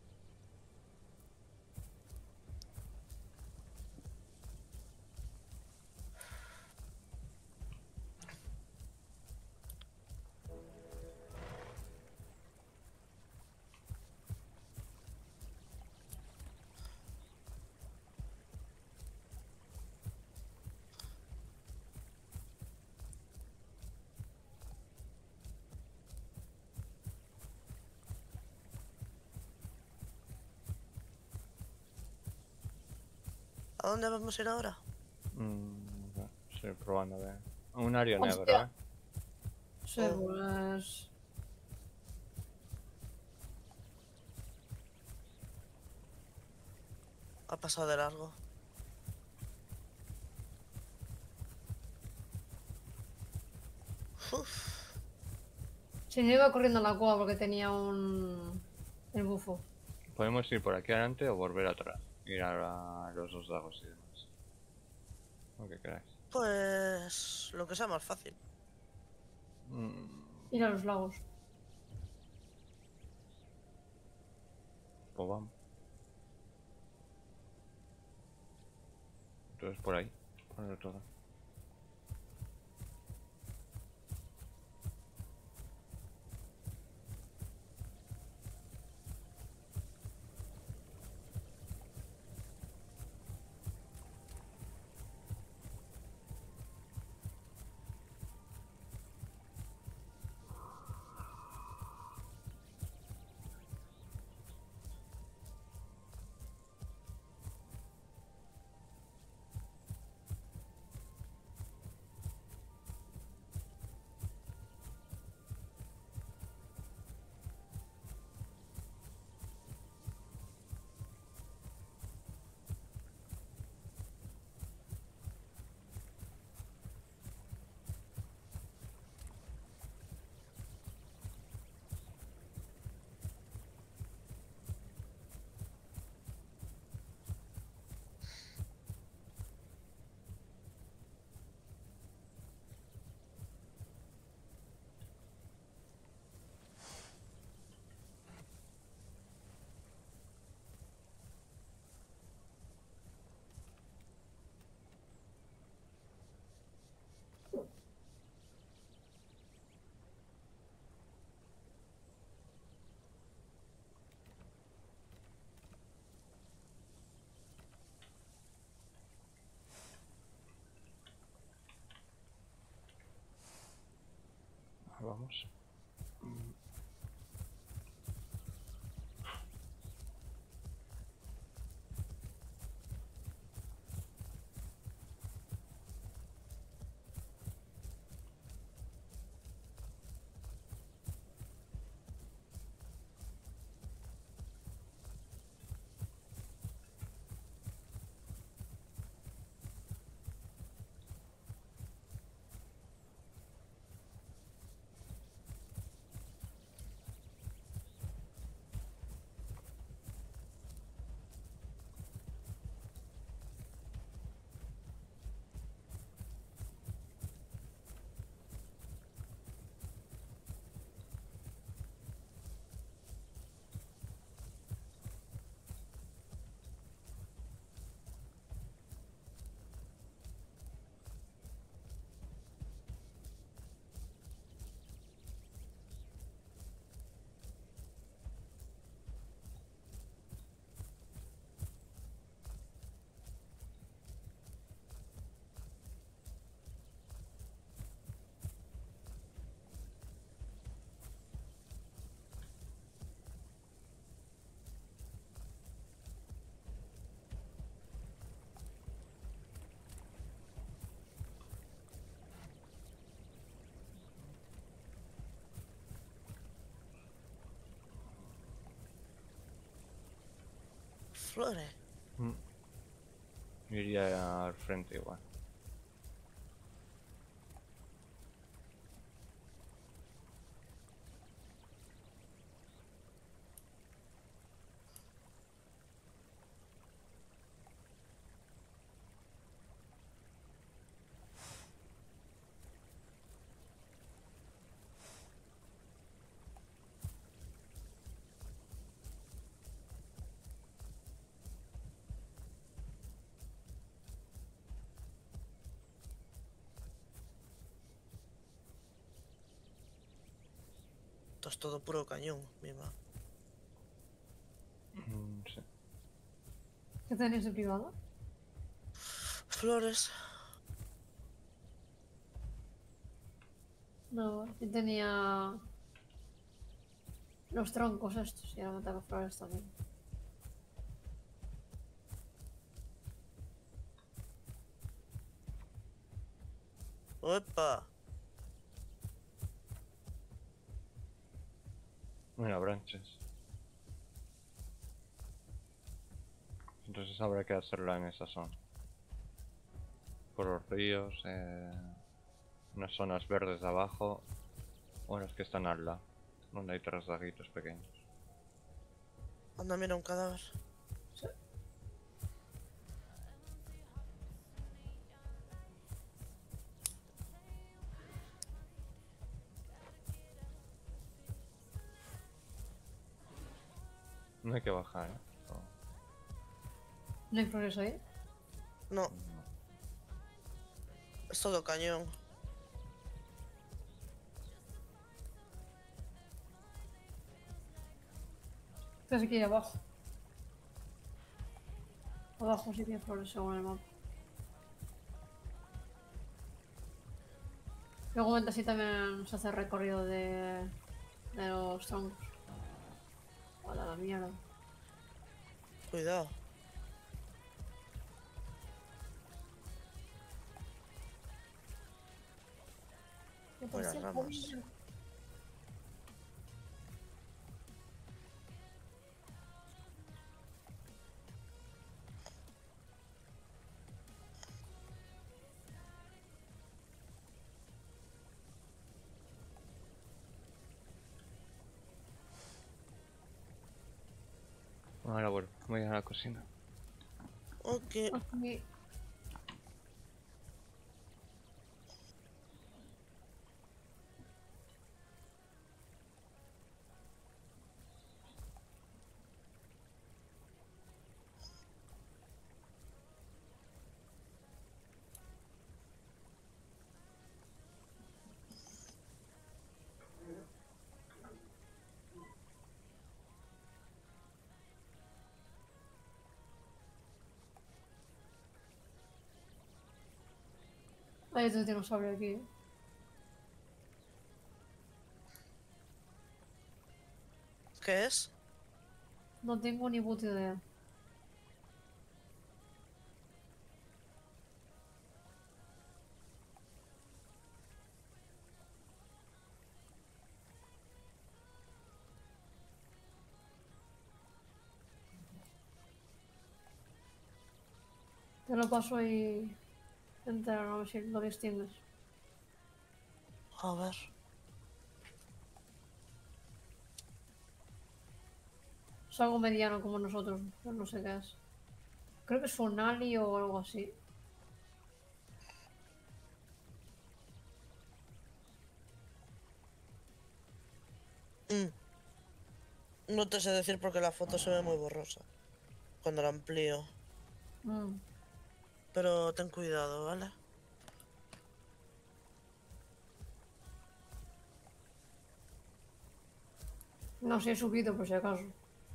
¿A dónde vamos a ir ahora? Estoy probando a ver. Un área Hostia. negro, ¿eh? Sí, Oh. pues... Ha pasado de largo. Uf. Sí, yo iba corriendo a la cueva porque tenía un... el bufo. Podemos ir por aquí adelante o volver atrás. Ir a los 2 lagos y demás. Lo que queráis. Pues lo que sea más fácil. Ir a los lagos. Pues vamos. Entonces por ahí. Por el otro lado. Vamos. flores. Iría al frente igual. Esto es todo puro cañón, mima. Sí. ¿Qué tenéis de privado? Flores. No, yo tenía los troncos estos y ahora me tengo flores también. ¡Opa! Mira, branches. Entonces habrá que hacerla en esa zona. Por los ríos, unas zonas verdes de abajo, o las que están al lado, donde hay tres laguitos pequeños. Anda, mira un cadáver. No hay que bajar, ¿No hay progreso ahí? No, es todo cañón. Entonces hay que ir abajo. Abajo sí que hay flores según el mapa. Luego así también se hace el recorrido de los troncos. Hola, la mierda. Cuidado. Buenas ramas. Ahora vuelvo, voy a la cocina. Ok. Aquí. Hay otro dinosaurio aquí. ¿Qué es? No tengo ni puta idea. Te lo paso y entero, a ver si lo distingues. A ver. Es algo mediano como nosotros, pero no sé qué es. Creo que es un ali o algo así. No te sé decir porque la foto se ve muy borrosa. Cuando la amplío. Mm. Pero ten cuidado, ¿vale? No sé, he subido por si acaso.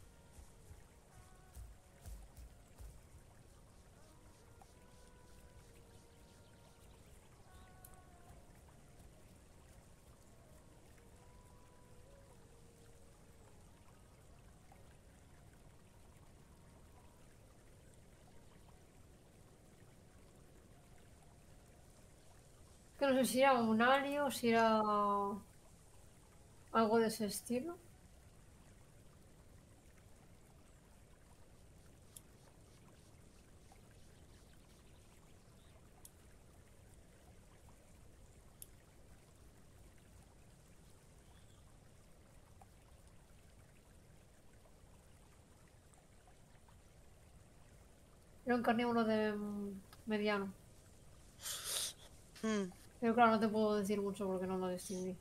Que no sé si era un ali o si era algo de ese estilo. Era un carnívoro de mediano. Hmm. Pero claro, no te puedo decir mucho porque no lo distinguí.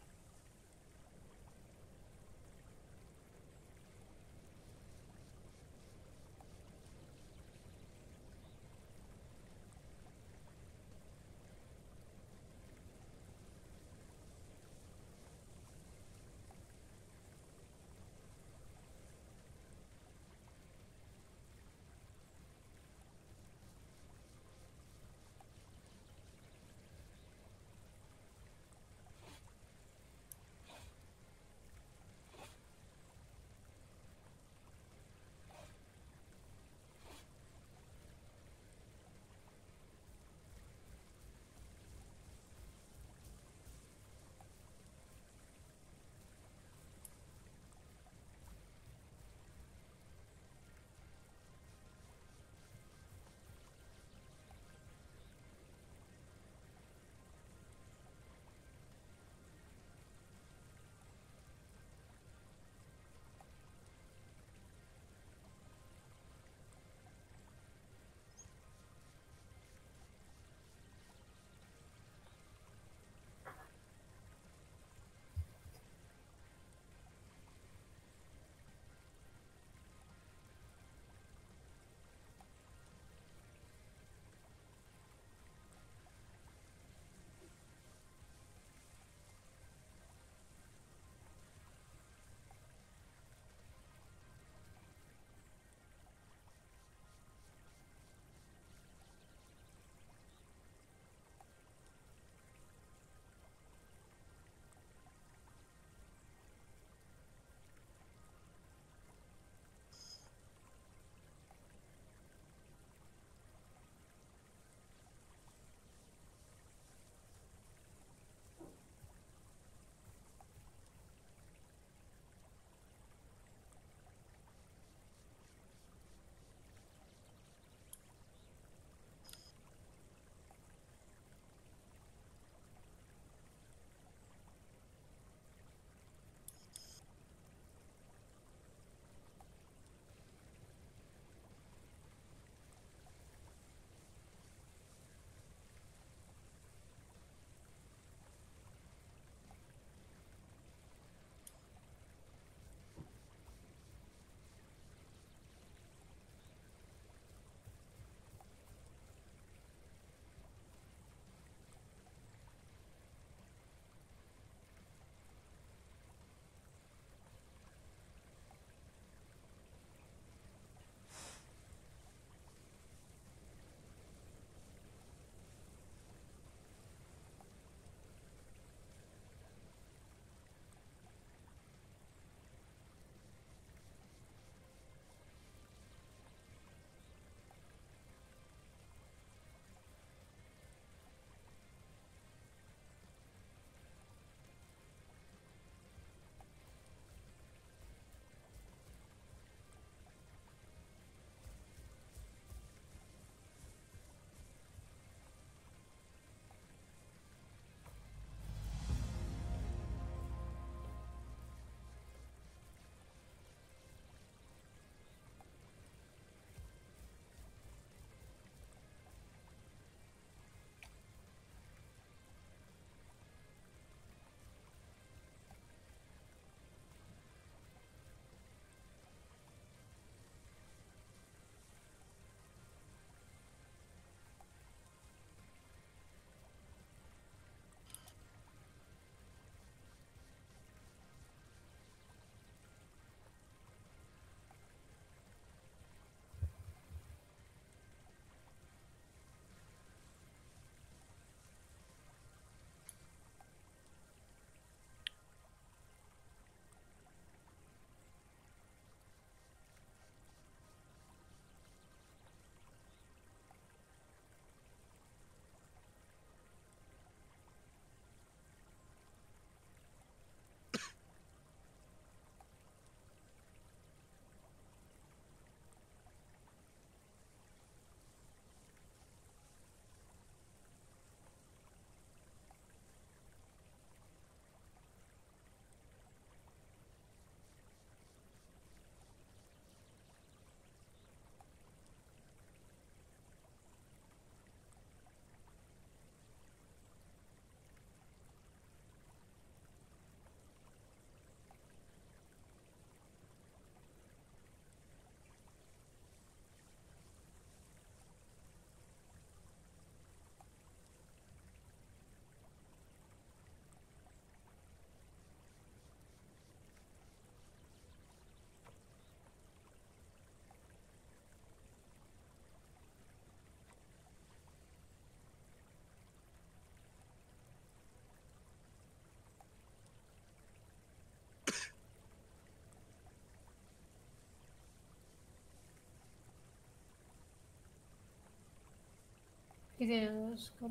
¿Qué tienes, Cor?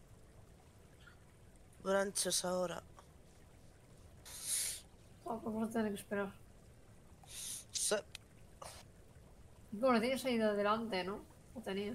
Branches ahora. Ah, pues vas a tener que esperar. Se- Bueno, tienes ahí de adelante, ¿no? ¿O tenías?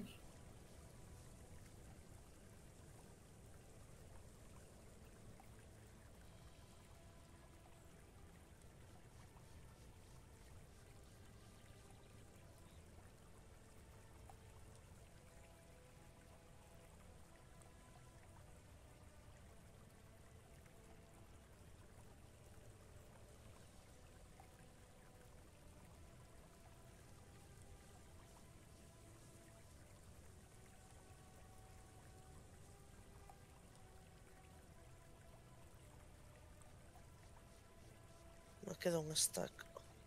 Me queda un stack.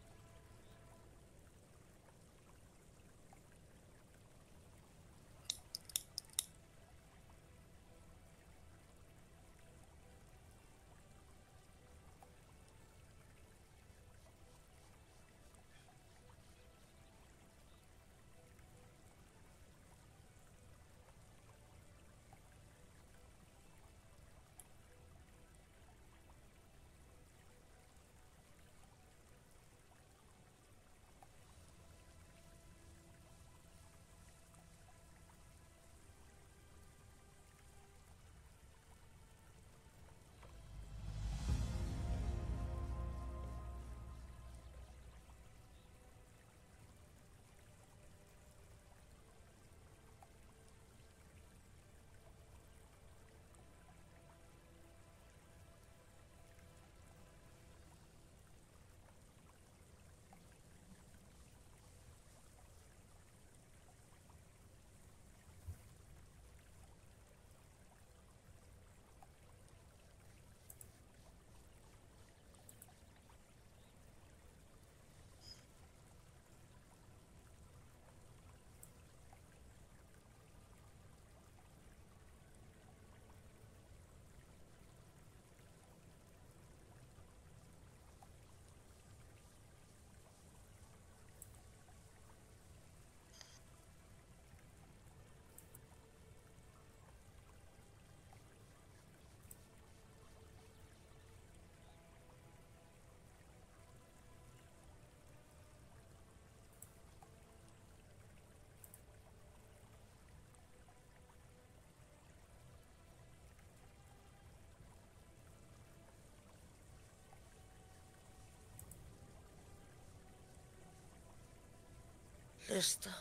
Listo.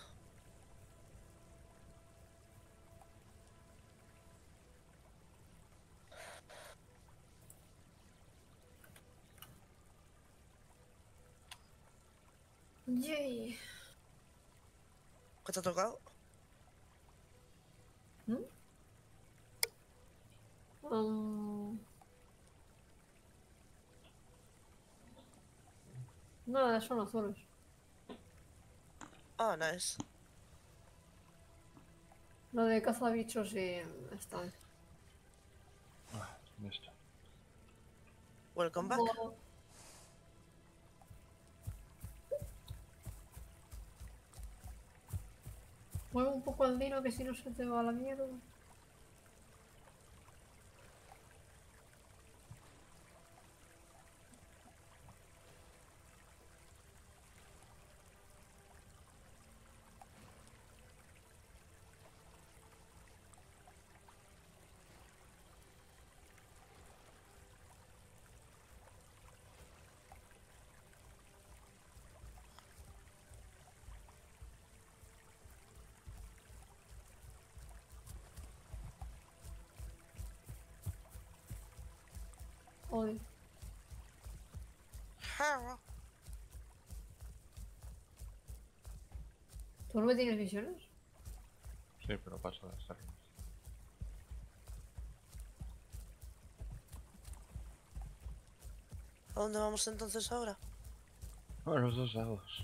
Yay. ¿Qué te ha tocado? ¿Mm? Um, Nada, son azules. Ah, nice. Lo de cazabichos y está bien. Ah, ¿dónde está? Welcome back. Buah. Mueve un poco el dino que si no se te va a la mierda. Joder. Hera. ¿Tú no me tienes visiones? Sí, pero paso de las armas. ¿A dónde vamos entonces ahora? A los dos dados.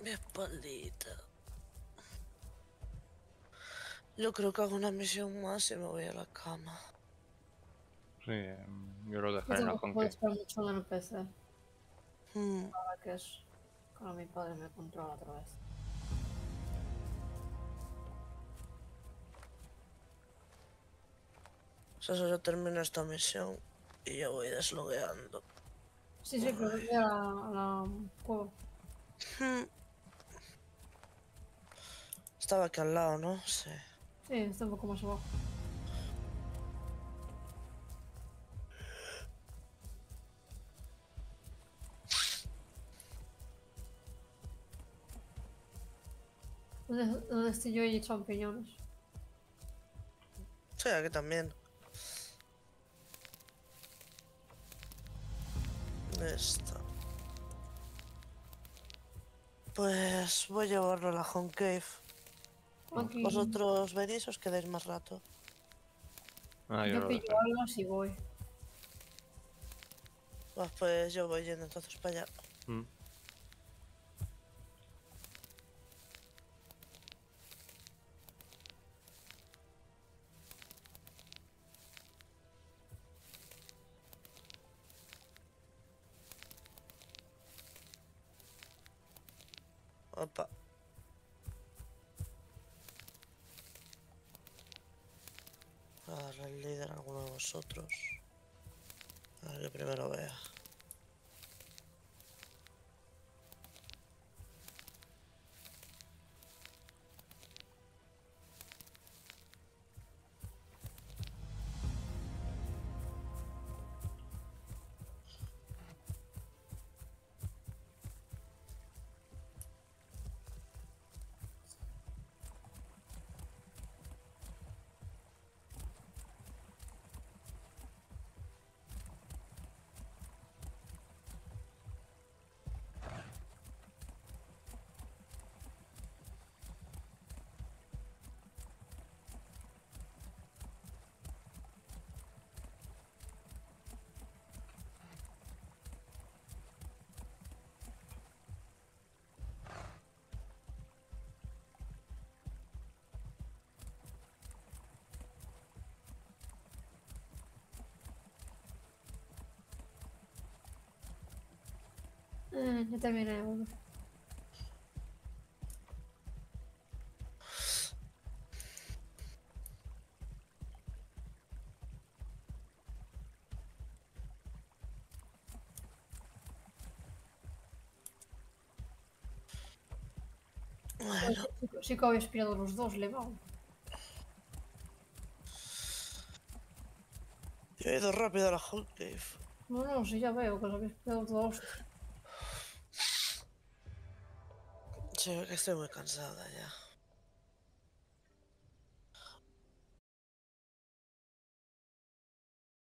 Mi espaldita. Yo creo que hago una misión más y me voy a la cama. Sí, yo lo Yo dejaré en la tampoco home puedo cave. estar mucho en el PC. Mm, Ahora que es. Cuando mi padre me controla otra vez. O sea, yo termino esta misión y ya voy deslogueando. Sí, sí, pero voy a la cueva. Mm. Estaba aquí al lado, ¿no? Sí. Sí, está un poco más abajo. ¿Dónde estoy yo y champiñones? Sí, aquí también. Esta. Pues voy a llevarlo a la home cave. Aquí. ¿Vosotros venís o os quedáis más rato? Ah, yo Yo lo pillo dejaré. alas y voy. Pues yo voy yendo entonces para allá. Mm. Opa. A darle el líder a alguno de vosotros. A ver que primero vea. Ya terminé. Bueno. Pues Bueno, sí que habéis pillado los dos, le va. yo he ido rápido a la home cave. No, no, sí, ya veo que os habéis pillado todos. Sí, que estoy muy cansada ya.